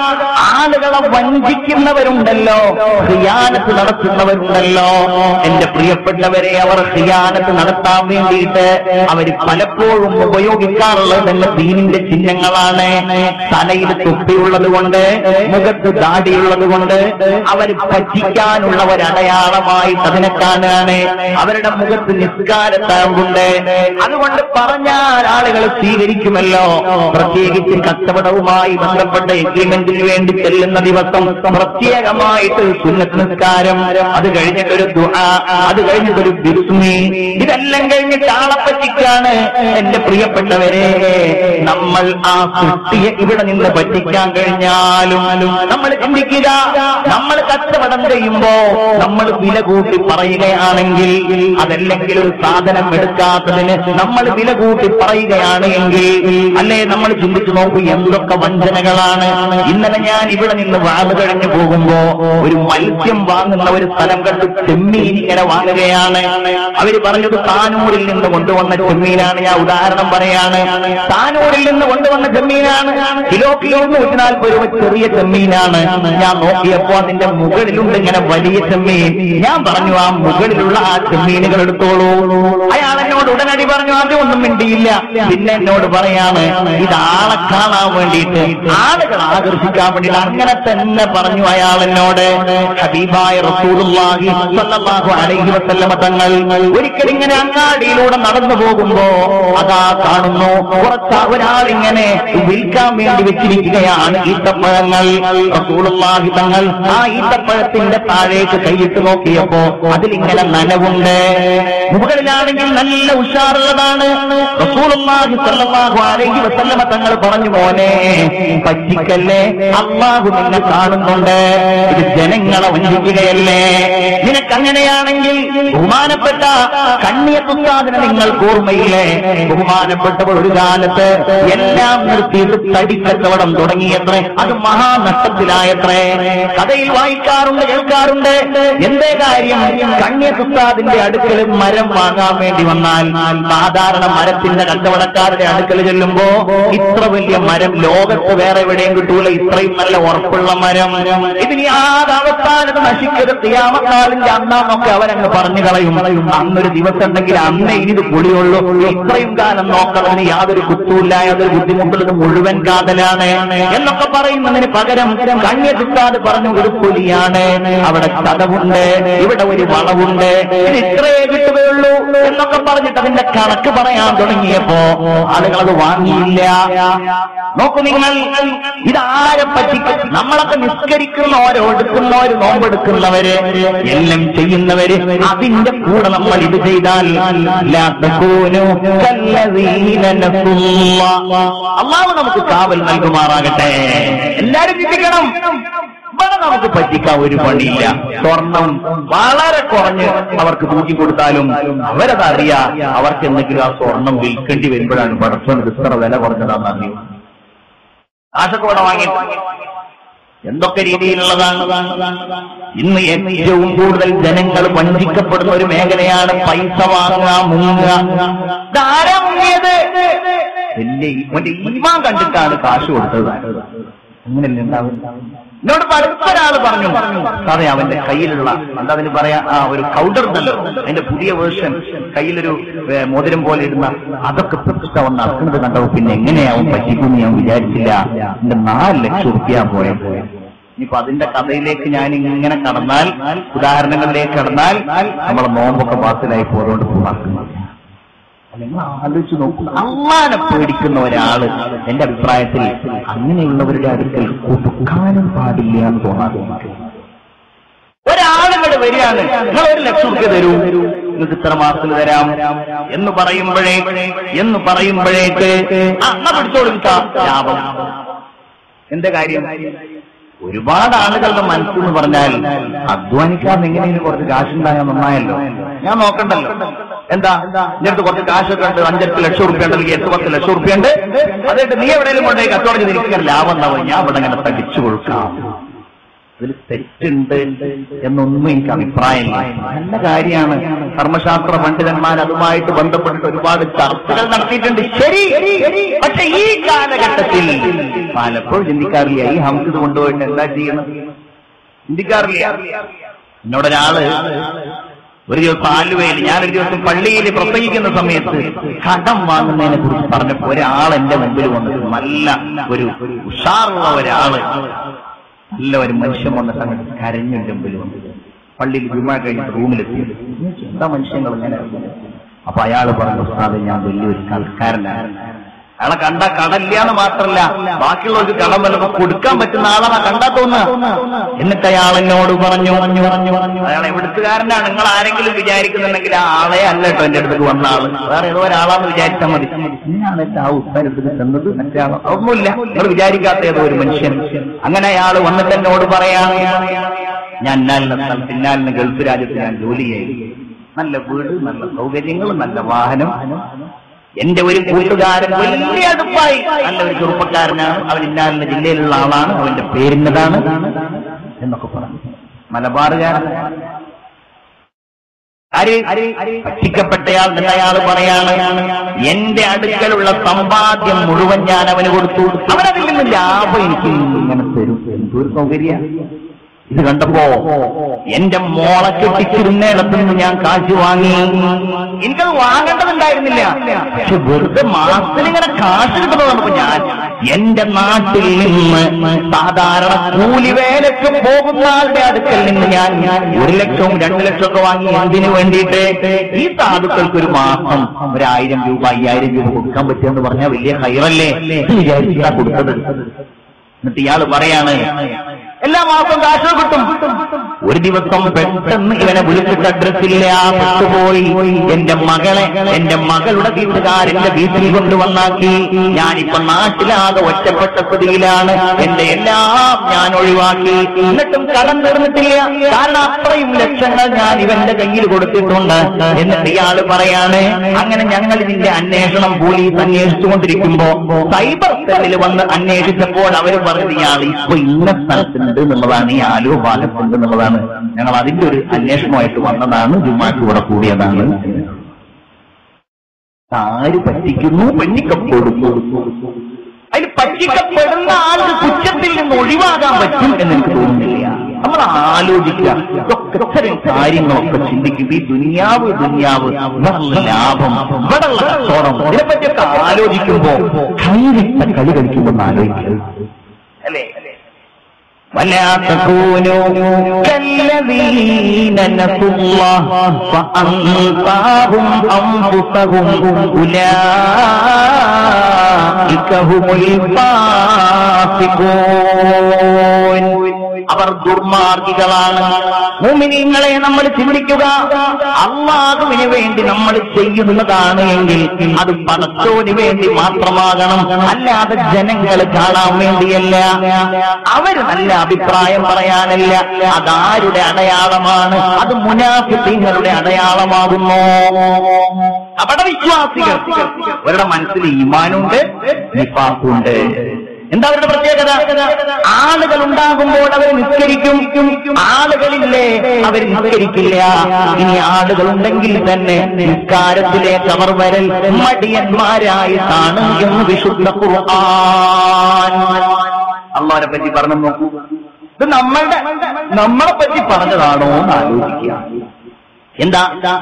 ആളുകളെ വഞ്ചിക്കുന്നവരുണ്ടല്ലോ, ഖിയാനത്ത് നടത്തുന്നവരുണ്ടല്ലോ. എന്റെ പ്രിയപ്പെട്ടവരെ, അവർ ഖിയാനത്ത് നടത്താൻ വേണ്ടിയിട്ട് അവർ പലപ്പോഴും ഉപയോഗിക്കാറുള്ളത് തന്നെ ദീനിന്റെ ചിഹ്നങ്ങളാണ്. തലയിൽ തൊപ്പിയുള്ളത് കൊണ്ട്, മുഖത്ത് ദാടിയുള്ളത് കൊണ്ട് അവർ പറ്റിക്കാനുള്ള ഒരടയാളമായിട്ട് അതിനെ കാണുകയാണ്. അവരുടെ മുഖത്ത് നിസ്കാരത്താവുണ്ട്. അതുകൊണ്ട് പറഞ്ഞാൽ ആളുകൾ സ്വീകരിക്കുമല്ലോ. പ്രത്യേകിച്ച് കച്ചവടവുമായി ബന്ധപ്പെട്ട എഗ്രിമെന്റിന് വേണ്ടി ചെല്ലുന്ന ദിവസം പ്രത്യേകമായിട്ട് സുന്നത്ത് നിസ്കാരം, അത് കഴിഞ്ഞിട്ടൊരു ദുആ, അത് കഴിഞ്ഞിട്ടൊരു ബിസ്മി, ഇതെല്ലാം കഴിഞ്ഞിട്ട് ആളെ പറ്റിക്കാണ്. എന്റെ പ്രിയപ്പെട്ടവരെ, നമ്മൾ ആ സൃഷ്ടിയെ ഇവിടെ നിന്ന് പറ്റിക്കാൻ കഴിഞ്ഞാലും നമ്മൾ ചിന്തിക്കുക, നമ്മൾ കച്ചവടം ചെയ്യുമ്പോ നമ്മൾ വില കൂട്ടി പറയുകയാണെങ്കിൽ, അതല്ലെങ്കിൽ ഒരു സാധനം എടുക്കാത്തതിന് നമ്മൾ വില കൂട്ടി പറയുകയാണ് എങ്കിൽ, അല്ലേ? നമ്മൾ ചിന്തിച്ചു നോക്കൂ, എന്തൊക്കെ വഞ്ചനകളാണ്. ഇന്നലെ ഞാൻ ഇവിടെ നിന്ന് വാഴ കഴിഞ്ഞു പോകുമ്പോ ഒരു മത്സ്യം വാങ്ങുന്ന ഒരു സ്ഥലം കണ്ടു. ചെമ്മീൻ ഇങ്ങനെ വാങ്ങുകയാണ്. അവര് പറഞ്ഞത് താനൂരിൽ നിന്ന് കൊണ്ടുവന്ന ചെമ്മീനാണ്. ഞാൻ ഉദാഹരണം പറയാണ്, താനൂരിൽ നിന്ന് കൊണ്ടുവന്ന ചെമ്മീനാണ്. കിലോ കിലോ നൂറ്റി നാൽപ്പത് രൂപ ചെറിയ ചെമ്മീനാണ്. ഞാൻ നോക്കിയപ്പോ അതിന്റെ മുകളിലുണ്ട് ഇങ്ങനെ വലിയ ചെമ്മീൻ. ഞാൻ പറഞ്ഞു, ആ മുകളിലുള്ള ആ ചെമ്മീനുകൾ എടുത്തോളൂ. അയാൾ എന്നോട് ഉടനടി പറഞ്ഞു, അതൊന്നും മിണ്ടിയില്ല. പിന്നെ എന്നോട് പറയാണ്, ഇത് ആളെ കാണാൻ വേണ്ടിയിട്ട്, ആളുകൾ ആകർഷിക്കാൻ വേണ്ടിയിട്ട് അങ്ങനെ തന്നെ പറഞ്ഞു അയാൾ എന്നോട്. ഹബീബായ റസൂലുള്ളാഹി സ്വല്ലല്ലാഹു അലൈഹി വസല്ലമ തങ്ങൾ ഒരിക്കൽ ഇങ്ങനെ അങ്ങാടിയിലൂടെ നടന്നു പോകുമ്പോ അതാ കാണുന്നു, കുറച്ച് ഒരാളിങ്ങനെ വിൽക്കാൻ വേണ്ടി വെച്ചിരിക്കുകയാണ് ഈത്തപ്പഴങ്ങൾ. റസൂലുള്ളാഹി തങ്ങൾ ആ ഈത്തപ്പഴത്തിന്റെ താഴേക്ക് കൈയിട്ട് നോക്കിയപ്പോ അതിലിങ്ങനെ നനവുണ്ട്. മുകളിലാണെങ്കിൽ നല്ല ഉഷാറുള്ളതാണ്. റസൂലുള്ളാഹി സ്വല്ലല്ലാഹു അലൈഹി വസല്ലമ തങ്ങൾ പറഞ്ഞു, മോനെ പറ്റിക്കല്ലേ, അല്ലാഹു നിന്നെ കാണുന്നുണ്ട്, ഇത് ജനങ്ങളെ വഞ്ചിക്കുകയല്ലേ. നിനക്കങ്ങനെയാണെങ്കിൽ ബഹുമാനപ്പെട്ട കണ്ണിയത്തുസ്താദിനെ നിങ്ങൾക്ക് ഓർമ്മയില്ലേ? ബഹുമാനപ്പെട്ടവർ ഒരു കാലത്ത് എല്ലാം നിർത്തിയിട്ട് തടിക്കച്ചവടം തുടങ്ങിയത്രേ. അത് മഹാനഷ്ടത്തിലായത്രേ. കഥയിൽ വായിക്കാറുണ്ട്, കേൾക്കാറുണ്ട്. എന്തേ കാര്യം? കണ്ണിയത്തുസ്താദിന്റെ അടുക്കൽ മരം വാങ്ങാൻ വേണ്ടി വന്നാൽ സാധാരണ മരത്തിന്റെ കച്ചവടക്കാരുടെ അടുക്കൽ ചെല്ലുമ്പോ ഇത്ര വലിയ മരം ലോകത്ത് വേറെ എവിടെയും കിട്ടൂല, ഇത്രയും നല്ല ഉറപ്പുള്ള മരം. ഇതിന് യാതൊരവസ്ഥാനത്ത് നശിക്കരുത്, ഖിയാമത്താലിന്റെ അന്നാന്നൊക്കെ അവരങ്ങ് പറഞ്ഞു കളയും. അന്നൊരു ദിവസം ഉണ്ടെങ്കിൽ അന്നേ ഇത് പൊളിയുള്ളൂ. ഇത്രയും കാലം നോക്കുന്നതിന് യാതൊരു കുത്തുമില്ല, യാതൊരു ബുദ്ധിമുട്ടുള്ളത് മുഴുവൻ കാതലാണ് എന്നൊക്കെ പറയുന്നതിന് പകരം കണ്ണിയത്തുസ്താദ് പറഞ്ഞു, ഒരു പൊലിയാണ്, അവിടെ ചതവുണ്ട്, ഇവിടെ ഒരു വളവുണ്ട്, ഇത് ഇത്രയേ കിട്ടുകയുള്ളൂ എന്നൊക്കെ പറഞ്ഞിട്ട് അതിന്റെ കണക്ക് പറയാൻ തുടങ്ങിയപ്പോ ആളുകൾ അത് വാങ്ങിയില്ല. നോക്കൂ നിങ്ങൾ, ഇതാരെ പറ്റി? നമ്മളൊക്കെ നിസ്കരിക്കുന്നവരോ, എടുക്കുന്നവര്, നോമ്പെടുക്കുന്നവര്, എല്ലാം ചെയ്യുന്നവര്, അതിന്റെ കൂടെ നമ്മൾ ഇത് ചെയ്താൽ അല്ലാഹു നമുക്ക് കാവൽ നൽകുമാറാകട്ടെ. എല്ലാരും ചിന്തിക്കണം, ഇവിടെ നമുക്ക് പറ്റിക്കാൻ ഒരു പണിയില്ല. സ്വർണം വളരെ കുറഞ്ഞ് അവർക്ക് തൂക്കി കൊടുത്താലും അവരതറിയാ, അവർക്ക് എന്തെങ്കിലും ആ സ്വർണം വിൽക്കേണ്ടി വരുമ്പോഴാണ് പടച്ചോൻ ഇത്ര വില കുറഞ്ഞതാണെന്ന് അറിയും. കാശൊക്കെ വാങ്ങി എന്തൊക്കെ രീതിയിലുള്ളതാണ്. ഇന്ന് ഏറ്റവും കൂടുതൽ ജനങ്ങൾ വഞ്ചിക്കപ്പെടുന്ന ഒരു മേഖലയാണ് പൈസ വാങ്ങുക, മുങ്ങുക. ധാരാ മുങ്ങിയത് വലിയ ഈമാൻ കണ്ടിട്ടാണ് കാശ് കൊടുത്തത്. അങ്ങനെയല്ലേ ഉണ്ടാവും? എന്നോട് അടുത്തൊരാൾ പറഞ്ഞു, അതെ അവന്റെ കയ്യിലുള്ള എന്താ അതിന് പറയാ, ആ ഒരു കൗണ്ടർ ഉണ്ടല്ലോ, അതിന്റെ പുതിയ വേർഷൻ, കയ്യിലൊരു മോതിരം പോലെ ഇടുന്ന, അതൊക്കെ അവൻ നടക്കുന്നത് കണ്ടപ്പോ പിന്നെ എങ്ങനെയാവും പറ്റിക്കുന്നു ഞാൻ വിചാരിച്ചില്ല. എന്റെ നാല് ലക്ഷം റുപ്യ പോയത്. ഇനിയിപ്പോ അതിന്റെ കഥയിലേക്ക് ഞാൻ ഇങ്ങനെ കടന്നാൽ, ഉദാഹരണങ്ങളിലേക്ക് കടന്നാൽ നമ്മളെ നോമ്പൊക്കെ ബാത്തിലായി പോയതുകൊണ്ട് പോകാക്കുന്നത്. നിങ്ങൾ ആലോചിച്ച് നോക്കൂ, അള്ളാനെ പേടിക്കുന്ന ഒരാള് എന്റെ അഭിപ്രായത്തിൽ അങ്ങനെയുള്ളവരുടെ അടുക്കൽ കൊടുക്കാനും പാടില്ല എന്ന് തോന്നാതെ. ഒരാളുകൾ വരികയാണ്, നിങ്ങൾ ഒരു ലക്ഷം റുപ്യ തരൂ, നിങ്ങൾക്ക് ഇത്ര മാസത്തിൽ തരാം എന്ന് പറയുമ്പോഴേ എന്ന് പറയുമ്പോഴേക്ക് അമ്മ പിടിച്ചോടുക്കാം ലാഭം. എന്റെ കാര്യം, ഒരുപാട് ആളുകളുടെ മനസ്സെന്ന് പറഞ്ഞാൽ അധ്വാനിക്കാതെ എങ്ങനെയും കുറച്ച് കാശുണ്ടായാൽ നന്നായല്ലോ, ഞാൻ നോക്കണ്ടല്ലോ. എന്താ എന്റെ അടുത്ത് കുറച്ച് കാശൊക്കെ ഉണ്ട്, അഞ്ചെട്ട് ലക്ഷം റുപ്യ ഉണ്ട്, എട്ട് പത്ത് ലക്ഷം റുപ്യ ഉണ്ട്, അതായിട്ട് നീ എവിടെയെങ്കിലും കൊണ്ടേ കച്ചവടം ചെയ്ത് എനിക്ക് ലാഭം ഉണ്ടാവും, ഞാൻ ഇവിടെ ഇങ്ങനെ തടിച്ചു കൊടുക്കാം. അതിൽ തെറ്റുണ്ട് എന്നൊന്നും എനിക്ക് അഭിപ്രായമില്ല. നല്ല കാര്യമാണ്. കർമ്മശാസ്ത്ര പണ്ഡിതന്മാർ അതുമായിട്ട് ബന്ധപ്പെട്ടിട്ട് ഒരുപാട് ചർച്ചകൾ നടത്തിയിട്ടുണ്ട്. ശരി, പക്ഷെ ഈ കാലഘട്ടത്തിൽ പലപ്പോഴും ചിന്തിക്കാറില്ല, ഈ ഹംസ് കൊണ്ടുപോയിട്ട് എന്താ ചെയ്യണം ചിന്തിക്കാറില്ല. എന്നോടൊരാള് ഒരു ദിവസം ആലുവയിൽ, ഞാനൊരു ദിവസം പള്ളിയിൽ പ്രസംഗിക്കുന്ന സമയത്ത് കടം വാങ്ങുന്നതിനെ കുറിച്ച് പറഞ്ഞപ്പോ ഒരാൾ എന്റെ മുമ്പിൽ വന്നിട്ട്, നല്ല ഒരു ഉഷാറുള്ള ഒരാള്, നല്ല ഒരു മനുഷ്യൻ വന്ന സമയത്ത് കരഞ്ഞു മുമ്പിൽ വന്നു. പള്ളിയിൽ ജുമാ കഴിഞ്ഞിട്ട് റൂമിലെത്തി, എന്താ മനുഷ്യങ്ങൾ ഇങ്ങനെ? അപ്പൊ അയാൾ പറഞ്ഞു, ഉസ്താദേ ഞാൻ വലിയൊരു കളിക്കാരനാണ്. അയാളെ കണ്ടാ കടല്ലാന്ന് മാത്രല്ല, ബാക്കിയുള്ളവർക്ക് കടം വല്ലതും കൊടുക്കാൻ പറ്റുന്ന ആളാണ് കണ്ടാ തോന്നുക. എന്നിട്ട് അയാൾ എന്നോട് പറഞ്ഞു പറഞ്ഞു പറഞ്ഞു അയാൾ എവിടുത്തുകാരനാണ്, നിങ്ങൾ ആരെങ്കിലും വിചാരിക്കുന്നുണ്ടെങ്കിൽ ആ ആളെ അല്ല കേട്ടോ എന്റെ അടുത്തേക്ക് വന്ന ആള്, വേറെ ഏതോ ഒരാളാന്ന് വിചാരിച്ചാൽ മതി. ഞാണ് എന്റെ ആ ഉസ്താദെടുത്ത് ചെന്നത് മറ്റേ ആളോ ഒന്നുമില്ല, നിങ്ങൾ വിചാരിക്കാത്ത ഏതോ ഒരു മനുഷ്യൻ. അങ്ങനെ അയാൾ വന്നിട്ട് എന്നോട് പറയാണ്, ഞാൻ ഇന്നാലിന്റെ സ്ഥലത്ത് ഇന്നാലിന് ഗൾഫ് രാജ്യത്ത് ഞാൻ ജോലി ചെയ്യും, നല്ല വീട്, നല്ല സൗകര്യങ്ങൾ, നല്ല വാഹനം. എന്റെ ഒരു കൂട്ടുകാരൻ വലിയ അടുപ്പായി, നല്ല ഒരു ചെറുപ്പക്കാരനാണ്, അവൻ ഇന്നാലിന്റെ ജില്ലയിലുള്ള ആളാണ്, അവന്റെ പേരിന്നതാണ് എന്നൊക്കെ പറഞ്ഞു. മലബാറുകാരൻ പറ്റിക്കപ്പെട്ടയാൾ എന്നയാൾ പറയാണ്, എന്റെ അടുക്കലുള്ള സമ്പാദ്യം മുഴുവൻ ഞാൻ അവന് കൊടുത്തു, അവനതിൽ നിന്ന് ലാഭം എനിക്ക് ഇങ്ങനെ തരും. എന്തൊരു സൗകര്യ! ഇത് കണ്ടപ്പോ എന്റെ മോളെ കെട്ടിച്ചിരുന്നേടത്ത് നിന്ന് ഞാൻ കാശ് വാങ്ങി. എനിക്കത് വാങ്ങേണ്ടതുണ്ടായിരുന്നില്ല, പക്ഷെ വെറുതെ മാസത്തിലിങ്ങനെ കാശ് കിട്ടുന്നത് കണ്ടപ്പോ ഞാൻ എന്റെ നാട്ടിൽ നിന്ന് സാധാരണ കൂലിവേലയ്ക്ക് പോകുന്ന ആളുടെ അടുക്കൽ നിന്ന് ഞാൻ ഒരു ലക്ഷവും രണ്ടു ലക്ഷവും ഒക്കെ വാങ്ങി. എന്തിനു വേണ്ടിയിട്ട്? ഈ സാധുക്കൾക്ക് ഒരു മാസം ഒരായിരം രൂപ അയ്യായിരം രൂപ കൊടുക്കാൻ പറ്റുമെന്ന് പറഞ്ഞാൽ വലിയ ഹൈറല്ലേ വിചാരിച്ചാ കൊടുത്തത്. എന്നിട്ട് ഇയാള് പറയാണ്, എല്ലാ മാസവും കാശ് കിട്ടും. ഒരു ദിവസം പെട്ടെന്ന് ഇവനെ വിളിച്ചിട്ട് അഡ്രസ്സില്ല, പെട്ടുപോയി. എന്റെ മകളെ എന്റെ മകളുടെ വീട്ടുകാരന്റെ വീട്ടിൽ കൊണ്ടുവന്നാക്കി. ഞാനിപ്പോ നാട്ടിലാകെ ഒറ്റപ്പെട്ട സ്ഥിതിയിലാണ്, എന്റെ എല്ലാം ഞാൻ ഒഴിവാക്കി. എന്നിട്ടും കടം തീർന്നിട്ടില്ല, കാരണം അത്രയും ലക്ഷങ്ങൾ ഞാൻ ഇവന്റെ കയ്യിൽ കൊടുത്തിട്ടുണ്ട്. എന്നിട്ട് ഇയാള് പറയാണ്, അങ്ങനെ ഞങ്ങൾ ഇതിന്റെ അന്വേഷണം പോലീസ് അന്വേഷിച്ചുകൊണ്ടിരിക്കുമ്പോ സൈബർ സെല്ലിൽ വന്ന് അന്വേഷിച്ചപ്പോൾ അവർ പറഞ്ഞു, ഇയാൾ ഇപ്പൊ ഇന്ന സ്ഥലത്തുണ്ട് എന്നുള്ളതാണ്, ഈ ആലുവ ഭാഗത്തുണ്ട് എന്നുള്ളതാണ്. ഞങ്ങൾ അതിന്റെ ഒരു അന്വേഷണമായിട്ട് വന്നതാണ്, ജുമാക്ക് ഇവിടെ കൂടിയതാണ്. ആര് പറ്റിക്കുന്നു? പറ്റിക്കപ്പെടുന്നു. അതിൽ പറ്റിക്കപ്പെടുന്ന ആൾക്ക് കുറ്റത്തിൽ നിന്ന് ഒഴിവാകാൻ പറ്റും എന്നെനിക്ക് തോന്നുന്നില്ല. നമ്മൾ ആലോചിക്കുക, ഇതൊക്കെ ഇത്തരം കാര്യങ്ങളൊക്കെ ചിന്തിക്കും. ഈ ദുനിയാവ് ദുനിയാവ് ഇവിടെയുള്ള ലാഭം, ഇവിടെയുള്ള കച്ചവടം, ഇതിനെപ്പറ്റിയൊക്കെ ആലോചിക്കുമ്പോ കൈവിട്ട കളി കളിക്കുമ്പോൾ ആലോചിക്കുക അല്ലേ? ولا تكونوا كالذين نسوا الله فأنساهم أنفسهم أولئك هم الفاسقون. അവർ ദുർമാർഗികളാണ്. മുഅ്മിനീങ്ങളെ നമ്മൾ ചിന്തിക്കുക, അല്ലാഹുവിന് വേണ്ടി നമ്മൾ ചെയ്യുന്നതാണ് എങ്കിൽ അത് പടച്ചോന് വേണ്ടി മാത്രമാകണം, അല്ലാതെ ജനങ്ങൾ കാണാൻ വേണ്ടിയല്ല, അവര് നല്ല അഭിപ്രായം പറയാനല്ല. അതാരുടെ അടയാളമാണ്? അത് മുനാഫിഖീങ്ങളുടെ അടയാളമാകുന്നു. അപടവിശ്വാസികൾ, അവരുടെ മനസ്സിൽ ഈമാനുണ്ട്, നിഫാഖുണ്ട്. എന്താ അവരുടെ പ്രത്യേകത? ആളുകൾ ഉണ്ടാകുമ്പോൾ അവർ നിസ്കരിക്കും, ആളുകളില്ലേ അവർ നിസ്കരിക്കില്ല. ഇനി ആളുകളുണ്ടെങ്കിൽ തന്നെ നിസ്കാരത്തിലേക്ക് അവർ വരൽ മടിയന്മാരായിട്ടാണ് എന്ന് വിശുദ്ധ ഖുർആൻ അല്ലാഹുവിനെ പറ്റി പറഞ്ഞു നോക്കൂ. ഇത് നമ്മളുടെ നമ്മളെ പറ്റി പറഞ്ഞതാണോ എന്ന് ആലോചിക്കുക. എന്താ?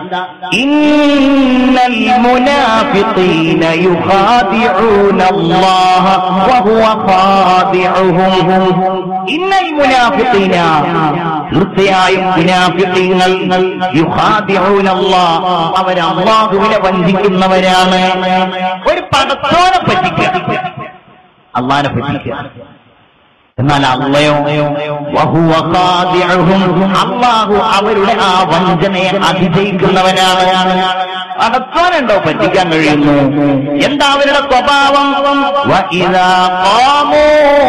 ഇന്നൽ മുനാഫിഖീന യുഖാദിഊന അല്ലാഹ വഹുവ ഖാദിഉഹും. ഇന്നൽ മുനാഫിഖീന, തീർച്ചയായും മുനാഫിഖീങ്ങൾ, യുഖാദിഊന അല്ലാഹ, അവർ അല്ലാഹുവിനെ വഞ്ചിക്കുന്നവരാണ്. ഒരു പടച്ചോനെ പറ്റിക്കുക, അല്ലാഹനെ പറ്റിക്കുക. എന്നാൽ അള്ളയോ വഹുവ ഖാദിഉഹും, അല്ലാഹു അവരുടെ ആ വഞ്ചനയെ അതിജയിക്കുന്നവനാണ്. അടക്കാനുണ്ടോ പറ്റിക്കാൻ കഴിയുന്നു? എന്താ അവരുടെ സ്വഭാവം? വഇദാ ഖാമൂ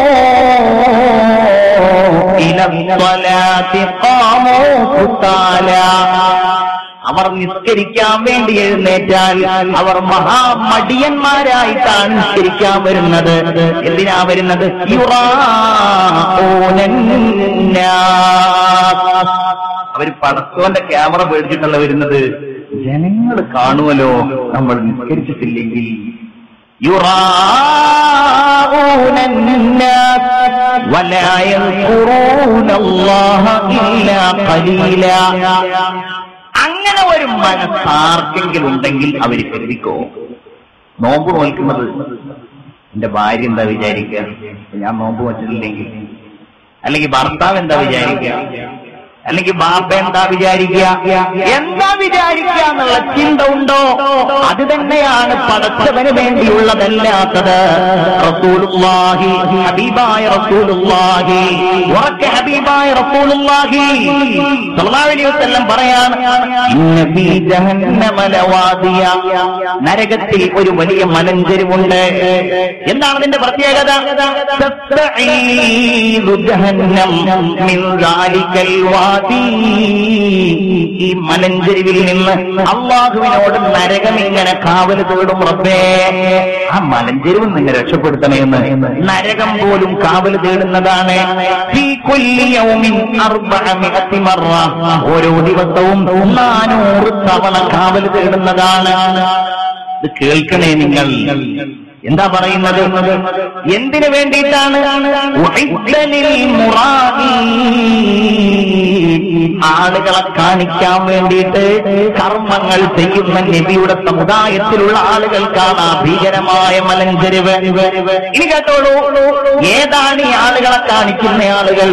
ഇലസ്സലാത്തി ഖാമൂ ഖുതാലാ, അവർ നിസ്കരിക്കാൻ വേണ്ടി എഴുന്നേറ്റാൽ അവർ മഹാമടിയന്മാരായിട്ടാണ് നിസ്കരിക്കാൻ വരുന്നത്. എന്തിനാ വരുന്നത്? അവർ പടത്തോന്റെ ക്യാമറ പേടിച്ചിട്ടല്ല വരുന്നത്, ജനങ്ങൾ കാണുമല്ലോ നമ്മൾ നിസ്കരിച്ചിട്ടില്ലെങ്കിൽ. യുറാഊന വലാ യസ്കുറൂന അല്ലാഹ ഇല്ലാ ഖലീലാ. അങ്ങനെ ഒരു മനസ്സാർക്കെങ്കിലും ഉണ്ടെങ്കിൽ അവർ കരുതിക്കോ, നോമ്പ് നോൽക്കുന്നത് എന്റെ ഭാര്യ എന്താ വിചാരിക്കുക, ഞാൻ നോമ്പ് വച്ചിട്ടില്ലെങ്കിൽ, അല്ലെങ്കിൽ ഭർത്താവ് എന്താ വിചാരിക്കുക, അല്ലെങ്കിൽ ബാപ്പ എന്താ വിചാരിക്കുക, എന്താ വിചാരിക്കുക എന്നുള്ള ചിന്ത ഉണ്ടോ? അത് തന്നെയാണ് പടച്ചവന് വേണ്ടിയുള്ളതല്ലാത്തത്. റസൂലുള്ളാഹി, ഹബീബായ റസൂലുള്ളാഹി, ഉറക്കെ ഹബീബായ റസൂലുള്ളാഹി സ്വല്ലല്ലാഹു അലൈഹി വസല്ലം പറയാണ്, ഇന്ന ഫീ ജഹന്നമ ലവാദിയ, നരകത്തിൽ ഒരു വലിയ മലഞ്ചെരിവുണ്ട്. എന്താണ് അതിന്റെ പ്രത്യേകത? തസ്തഈദു ജഹന്നം മിൻ ദാലികൽ വാദി, ഈ മലഞ്ചെരിവിൽ നിന്ന് അള്ളാഹുവിനോട് നരകം ഇങ്ങനെ കാവല് തേടും. റബ്ബേ, ആ മലഞ്ചെരിവിൽ നിന്ന് രക്ഷപ്പെടുത്തണമെന്ന് നരകം പോലും കാവല് തേടുന്നതാണ്. ഓരോ ദിവസവും നാനൂറ് തവണ കാവല് തേടുന്നതാണ്. ഇത് കേൾക്കണേ നിങ്ങൾ. എന്താ പറയുന്നത്? എന്തിനു വേണ്ടിയിട്ടാണ്? ആളുകളെ കാണിക്കാൻ വേണ്ടിയിട്ട് കർമ്മങ്ങൾ ചെയ്യുന്ന നബിയുടെ സമുദായത്തിലുള്ള ആളുകൾക്കാണ് ആ ഭീകരമായ മലഞ്ചെരിവ്. ഇനി കേട്ടോളൂ, ഏതാണ് ഈ ആളുകളെ കാണിക്കുന്ന ആളുകൾ?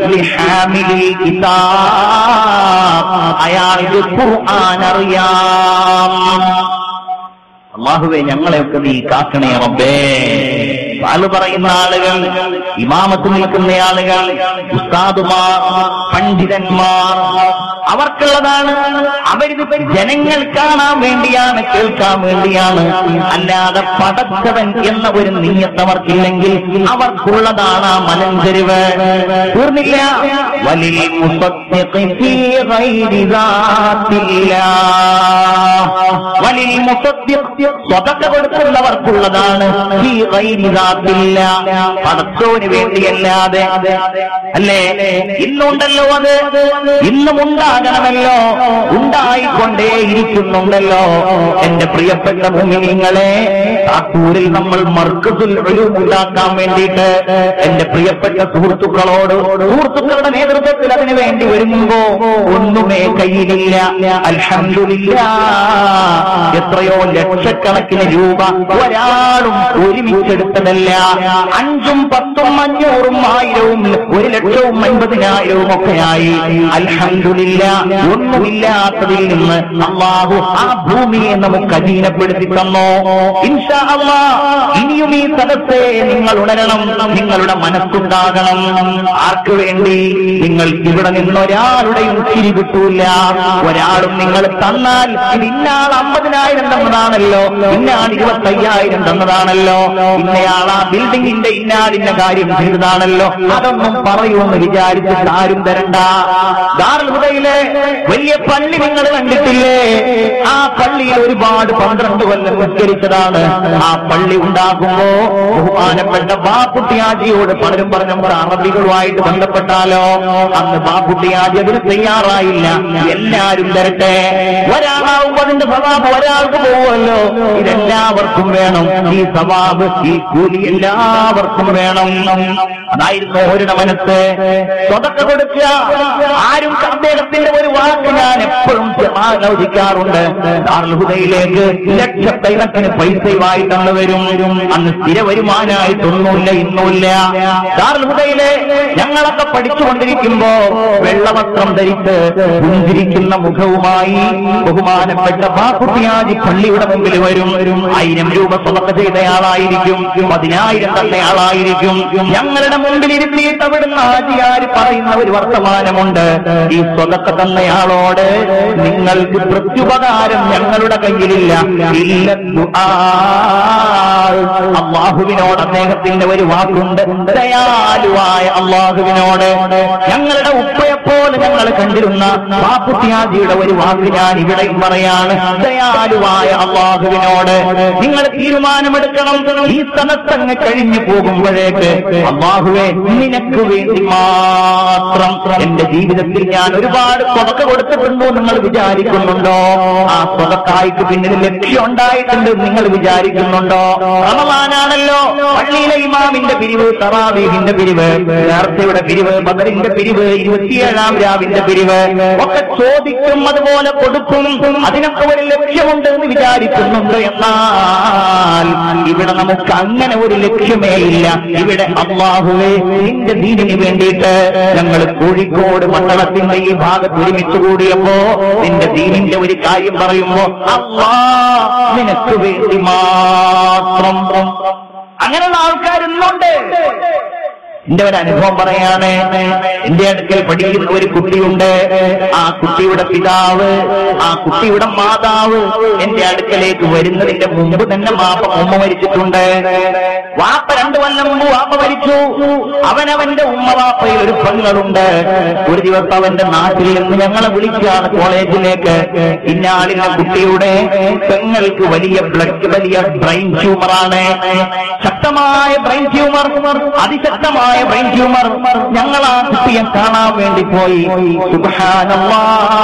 അയാൾക്ക് ഖുർആൻ അറിയാം. അല്ലാഹുവേ, ഞങ്ങളെയൊക്കെ നീ കാക്കണേ റബ്ബേ. പാല് പറയുന്ന ആളുകൾ, ഇമാമത്ത് നിൽക്കുന്ന ആളുകൾ, ഉസ്താദുമാർ, പണ്ഡിതന്മാർ, അവർക്കുള്ളതാണ്. അവരിത് ജനങ്ങൾ കാണാൻ വേണ്ടിയാണ്, കേൾക്കാൻ വേണ്ടിയാണ്. അല്ലാതെ പടച്ചവൻ എന്ന ഒരു നീയത്ത് അവർക്കില്ലെങ്കിൽ അവർക്കുള്ളതാണ് ആ മലഞ്ചെരിവ്. തീർന്നില്ല. വലിൽ മുസദ്ദിഖി ഫീ ഗൈരി ദാത്തില്ലാഹ്, വലിൽ മുസദ്ദിഖ് സ്വതക്ക കൊടുക്കുന്നവർക്കുള്ളതാണ്. ഫീ ഗൈരി ദാത്തില്ലാഹ്, പടച്ചോന് വേണ്ടിയല്ലാതെ. അല്ലേ? ഇന്നുണ്ടല്ലോ അത്, ഇന്നും ഉണ്ടാകണമല്ലോ, ഉണ്ടായിക്കൊണ്ടേയിരിക്കുന്നുണ്ടല്ലോ. എന്റെ പ്രിയപ്പെട്ട മുഅ്മിനീങ്ങളെ, താക്കൂരിൽ നമ്മൾ മർക്കസുൽ ഉലൂം ഉണ്ടാക്കാൻ വേണ്ടിയിട്ട് എന്റെ പ്രിയപ്പെട്ട സുഹൃത്തുക്കളോട്, സുഹൃത്തുക്കളുടെ നേതൃത്വത്തിൽ അതിനു വേണ്ടി ഒരുങ്ങുമ്പോ ഒന്നുമേ കയ്യിലില്ല. അൽഹംദുലില്ലാഹ്, എത്രയോ ലക്ഷക്കണക്കിന് രൂപ ഒരാളും ഒരുമിച്ചെടുത്തതല്ല. അഞ്ചും പത്തും അഞ്ഞൂറും ആയിരവും ഒരു ലക്ഷവും അൻപതിനായിരവും ഒക്കെയായി. അൽഹംദുലില്ലാഹ്, ഒന്നുമില്ലാത്തതിൽ നിന്ന് അല്ലാഹു ആ ഭൂമിയെ നമുക്ക് അധീനപ്പെടുത്തി തന്നോ. ഇൻഷാ അല്ലാഹ് ഇനിയും ഈ സദസ്സെ നിങ്ങൾ ഉണരണം, നിങ്ങളുടെ മനസ്സുണ്ടാകണം. ആർക്ക് വേണ്ടി? നിങ്ങൾക്ക് ഇവിടെ നിന്നൊരാളുടെയും ചിരി കിട്ടൂല. ഒരാളും നിങ്ങൾ തന്നാൽ ഇത് ഇന്നാൾ അമ്പതിനായിരം തന്നതാണല്ലോ, ഇന്നാൾ ഇരുപത്തയ്യായിരം തന്നതാണല്ലോ, ഇന്നയാൾ ആ ബിൽഡിങ്ങിന്റെ ഇന്നാളിന്റെ കാര്യം ചെയ്തതാണല്ലോ, അതൊന്നും പറയൂന്ന് വിചാരിച്ചിട്ട് ആരും തരണ്ട. ദാറുൽ ഹുദയിലെ വലിയ പള്ളി നിങ്ങൾ കണ്ടിട്ടില്ലേ? ആ പള്ളിയിൽ ഒരുപാട് പന്ത്രണ്ട് കൊല്ലം നിസ്കരിച്ചതാണ്. ആ പള്ളി ഉണ്ടാക്കുമ്പോ ബഹുമാനപ്പെട്ട ബാപ്പുട്ടിയാജിയോട് പലരും പറഞ്ഞപ്പോൾ അറബികളുമായിട്ട് ബന്ധപ്പെട്ടാലോ, അന്ന് ബാപ്പുട്ടിയാജി അതിന് തയ്യാറായില്ല. എല്ലാരും തരട്ടെ, ഒരാളാവുമ്പോ അതിന്റെ സവാബ് ഒരാൾക്ക് പോവുമല്ലോ, ഇതെല്ലാവർക്കും വേണം. ഈ സവാബ്, ഈ കൂലി എല്ലാവർക്കും വേണം. അതായിരുന്നു അവരുടെ മനസ്സ്. സ്വതക്ക കൊടുക്കുക. ആരും അദ്ദേഹത്തിന്റെ ഒരു വാക്ക് ഞാൻ എപ്പോഴും ആലോചിക്കാറുണ്ട്. ദാറുൽ ഹുദയിലേക്ക് ലക്ഷക്കണക്കിന് പൈസയുമായി തന്നു വരും. അന്ന് സ്ഥിര വരുമാനമായിട്ടൊന്നുമില്ല, ഇന്നുമില്ല. ദാറുൽ ഹുദയിലെ ഞങ്ങളൊക്കെ പഠിച്ചുകൊണ്ടിരിക്കുമ്പോ വെള്ളവസ്ത്രം ധരിച്ച് പുഞ്ചിരിക്കുന്ന മുഖവുമായി ബഹുമാനപ്പെട്ട ബാപ്പുട്ടിയാജി പള്ളിയുടെ മുമ്പിൽ വരും. ആയിരം രൂപ സ്വതക്ക ചെയ്തയാളായിരിക്കും, പതിനായിരം തന്നയാളായിരിക്കും. ഞങ്ങളുടെ മുമ്പിൽ ഇരുത്തിയിട്ട് അവിടുന്ന് ആജിയാര് പറയുന്ന ഒരു വർത്തമാനമുണ്ട്. ഈ സ്വതക്ക തന്നയാളോട് നിങ്ങൾക്ക് പ്രത്യുപകാരം ഞങ്ങളുടെ കയ്യിലില്ല, ഇല്ല ദുആ. അല്ലാഹുവിനോട് അദ്ദേഹത്തിന്റെ ഒരു വാക്കുണ്ട്, ദയാലുവായ അല്ലാഹുവിനോട്. ഞങ്ങളുടെ ഉപ്പയെപ്പോലെ ഞങ്ങൾ കണ്ടിരുന്ന ബാപ്പുട്ടിയാജിയുടെ ഒരു വാക്ക് ഞാൻ ഇവിടെയും പറയാണ്, ദയാലുവായ അല്ലാഹുവിനോട് നിങ്ങൾ തീരുമാനമെടുക്കണം. ഈ സ്ഥലത്തങ്ങ് കഴിഞ്ഞു പോകുമ്പോഴേക്ക് അല്ലാഹുവേ നിനക്ക് വേണ്ടി മാത്രം എന്റെ ജീവിതത്തിൽ ഞാൻ ഒരുപാട് സ്വതക്ക കൊടുത്തിട്ടുണ്ടോ നിങ്ങൾ വിചാരിക്കുന്നുണ്ടോ? ആ സ്വതക്കായ്ക്ക് പിന്നിൽ ലക്ഷ്യം ഉണ്ടായിട്ടുണ്ട് നിങ്ങൾ വിചാരിക്കുന്നുണ്ടോ? റമളാനാണല്ലോ, പള്ളിയിലെ ഇമാമിന്റെ പിരിവ്, തറാവീഹിന്റെ പിരിവ്, നേർച്ചയുടെ പിരിവ്, ബദറിന്റെ പിരിവ്, ഇരുപത്തിയേഴാം രാവിന്റെ പിരിവ് ഒക്കെ ചോദിക്കും, അതുപോലെ കൊടുക്കും. അതിനൊക്കെ ഒരു ലക്ഷ്യമുണ്ട് എന്ന് വിചാരിക്കുന്നുണ്ട്. എന്നാൽ ഇവിടെ നമുക്ക് അങ്ങനെ ഒരു ലക്ഷ്യമേ ഇല്ല. ഇവിടെ അല്ലാഹുവേ നിന്റെ ദീനിന് വേണ്ടിയിട്ട് ഞങ്ങൾ കോഴിക്കോട് മണ്ഡലത്തിന്റെ ഈ ഭാഗത്ത് ഒരുമിച്ച് കൂടിയപ്പോ നിന്റെ ദീനിന്റെ ഒരു കാര്യം പറയുമ്പോ അല്ലാഹ് നിനക്ക് വേണ്ടി മാത്രം. അങ്ങനെയുള്ള ആൾക്കാരുന്നുണ്ട്. എന്റെ ഒരു അനുഭവം പറയാണ്. എന്റെ അടുക്കൽ പഠിക്കുന്ന ഒരു കുട്ടിയുണ്ട്. ആ കുട്ടിയുടെ പിതാവ്, ആ കുട്ടിയുടെ മാതാവ് എന്റെ അടുക്കലേക്ക് വരുന്നതിന്റെ മുമ്പ് തന്നെ മാപ്പ ഉമ്മ മരിച്ചിട്ടുണ്ട്. വാപ്പ രണ്ടു കൊല്ലം മുമ്പ് വാപ്പ മരിച്ചു. അവനവന്റെ ഉമ്മ വാപ്പയിൽ ഒരു പെങ്ങളുണ്ട്. ഒരു ദിവസം അവന്റെ നാട്ടിൽ നിന്ന് ഞങ്ങളെ വിളിക്കുകയാണ് കോളേജിലേക്ക്. ഇന്നാളിന്റെ കുട്ടിയുടെ പെങ്ങൾക്ക് വലിയ ബ്ലഡ്, വലിയ ബ്രെയിൻ ട്യൂമറാണ്. ശക്തമായ ബ്രെയിൻ ട്യൂമർ, അതിശക്തമായ ബ്രെയിൻ ട്യൂമർ. ഞങ്ങൾ ആ കുട്ടിയെ കാണാൻ വേണ്ടി പോയി. സുബ്ഹാനല്ലാഹ്,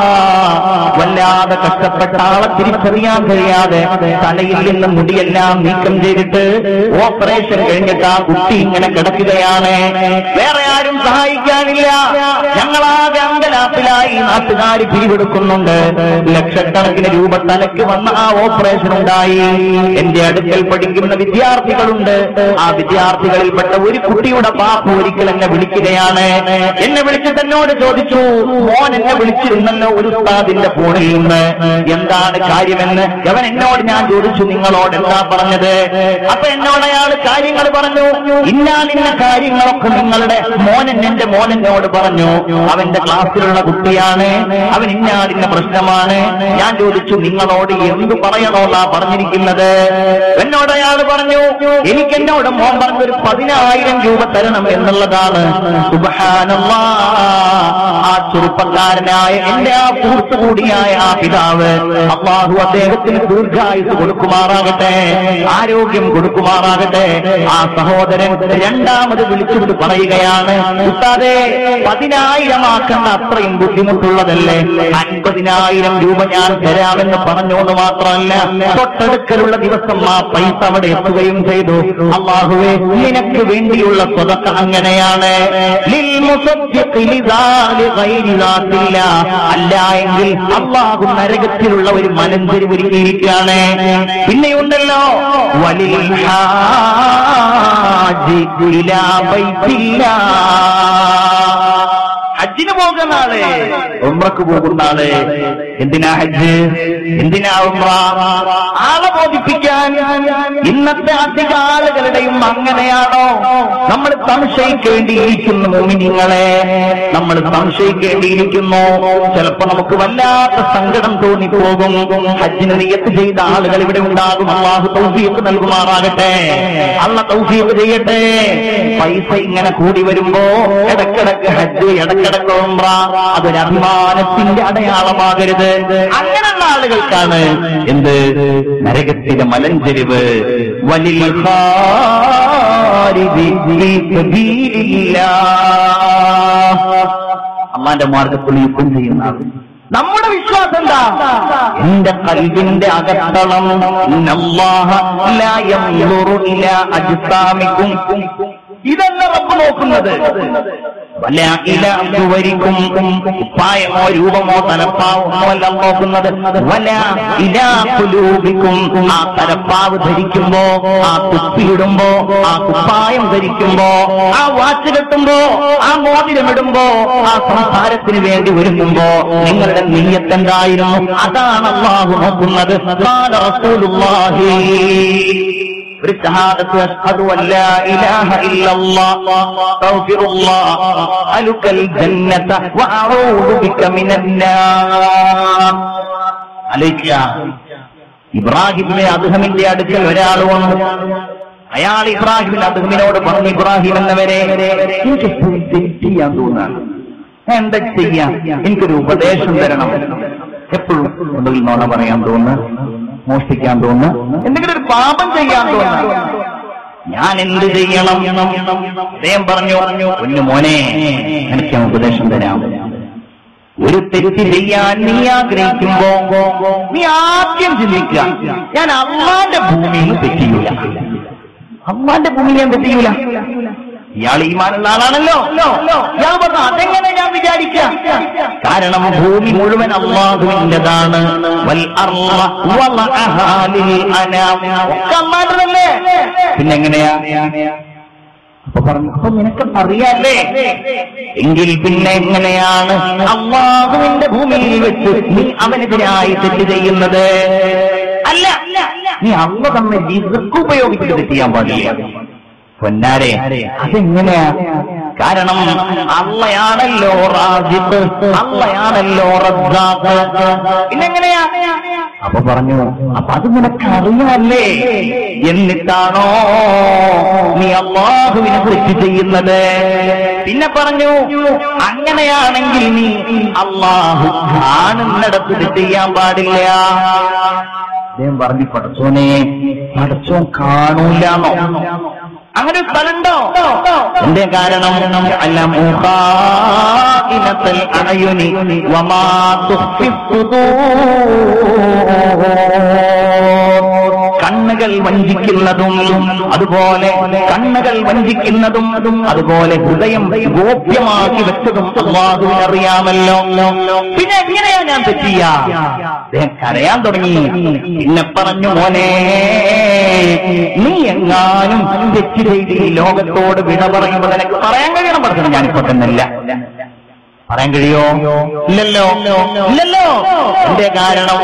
വല്ലാതെ കഷ്ടപ്പെട്ട ആളെ തിരിച്ചറിയാൻ കഴിയാതെ തലയിൽ നിന്ന് മുടിയെല്ലാം നീക്കം ചെയ്തിട്ട് ഓപ്പറേഷൻ കഴിഞ്ഞിട്ട് ആ കുട്ടി ഇങ്ങനെ കിടക്കുകയാണ്. വേറെ ആരും സഹായിക്കാനില്ല. ഞങ്ങളാകെ അങ്കലാപ്പിലായി. നാട്ടുകാർ പിരിവെടുക്കുന്നുണ്ട്. ലക്ഷക്കണക്കിന് രൂപ തലയ്ക്ക് വന്ന ആ ഓപ്പറേഷൻ ഉണ്ടായി. എന്റെ അടുക്കൽ പഠിക്കുന്ന വിദ്യാർത്ഥികളുണ്ട്. ആ വിദ്യാർത്ഥികളിൽപ്പെട്ട ഒരു കുട്ടിയുടെ ബാപ്പ ഒരിക്കൽ എന്നെ വിളിക്കുകയാണ്. എന്നെ വിളിച്ചിട്ട് എന്നോട് ചോദിച്ചു, മോൻ എന്നെ വിളിച്ചിരുന്നല്ലോ ഒരു ഉസ്താദിന്റെ ഫോണിൽ നിന്ന്, എന്താണ് കാര്യമെന്ന്. അവൻ എന്നോട് ഞാൻ ചോദിച്ചു, നിങ്ങളോട് എന്താ പറഞ്ഞത്? അപ്പൊ എന്നോട് അയാൾ കാര്യങ്ങൾ പറഞ്ഞു. ഇന്നാലിന്ന കാര്യങ്ങളൊക്കെ നിങ്ങളുടെ മോനൻ, എന്റെ മോനെന്നോട് പറഞ്ഞു. അവന്റെ ക്ലാസ്സിലുള്ള കുട്ടിയാണ്, അവൻ ഇന്നാലിന്ന പ്രശ്നമാണ്. ഞാൻ ചോദിച്ചു, നിങ്ങളോട് എന്ത് പറയണോന്നാ പറഞ്ഞിരിക്കുന്നത്? എന്നോട് അയാൾ പറഞ്ഞു, എനിക്ക് എന്നോട് മോൻ പറഞ്ഞൊരു പതിനായിരം രൂപ തരണം എന്നുള്ളതാണ്. സുബ്ഹാനല്ലാഹ്, ആ ചെറുപ്പക്കാരനായ എന്റെ ആ കൂട്ടുകൂടിയായ ആ പിതാവ്, അല്ലാഹു അദ്ദേഹത്തിന് ദീർഘായുസ് കൊടുക്കുമാറാകട്ടെ, ആരോഗ്യം കൊടുക്കുമാറാകട്ടെ. ആ സഹോദരൻ രണ്ടാമത് വിളിച്ചുകൊണ്ട് പറയുകയാണ്, ഉസ്താദേ പതിനായിരം ആക്കേണ്ട അത്രയും ബുദ്ധിമുട്ടുള്ളതല്ലേ, അൻപതിനായിരം രൂപ ഞാൻ തരാമെന്ന് പറഞ്ഞു എന്ന് മാത്രമല്ല, തൊട്ടടുക്കലുള്ള ദിവസം ആ പൈസ അവിടെ എത്തുകയും ചെയ്തു. അല്ലാഹുവേ നിനക്ക് വേണ്ടിയുള്ള സ്വതക്ക അങ്ങനെയാണ്. അല്ല എങ്കിൽ അല്ലാഹു നരകത്തിലുള്ള ഒരു മലഞ്ചെരി ഒരുക്കിയിരിക്കുകയാണ്. പിന്നെയുണ്ടല്ലോ വലിൽ ഹാജി ഇലാ ബൈത്തില്ലാ, ഹജ്ജിന് പോകുന്ന ആള്, ഉംറക്ക് പോകുന്ന ആള്. എന്തിനാ ഹജ്ജ്, എന്തിനാ ഉംറ? ആളെ ബോധിപ്പിക്കാൻ. ഇന്നത്തെ അധിക ആളുകളുടെയും അങ്ങനെയാണോ? നമ്മൾ സംശയിക്കേണ്ടിയിരിക്കുന്നു മുഅ്മിനീങ്ങളെ, നമ്മൾ സംശയിക്കേണ്ടിയിരിക്കുന്നു. ചിലപ്പോ നമുക്ക് വല്ലാത്ത സങ്കടം തോന്നിപ്പോകും. ഹജ്ജിന് നിയ്യത്ത് ചെയ്ത ആളുകൾ ഇവിടെ ഉണ്ടാകും. അല്ലാഹു തൗഫീഖ് നൽകുമാറാകട്ടെ, അല്ലാഹു തൗഫീഖ് ചെയ്യട്ടെ. പൈസ ഇങ്ങനെ കൂടി വരുമ്പോ ഇടക്കിടക്ക് ഹജ്ജ്, ഇടക്കിടക്ക് ഇടയ്ക്കിടയ്ക്ക് ഉംറ, അതൊരു അഭിമാനത്തിന്റെ അടയാളമാകരുത്. അങ്ങനെയുള്ള ആളുകൾക്കാണ് എന്ത് നരകത്തിന്റെ മലഞ്ചെരിവ്. വലിൽ ഖാരിജി ഫീ സബീലില്ലാഹ്, അല്ലാഹുവിന്റെ മാർഗ്ഗത്തിൽ യുദ്ധം ചെയ്യുന്ന ആൾ. നമ്മുടെ വിശ്വാസം എന്താ? എന്റെ ഖൽബിന്റെ അകത്തളം ഇന്നല്ലാഹ ലാ യൻദുറു ഇലാ അജ്സാമിക്കും, ഇതല്ല റബ്ബ് നോക്കുന്നത്. വല ഇലാ സുവരിക്കും, ഉപ്പായമോ രൂപമോ തലപ്പാവമോ അല്ല നോക്കുന്നത്. വല ഇലാ ഖുലൂബിക്കും, ആ തലപ്പാവ് ധരിക്കുമ്പോ, ആ കുപ്പിയിടുമ്പോ, ആ കുപ്പായം ധരിക്കുമ്പോ, ആ വാച്ച് കെട്ടുമ്പോ, ആ മോതിരമിടുമ്പോ, ആ സംസാരത്തിന് വേണ്ടി ഒരുങ്ങുമ്പോ നിങ്ങളുടെ നിയ്യത്ത് എന്തായിരുന്നു? അതാണ് അല്ലാഹു നോക്കുന്നത്. ഖാല റസൂലുള്ളാഹി, ഒരു ഷഹാദത്ത് അഷ്ഹദു അല്ലാ ഇലാഹ ഇല്ലല്ലാഹ് അസ്തഗ്ഫിറുല്ലാഹ് അലുകൽ ജന്നത വഅഊദു ബിക മിനന്നാർ. അലൈക ഇബ്രാഹിമിനെ അദ്ഹമിന്റെ അടുക്കൽ ഒരാൾ വന്നു. അയാൾ ഇബ്രാഹിമിന്റെ അദ്ഹമിനോട് പറഞ്ഞു, ഇബ്രാഹിം എന്നവരെ, എനിക്ക് ചെയ്യാൻ തോന്നാണ്, എന്താ ചെയ്യാൻ? എനിക്കൊരു ഉപദേശം തരണം. എപ്പോഴും ഒന്നുകിൽ നോണ പറയാൻ തോന്നുന്നു, മോഷ്ടിക്കാൻ തോന്നുന്നു, എന്തെങ്കിലും ഒരു പാപം ചെയ്യാൻ തോന്നുന്നു, ഞാൻ എന്ത് ചെയ്യണം? അദ്ദേഹം പറഞ്ഞു, പൊന്നു മോനെ, എനിക്ക് ഉപദേശം തരാം. ഒരു തെറ്റ് ചെയ്യാൻ നീ ആഗ്രഹിക്കുമ്പോ നീ ആദ്യം ചിന്തിക്കുക, ഞാൻ അള്ളാന്റെ ഭൂമിയിൽ തെറ്റിയൂല, അള്ളാന്റെ ഭൂമിയിൽ ഞാൻ തെറ്റിയൂല. ഇയാൾ ഈമാനുള്ള ആളാണല്ലോ. ഇയാൾ പറഞ്ഞു, അതെങ്ങനെ ഞാൻ വിചാരിക്കാം? കാരണം ഭൂമി മുഴുവൻ അല്ലാഹുവിന്റേതാണ്. പിന്നെങ്ങനെയാ? അപ്പൊ പറഞ്ഞു, അപ്പൊ നിനക്ക് അറിയാല്ലേ, എങ്കിൽ പിന്നെ എങ്ങനെയാണ് അല്ലാഹുവിന്റെ ഭൂമിയിൽ വെച്ച് നീ അവനെതിരായി തെറ്റ് ചെയ്യുന്നത്? അല്ല, നീ അള്ള തന്നെ റിസ്ക് ഉപയോഗിച്ചിട്ട് തെറ്റ് ചെയ്യാൻ പാടില്ല. പൊന്നാരെ, അതെങ്ങനെയാ? കാരണം അള്ളയാണല്ലോ റാസിഖ്, അള്ളയാണല്ലോ റസ്സാഖ്, പിന്നെങ്ങനെയാ? അപ്പൊ പറഞ്ഞു, അപ്പൊ അത് നിനക്കറിയാല്ലേ, എന്നിട്ടാണോ നീ അല്ലാഹുവിനെ തെറ്റ് ചെയ്യുന്നത്? പിന്നെ പറഞ്ഞു, അങ്ങനെയാണെങ്കിൽ നീ അല്ലാഹു കാണുന്നിടത്ത് തെറ്റ് ചെയ്യാൻ പാടില്ല. അദ്ദേഹം പറഞ്ഞു, പടച്ചോനെ, പടച്ചോൻ കാണൂലാണോ? അങ്ങനെ ഒരു സ്ഥലമുണ്ടോ? എന്റെ കാരണം അല്ല മുഖാഇനത്തുൽ അഅയുനി വമാ തുഖ്ഫി സുദൂർ, കണ്ണുകൾ വഞ്ചിക്കുന്നതും അതുപോലെ കണ്ണുകൾ വഞ്ചിക്കുന്നതും അതുപോലെ ഹൃദയം ഗോപ്യമാക്കി വെച്ചതും അല്ലാഹുവിന് അറിയാമല്ലോ. പിന്നെ എങ്ങനെയാ ഞാൻ തെറ്റിയ? അദ്ദേഹം കരയാൻ തുടങ്ങി. പിന്നെ പറഞ്ഞു, മോനെ, നീ എങ്ങാനും തെറ്റ് ചെയ്ത് ഈ ലോകത്തോട് വിട പറയുമ്പോൾ നിനക്ക് പറയാൻ കഴിയണം. പറഞ്ഞു, ഞാനിപ്പോ തന്നെയല്ല. പറയാൻ കഴിയോ? ഇല്ലല്ലോ, ഇല്ലല്ലോ. എന്റെ കാരണം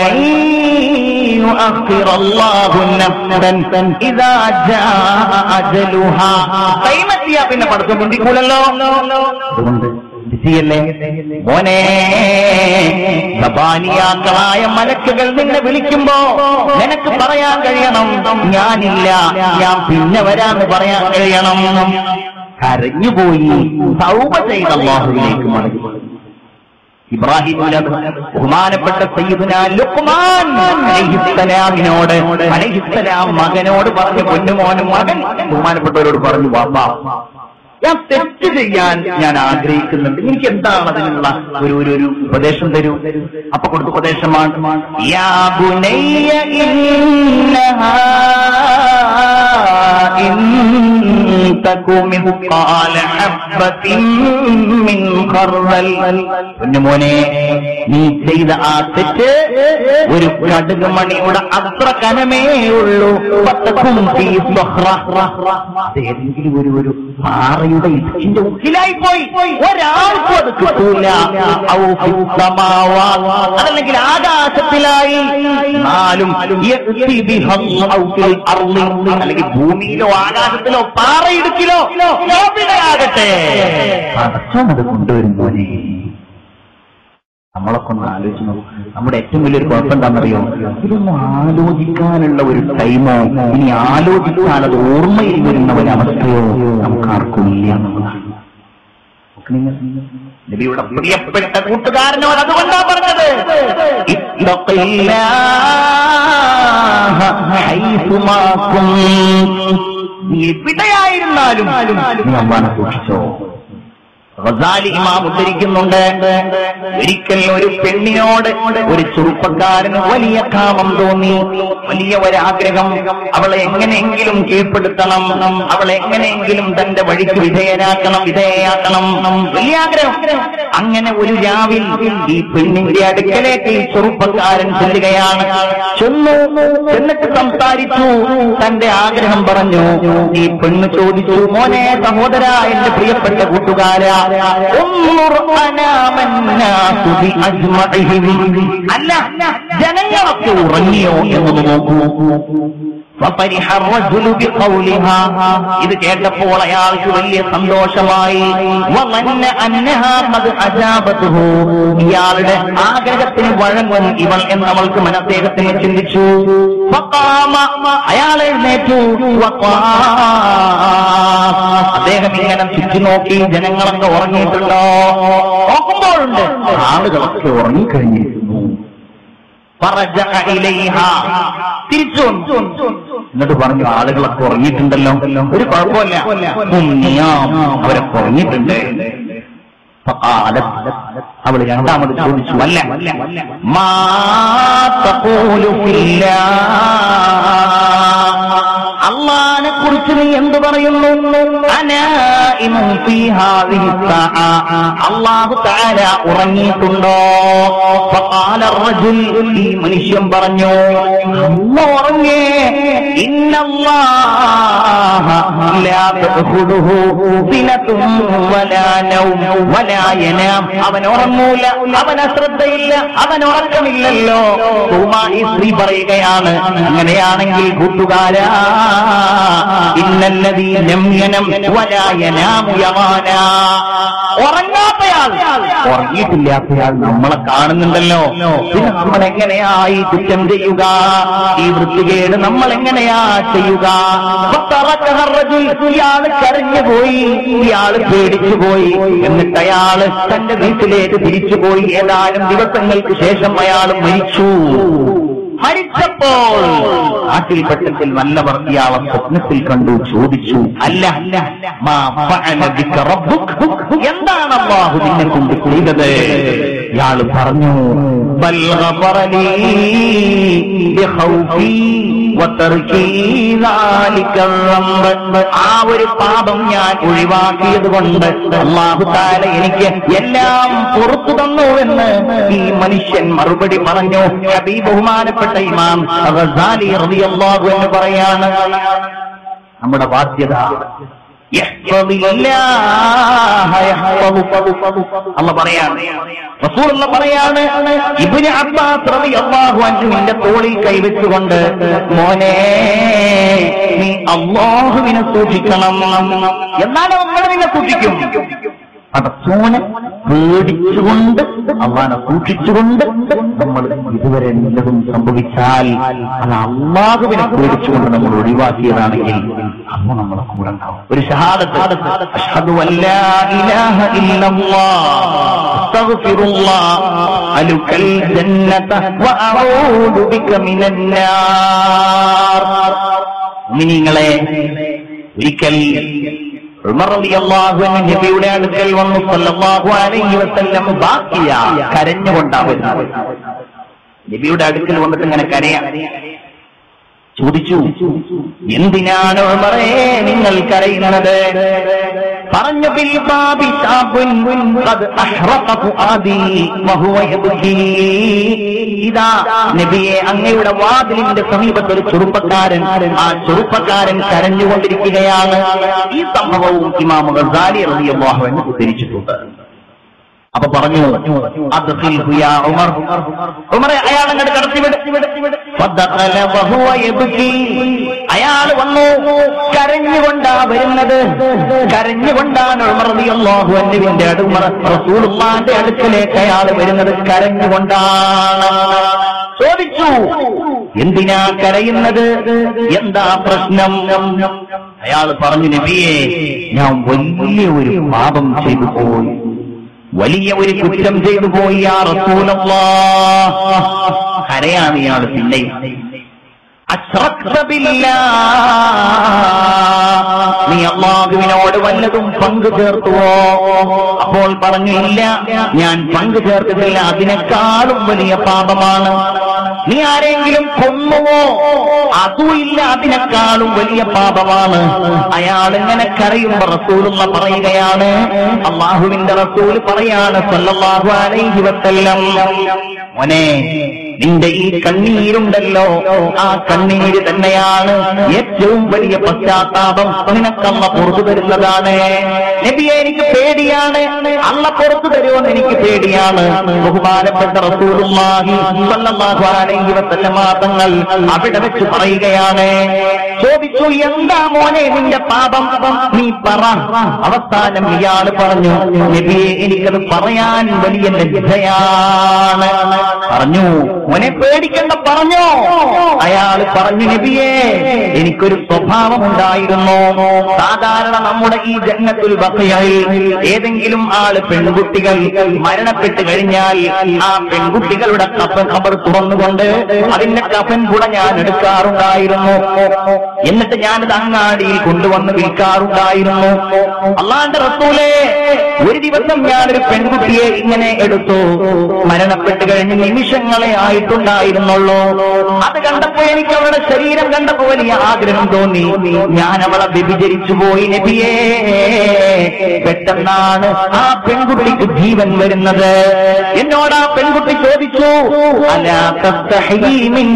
കൈമത്തിയാ പിന്നെ പടക്കം മുന്തിക്കൂലല്ലോ. അതുകൊണ്ട് ല്ലേ മോനെ, സബാനിയാക്കളായ മലക്കുകൾ നിന്നെ വിളിക്കുമ്പോ നിനക്ക് പറയാൻ കഴിയണം, ഞാനില്ല, ഞാൻ പിന്നെ വരാന്ന് പറയാൻ കഴിയണം. കരഞ്ഞുപോയി തൗബ ചെയ്ത അല്ലാഹുവിലേക്ക് മടങ്ങി. ഇബ്രാഹിം ബഹുമാനപ്പെട്ട സയ്യിദുനാ ലുഖ്മാൻ അലൈഹിസ്സലാമിനോട് അലൈഹിസ്സലാം മകനോട് പറഞ്ഞു, പൊന്നുമോനും മകൻ ബഹുമാനപ്പെട്ടവരോട് പറഞ്ഞു, വാപ്പാ, ഞാൻ തെറ്റ് ചെയ്യാൻ ഞാൻ ആഗ്രഹിക്കുന്നുണ്ട്, എനിക്ക് എന്താണ് അതിനുള്ള ഒരു ഒരു ഒരു ഉപദേശം തരൂ. അപ്പൊ കൊടുത്ത ഉപദേശമാണ്, യാ ബുനയ്യ ഇന്നഹാ ഇൻ തകു മിസ്ഖാല ഹബ്ബത്തിൻ മിൻ ഖർദൽ. പൊന്നുമോനെ, നീ ചെയ്ത ആ തെറ്റ് ഒരു കടുക് മണിയുടെ അത്ര കനമേ ഉള്ളൂ. ഏതെങ്കിലും ഒരു ഒരു പാറയുടെ ഇടുക്കിന്റെ ഉള്ളിലായി പോയി, ഒരാൾക്കും അത് കിട്ടൂല. അതല്ലെങ്കിൽ ആകാശത്തിലായി, നാലും അല്ലെങ്കിൽ ഭൂമിയിലോ ആകാശത്തിലോ പാറയിടുക്കിലോ ആകട്ടെ, അത് കൊണ്ടുവരും മോനെ. നമ്മളൊക്കെ ഒന്ന് ആലോചിച്ച് നോക്കും. നമ്മുടെ ഏറ്റവും വലിയൊരു കുഴപ്പം എന്താണെന്നറിയോ? ഇതൊന്നും ആലോചിക്കാനുള്ള ഒരു ടൈമോ ഇനി ആലോചിച്ചാൽ അത് ഓർമ്മയിൽ വരുന്ന ഒരവസ്ഥയോ നമുക്ക് ആർക്കും ഇല്ല എന്നുള്ളതാണ്. നബിയുടെ പ്രിയപ്പെട്ട കൂട്ടുകാരനോട് അതുകൊണ്ടാ പറഞ്ഞത്, നീ എവിടെയായിരുന്നാലും നീ അള്ളാനെ സൂക്ഷിച്ചോ. ഗസാലി ഇമാം ഉദ്ധരിക്കുന്നുണ്ട്, ഒരിക്കൽ ഒരു പെണ്ണിനോട് ഒരു ചെറുപ്പക്കാരന് വലിയ കാമം തോന്നി, വലിയ ഒരാഗ്രഹം, അവളെ എങ്ങനെയെങ്കിലും കീഴ്പ്പെടുത്തണം, അവളെ എങ്ങനെയെങ്കിലും തന്റെ വഴിക്ക് വിധേയനാക്കണം വിധേയയാക്കണം, വലിയ ആഗ്രഹം. അങ്ങനെ ഒരു രാവിൽ ഈ പെണ്ണിന്റെ അടുക്കലേക്ക് ഈ ചെറുപ്പക്കാരൻ ചെല്ലുകയാണ്. ചെന്നു എന്നിട്ട് സംസാരിച്ചു, തന്റെ ആഗ്രഹം പറഞ്ഞു. ഈ പെണ്ണ് ചോദിച്ചു, മോനെ സഹോദര, എന്റെ പ്രിയപ്പെട്ട കൂട്ടുകാരാ, അല്ല ജനങ്ങളൊക്കെ ഉറങ്ങിയോ എന്ന് നോക്കൂ. ഇത് കേട്ടപ്പോൾ അയാൾക്ക് വലിയ സന്തോഷമായി. ഇയാളുടെ ആഗ്രഹത്തിന് വഴങ്ങും ഇവൾ എന്ന് അവൾക്ക് മനസ്സേഹത്തിന് ചിന്തിച്ചു. അയാൾ എഴുന്നേറ്റു. അദ്ദേഹം ഇങ്ങനെ ചുറ്റി നോക്കി, ജനങ്ങളൊക്കെ ഉറങ്ങിയിട്ടുണ്ടോ? നോക്കുമ്പോഴുണ്ട് ആളുകളൊക്കെ ഉറങ്ങിക്കഴിഞ്ഞിരിക്കുന്നു. തിരിച്ചു എന്നിട്ട് പറഞ്ഞു, ആളുകളൊക്കെ ഉറങ്ങിയിട്ടുണ്ടല്ലോ, ഒരു കുഴപ്പമില്ല, അവരൊക്കെ ഉറങ്ങിയിട്ടുണ്ട്. അവള് രണ്ടാമത് ചോദിച്ചു, അല്ല അള്ളാനെ കുറിച്ച് നീ എന്ത് പറയുന്നു? അള്ളാഹു തആല ഉറങ്ങിയിട്ടുണ്ടോ? ഈ മനുഷ്യൻ പറഞ്ഞു, അല്ലാഹു ഉറങ്ങേ, ഇന്നല്ലാഹ ലാ തഖുദുഹു സിനതും വലാ നൗം വലാ യനാം. അവൻ ഉറങ്ങൂല, അവൻ അശ്രദ്ധയില്ല, അവൻ ഉറക്കമില്ലല്ലോ. ഈ സ്ത്രീ പറയുകയാണ്, അങ്ങനെയാണെങ്കിൽ കൂട്ടുകാരാ, ഇന്നല്ലദീ ലം യനം വലാ യനാമു യമാനാ. ഉറങ്ങാത്തയാൾ, ഉറങ്ങിയിട്ടില്ലാത്തയാൾ നമ്മളെ കാണുന്നുണ്ടല്ലോ. പിന്നെ നമ്മൾ എങ്ങനെയായി കുറ്റം ചെയ്യുക? ഈ വൃത്തികേട് നമ്മൾ എങ്ങനെയാ ചെയ്യുക? ഇയാള് കരഞ്ഞുപോയി, ഇയാള് പേടിച്ചുപോയി. എന്നിട്ട് അയാള് തന്റെ വീട്ടിലേക്ക് തിരിച്ചുപോയി. ഏതാനും ദിവസങ്ങൾക്ക് ശേഷം അയാൾ മരിച്ചു. മരിച്ചപ്പോൾ നാട്ടിൽപ്പെട്ടത്തിൽ നല്ലവർ ഇയാളെ സ്വപ്നത്തിൽ കണ്ടു. ചോദിച്ചു, അല്ല എന്താണ് അല്ലാഹു നിന്നെ കൊണ്ട് ചെയ്തത്? ഇയാള് പറഞ്ഞു, ആ ഒരു പാപം ഞാൻ ഒഴിവാക്കിയത് കൊണ്ട് അല്ലാഹു തആല എനിക്ക് എല്ലാം പുറത്തു തന്നുവെന്ന് ഈ മനുഷ്യൻ മറുപടി പറഞ്ഞു. ഹബീബ് ബഹുമാനപ്പെട്ട ഇമാം ഗസാലി റളിയല്ലാഹു അൻഹു പറയാണ്, നമ്മുടെ ബാധ്യത അല്ലാഹു പറയാണ്, റസൂലുള്ളാഹി പറയാണ്, ഇബ്നു അബ്ബാസ് റളിയല്ലാഹു അൻഹുവിന്റെ തോളിൽ കൈവച്ചുകൊണ്ട്, മോനെ നീ അല്ലാഹുവിനെ സൂക്ഷിക്കണം. എന്നാലും നമ്മൾ നിന്നെ സൂക്ഷിക്കും. പടച്ചോനെ പേടിച്ചുകൊണ്ട്, അള്ളാനെ സൂക്ഷിച്ചുകൊണ്ട് നമ്മൾ ഇതുവരെ എന്തും സംഭവിച്ചാൽ അത് അല്ലാഹുവിനെ പേടിച്ചുകൊണ്ട് നമ്മൾ ഒഴിവാക്കിയതാണെങ്കിൽ അന്ന് നമ്മളെ കൂടെ ഉണ്ടാവും. ഒരു ഷഹാദത്ത്, അശ്ഹദു അല്ലാ ഇലാഹ ഇല്ലല്ലാഹ് അസ്തഗ്ഫിറുല്ലാഹ് അലുകൽ ജന്നത വഅഊദു ബിക മിനന്നാർ. മുഅ്മിനീങ്ങളെ, ഒരിക്കൽ ഉമർ റളിയല്ലാഹു അൻഹു നബിയുടെ അടുക്കൽ വന്നു. സല്ലല്ലാഹു അലൈഹി വസല്ലം ബാക്കിയ കരഞ്ഞുകൊണ്ടാണ് നബിയുടെ അടുക്കൽ വന്നിട്ട് ഇങ്ങനെ കരയാ. ചോദിച്ചു, എന്തിനാണ് ഉമറേ നിങ്ങൾ കരയുന്നത്? പറഞ്ഞു, ഇതാ നബിയെ, അങ്ങയുടെ വാതിലിന്റെ സമീപത്ത് ഒരു ചെറുപ്പക്കാരൻ, ആ ചെറുപ്പക്കാരൻ കരഞ്ഞുകൊണ്ടിരിക്കുകയാണ്. ഈ സംഭവവും ഇമാം ഗസാലി റളിയല്ലാഹു അൻഹു ഉദ്ധരിച്ചിട്ടുണ്ട്. അപ്പൊ പറഞ്ഞു, അദ്ഖിൽഹു യാ ഉമർ, ഉമറെ അയാൾ അങ്ങോട്ട് കടത്തിവിട്. ഫദഖല വഹുവ യബ്കി, അയാൾ വന്നു കരഞ്ഞുകൊണ്ടാ വരുന്നത്. കരഞ്ഞുകൊണ്ടാണ് ഉമർ റളിയല്ലാഹു അൻഹുവിന്റെ അടുമ റസൂലുള്ളാഹിന്റെ അടുക്കലേക്ക് അയാൾ വരുന്നത്. കരഞ്ഞുകൊണ്ടാണ്. ചോദിച്ചു, എന്തിനാ കരയുന്നത്, എന്താ പ്രശ്നം? അയാൾ പറഞ്ഞു, നബിയേ, ഞാൻ വലിയ ഒരു പാപം ചെയ്തു പോയി, വലിയ ഒരു കുറ്റം ചെയ്തു പോയി യാ റസൂലല്ലാഹ്. കരയാണ് ഇയാൾ. പിന്നെ അശ്റക്ത ബില്ലാഹ്, നീ അല്ലാഹുവിനോട് വല്ലതും പങ്കു ചേർത്തുവോ? അപ്പോൾ പറഞ്ഞില്ല, ഞാൻ പങ്കു ചേർത്തിട്ടില്ല, അതിനേക്കാളും വലിയ പാപമാണ്. നീ ആരെങ്കിലും കൊന്നുവോ? അതുമില്ല, അതിനേക്കാളും വലിയ പാപമാണ്. അയാൾ ഇങ്ങനെ കരയുമ്പോ റസൂലുള്ള പറയുകയാണ്, അല്ലാഹുവിന്റെ റസൂൽ പറയാണ് സല്ലല്ലാഹു അലൈഹി വസല്ലം, മോനെ, നിന്റെ ഈ കണ്ണീരുണ്ടല്ലോ, ആ കണ്ണീര് തന്നെയാണ് ഏറ്റവും വലിയ പശ്ചാത്താപം. നിനക്കല്ല പുറത്തു തരുന്നതാണ്. നബിയെ, എനിക്ക് പേടിയാണ്, അല്ല പുറത്തു തരുമെന്ന് എനിക്ക് പേടിയാണ്. ബഹുമാനപ്പെട്ട റസൂലുള്ളാഹി സ്വല്ലല്ലാഹു അലൈഹി വസല്ലം തങ്ങൾ അവിടെ വെച്ച് പറയുകയാണ്. ചോദിച്ചു, എന്താ മോനെ നിന്റെ പാപം, നീ പറ. അവസാനം ഇയാൾ പറഞ്ഞു, നബിയെ, എനിക്കത് പറയാൻ വലിയ ലജ്ജയാണ്. പറഞ്ഞു, മോനെ പേടിക്കണ്ട, പറഞ്ഞോ. അയാൾ പറഞ്ഞു, നബിയേ, എനിക്കൊരു സ്വഭാവം ഉണ്ടായിരുന്നു. സാധാരണ നമ്മുടെ ഈ ജന്നത്തുൽ ബഖിയയിൽ ഏതെങ്കിലും ആള് പെൺകുട്ടികൾ മരണപ്പെട്ട് കഴിഞ്ഞാൽ ആ പെൺകുട്ടികളുടെ കഫൻ ഖബർ തുറന്നുകൊണ്ട് അതിന്റെ കഫൻ കൂടെ ഞാൻ എടുക്കാറുണ്ടായിരുന്നു. എന്നിട്ട് ഞാനത് അങ്ങാടിയിൽ കൊണ്ടുവന്ന് വിൽക്കാറുണ്ടായിരുന്നു. അല്ലാഹുവിന്റെ റസൂലേ, ഒരു ദിവസം ഞാനൊരു പെൺകുട്ടിയെ ഇങ്ങനെ എടുത്തു. മരണപ്പെട്ട് കഴിഞ്ഞ് നിമിഷങ്ങളെ ആയിട്ടുണ്ടായിരുന്നുള്ളൂ. അത് കണ്ടപ്പോ എനിക്ക് അവളുടെ ശരീരം കണ്ടപ്പോ വലിയ ആഗ്രഹം തോന്നി. ഞാൻ അവളെ വ്യഭിചരിച്ചു പോയി നബിയേ. പെട്ടെന്നാണ് ആ പെൺകുട്ടിക്ക് ജീവൻ വരുന്നത്. എന്നോട് ആ പെൺകുട്ടി ചോദിച്ചു, അലാ തസ്തഹീ മിൻ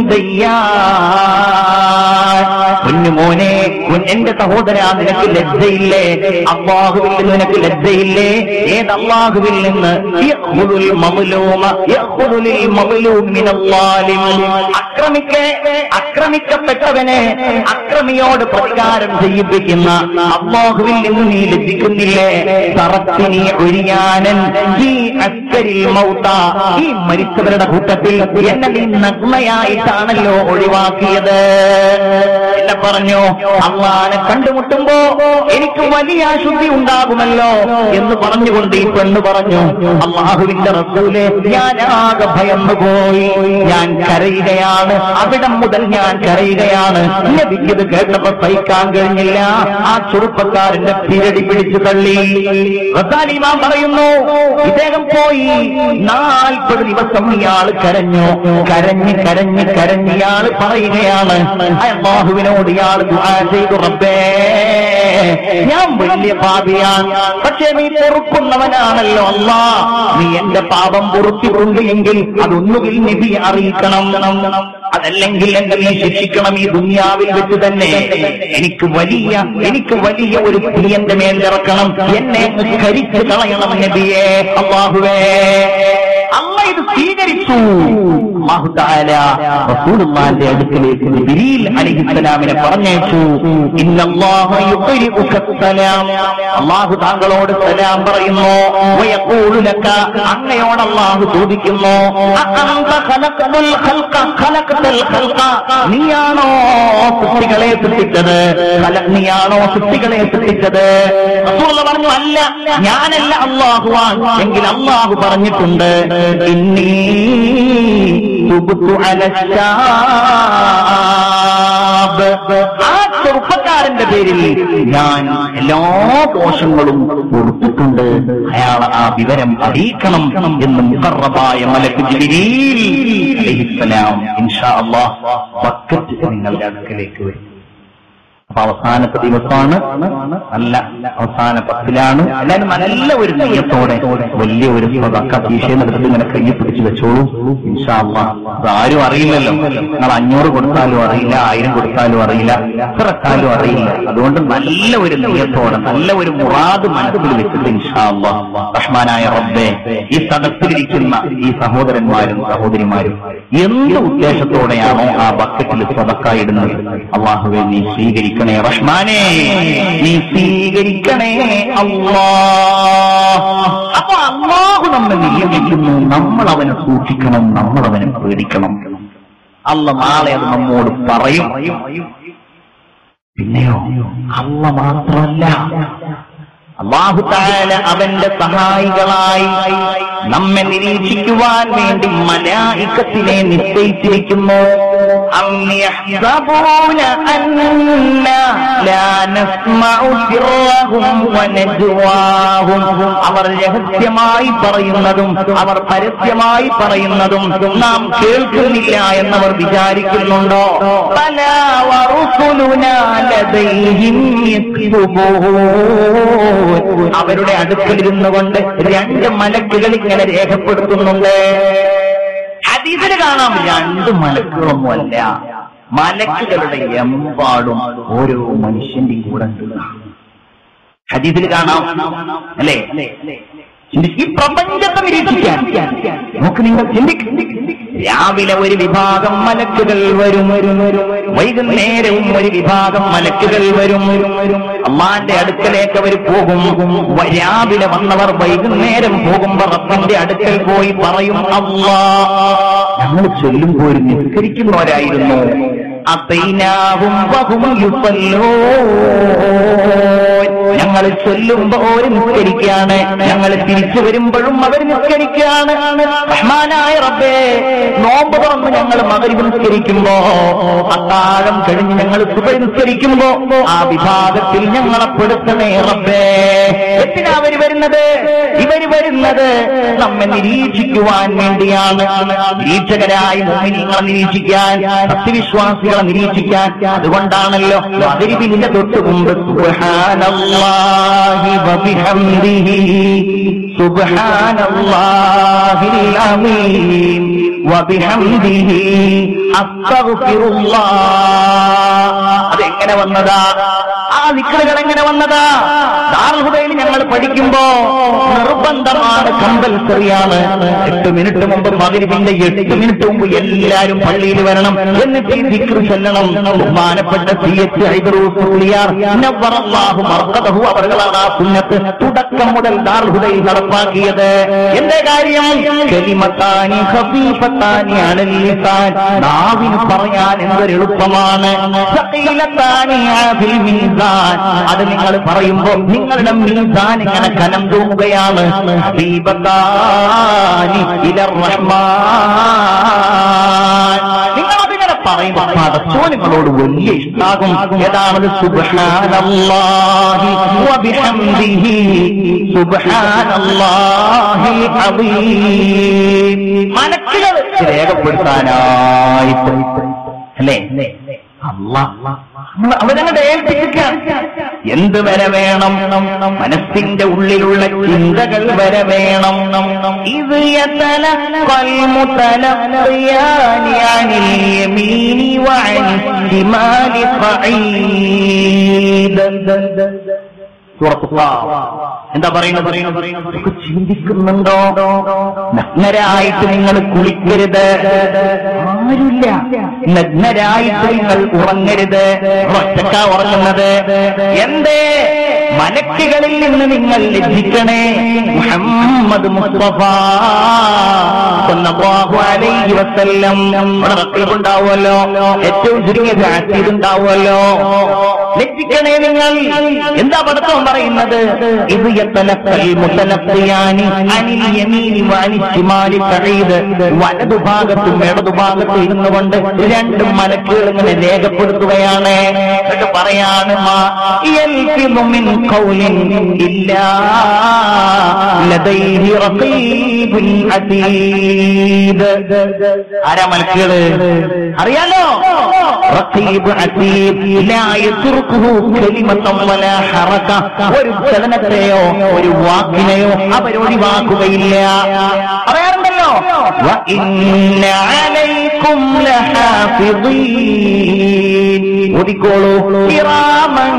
ദയ്യാൻ, കുഞ്ഞുമോനെ, എന്റെ സഹോദര, നിനക്ക് ലജ്ജയില്ലേ? അല്ലാഹുവിൽ നിന്ന് നിനക്ക് ലജ്ജയില്ലേ? ഏത് അല്ലാഹുവിൽ നിന്ന്? യഖുലുൽ മദ്ലൂമ യഖുലുൽ മദ്ലൂം മിനല്ലാലിം, അക്രമിക്ക അക്രമിക്കപ്പെട്ടവനെ അക്രമിയോട് പ്രതികാരം ചെയ്യിപ്പിക്കുന്ന അല്ലാഹുവിൽ നിന്ന് നീ ലജ്ജിക്കുന്നില്ലേ? തറത്തിനി ഒഴിയാനൻ ഈ അസ്കരിൽ മൗത, ഈ മരിച്ചവരുടെ കൂട്ടത്തിൽ എന്നെ നീ നഗ്നയായിട്ടാണല്ലോ ഒഴിവാക്കിയത്. എന്നെ പറഞ്ഞു, അള്ളാനെ കണ്ടുമുട്ടുമ്പോ എനിക്ക് വലിയ അശുദ്ധി ഉണ്ടാകുമല്ലോ എന്ന് പറഞ്ഞുകൊണ്ട് ഈ പെണ്ണ് പറഞ്ഞു, അല്ലാഹുവിന്റെ റസൂലേ, ഞാൻ ആകെ ഭയന്നു പോയി, ഞാൻ കരയുകയാണ്. അവിടം മുതൽ ഞാൻ കരയുകയാണ്. നബിക്കത് കേട്ടപ്പോ സഹിക്കാൻ കഴിഞ്ഞില്ല. ആ ചെറുപ്പക്കാരന്റെ പിരടി പിടിച്ചു തള്ളി. റസാലി ഇമാം പറയുന്നു, ഇദ്ദേഹം പോയി നാൽപ്പത് ദിവസം ഇയാൾ കരഞ്ഞു. കരഞ്ഞ് കരഞ്ഞ് കരഞ്ഞ് ഇയാൾ പറയുകയാണ്, അല്ലാഹുവിനോട് ഇയാൾ ദുആ ചെയ്തു, റബ്ബേ, ഞാൻ വലിയ പാപിയാണ്, പക്ഷേ നീ പൊറുക്കുന്നവനാണല്ലോ അല്ലാ. നീ എന്റെ പാപം പൊറുത്തിട്ടുണ്ട് എങ്കിൽ അതൊന്നുകിൽ നബി അറിയിക്കണം, അതല്ലെങ്കിൽ എന്നെ നീ ശിക്ഷിക്കണം ഈ ദുനിയാവിൽ വെച്ച് തന്നെ. എനിക്ക് വലിയ എനിക്ക് വലിയ ഒരു തീ എന്റെ മേലിറക്കണം, എന്നെ കരിച്ചു കളയണം നബിയേ. അല്ലാഹുവേ, അല്ല ഇത് സ്വീകരിച്ചു. അല്ലാഹു തആല റസൂലുള്ളാഹിന്റെ അടുക്കലേക്ക് ജിബ്രീൽ അലൈഹിസ്സലാമിനെ പറഞ്ഞയച്ചു. ഇന്നല്ലാഹ യുഖരിഉക സലാം, അല്ലാഹു താങ്കളോട് സലാം പറയുന്നു. വയഖൂലു ലക, അങ്ങയോട് അല്ലാഹു ചോദിക്കുന്നു, അഅന്ത ഖലഖതുൽ ഖൽഖ ഖലഖതൽ ഖൽഖ, നീയാണോ സൃഷ്ടികളെ സൃഷ്ടിച്ചത്? നീയാണോ സൃഷ്ടികളെ സൃഷ്ടിച്ചത്? റസൂലുള്ളാഹി പറഞ്ഞു, അല്ല, ഞാനല്ല, അല്ലാഹുവാണ്. എങ്കിൽ അല്ലാഹു പറഞ്ഞിട്ടുണ്ട്, ഇന്നി തുബ്തു അലശ്ശാബ്, ആ ചെറുപ്പക്കാരന്റെ പേരിൽ ഞാൻ എല്ലാ ദോഷങ്ങളും കൊടുത്തിട്ടുണ്ട്, അയാൾ ആ വിവരം അറിയിക്കണം എന്ന് മുഖറബായ മലക്ക് ജിബ്രീൽ അലൈഹിസ്സലാം ഇൻഷാ അല്ലാഹ് ബക്കറ്റ് നിങ്ങളുടെ അടുക്കലേക്ക് വരും. അപ്പൊ അവസാനത്തെ ദിവസമാണ്, നല്ല അവസാന പത്തിലാണ്. എല്ലാവരും നല്ല ഒരു നെയ്യത്തോടെ വലിയ ഒരു വിഷയമെടുത്തിട്ട് ഇങ്ങനെ കയ്യിൽ പിടിച്ചു വെച്ചോളൂ ഇൻഷാ അല്ലാഹ്. അത് ആരും അറിയില്ലല്ലോ, നിങ്ങൾ അഞ്ഞൂറ് കൊടുത്താലും അറിയില്ല, ആയിരം കൊടുത്താലും അറിയില്ല, എത്രക്കാലും അറിയില്ല. അതുകൊണ്ട് നല്ല ഒരു നെയ്യത്തോടെ നല്ല ഒരു മുറാദ് മനസ്സിൽ വെച്ചിട്ട് ഇൻഷാ അല്ലാഹ് റഹ്മാനായ റബ്ബേ, ഈ സദസ്സിലിരിക്കുന്ന ഈ സഹോദരന്മാരും സഹോദരിമാരും എന്ത് ഉദ്ദേശത്തോടെയാണോ ആ ബക്കറ്റിൽ സദക്ക ഇടുന്നത്, അള്ളാഹുവേ നീ സ്വീകരിക്കണേ റഹ്മാനേ, നീ സ്വീകരിക്കണേ അല്ലാഹ്. അപ്പൊ അള്ളാഹു നമ്മെ നിയമിക്കുന്നു, നമ്മൾ അവനെ സൂക്ഷിക്കണം, നമ്മൾ അവനെ പേടിക്കണം. അല്ലാഹ് നാളെ അത് നമ്മോട് പറയും. പിന്നെയോ അല്ല മാത്രമല്ല, അല്ലാഹു തആല അവന്റെ സഹായികളായി നമ്മെ നിരീക്ഷിക്കുവാൻ വേണ്ടി മലായികത്തിനെ നിശ്ചയിച്ചിരിക്കുന്നു. അം യഹ്സബൂന അന്നാ ലാ നസ്മഉ സിർറഹും വനജ്വാഹും. അവർ രഹസ്യമായി പറയുന്നതും അവർ പരസ്യമായി പറയുന്നതും നാം കേൾക്കുന്നില്ല എന്നവർ വിചാരിക്കുന്നുണ്ടോ? ബലാ വറുസുലുനാ ലദൈഹിം യക്തുബൂൻ. അവരുടെ അടുക്കലിരുന്നു കൊണ്ട് രണ്ട് മലക്കുകൾ ഇങ്ങനെ രേഖപ്പെടുത്തുന്നുണ്ട്. ഹദീസിൽ കാണാം, രണ്ട് മലക്കുകളൊന്നുമല്ല, മലക്കുകളുടെ എമ്പാടും ഓരോ മനുഷ്യന്റെ കൂടെ ഹദീസിൽ കാണാം. അല്ലേ? ഈ പ്രപഞ്ചത്തെ നിരീക്ഷിക്കാൻ നമുക്ക് നിങ്ങൾ ചിന്തിക്കും. രാവിലെ ഒരു വിഭാഗം മലക്കുകൾ വരും, വൈകുന്നേരവും ഒരു വിഭാഗം മലക്കുകൾ വരും. അള്ളാന്റെ അടുക്കലേക്ക് അവർ പോകും. രാവിലെ വന്നവർ വൈകുന്നേരം പോകുമ്പോ റബ്ബിന്റെ അടുക്കൽ പോയി പറയും, അല്ലാഹ് ഞങ്ങൾ ചൊല്ലുമ്പോൾ നിസ്കരിക്കുന്നവരായിരുന്നു. അത്തൈനാഹും വഹും യുസല്ലൂൻ. ഞങ്ങൾ ചൊല്ലുമ്പോ അവർ നിസ്കരിക്കുകയാണ്, ഞങ്ങൾ തിരിച്ചു വരുമ്പോഴും അവർ നിസ്കരിക്കുകയാണ്. റഹ്മാനായ റബ്ബേ, നോമ്പ് തുറന്ന് ഞങ്ങൾ മഗ്‌രിബ് നിസ്കരിക്കുമ്പോ, അത്താഴം കഴിഞ്ഞ് ഞങ്ങൾ സുബഹി നിസ്കരിക്കുമ്പോ ആ വിഭാഗത്തിൽ ഞങ്ങളെ പെടുത്തണേ റബ്ബേ. എന്തിനാ അവര് വരുന്നത്? ഇവര് വരുന്നത് നമ്മെ നിരീക്ഷിക്കുവാൻ വേണ്ടിയാണ്. നിരീക്ഷകരായി മുഅ്മിനീങ്ങളെ നിരീക്ഷിക്കാൻ, സത്യവിശ്വാസികളെ നിരീക്ഷിക്കാൻ. അതുകൊണ്ടാണല്ലോ മഗ്‌രിബിന്റെ തൊട്ട് മുമ്പ് സുബ്ഹാനല്ലാഹി വബിഹംദിഹി സുബ്ഹാനല്ലാഹിൽ അസീം വബിഹംദിഹി അസ്തഗ്ഫിറുല്ലാഹ്. അതെങ്ങനെ വന്നതാ? ആ ദിക്റുകൾ എങ്ങനെ വന്നതാ? ദാറുൽ ഹുദയിൽ ഞങ്ങൾ പഠിക്കുമ്പോ നിർബന്ധമാണ്, കമ്പൽസറിയാണ്. എട്ട് മിനിറ്റ് മുമ്പ് മഗ്‌രിബിന്റെ എട്ട് മിനിറ്റ് മുമ്പ് എല്ലാവരും പള്ളിയിൽ വരണം, എന്നിട്ട് ഈ ദിക്ർ ചൊല്ലണം. ബഹുമാനപ്പെട്ട സി എച്ച് ഐദറൂസുലിയാർ നവ്വറല്ലാഹു മർഖദഹു അവർകളാണ് ആ സുന്നത്ത് തുടക്കം മുതൽ ദാറുൽ ഹുദയിൽ നടപ്പാക്കിയത്. എന്റെ കാര്യം കലിമത്താനി ഖഫീഫത്താനി അലൽ ലിസാൻ, നാവിന് പറയാൻ എന്തൊരു എളുപ്പമാണ്. സഖീലത്താനി ഫിൽ മീസാൻ, അത് നിങ്ങൾ പറയുമ്പോൾ നിങ്ങളുടെ മീസാൻ ഇങ്ങനെ കനം തൂങ്ങുകയാണ്. ഹബീബത്താനി ഇലർ റഹ്മാൻ, നിങ്ങൾ അതിങ്ങനെ പറയുമ്പോൾ പടച്ചോൻ നിങ്ങളോട് വലിയ ഇഷ്ടാകും. ഏതാണത്? സുബ്ഹാനല്ലാഹി വബിഹംദിഹി സുബ്ഹാനല്ലാഹിൽ അസീം. മലക്കുകൾ രേഖപ്പെടുത്താനായിട്ട്, അല്ലേ? അല്ലാഹ് അവരങ്ങോട്ട് ഏൽപ്പിച്ചിരിക്കാൻ. എന്ത് വരെ വേണം? മനസ്സിന്റെ ഉള്ളിലുള്ള ചിന്തകൾ വരെ വേണം. ഇത് യതലഖൽ മുതലഖിയാനി അനിൽ യമീനി വഅനിൽ ശിമാലി ഖഈദ്. എന്താ പറയുന്നത്? ചിന്തിക്കുന്നുണ്ടോ? നഗ്നരായിട്ട് നിങ്ങൾ കുളിക്കരുത്, ആരുമില്ല. നഗ്നരായിട്ട് നിങ്ങൾ ഉറങ്ങരുത്. ഒറ്റക്ക ഉറങ്ങുന്നത് എന്തേ? മലക്കുകളിൽ നിന്ന് നിങ്ങൾ ലജ്ജിക്കണേ. മുഹമ്മദ് മുസ്തഫ സല്ലല്ലാഹു അലൈഹി വസല്ലം ഉണ്ടാവുമല്ലോ, ഏറ്റവും ചുരുങ്ങിയ ഉണ്ടാവുമല്ലോ. ലജ്ജിക്കണേ നിങ്ങൾ. എന്താ പഠിത്തം പറയുന്നത്? ഇത് യതലഖൽ മുതലഖിയാനി അനിൽ യമീനി വഅനിൽ ശിമാലി ഖഈദ്. വലതുഭാഗത്തും ഇടതുഭാഗത്തും ഇരുന്നു കൊണ്ട് രണ്ട് മലക്കുകൾ ഇങ്ങനെ രേഖപ്പെടുത്തുകയാണ്. എന്നിട്ട് പറയാണ്, മാ യൽഫിദു മിൻ ഖൗലിൻ ഇല്ലാ ലദൈഹി റഖീബുൻ അതീദ്. ആരാ മലക്കുകൾ? അറിയാലോ, റഖീബ് അതീദ്. ലാ യത്റുഖുഹു കലിമത്തൻ വലാ ഹറക, ഒരു ചലനത്തെയോ ഒരു വാക്കിനെയോ അവരൊഴിവാക്കുകയില്ല. പറയാറുണ്ടല്ലോ, വഇന്ന അലൈക്കും ലഹാഫിളീൻ. ഓതിക്കോളൂ. കിറാമൻ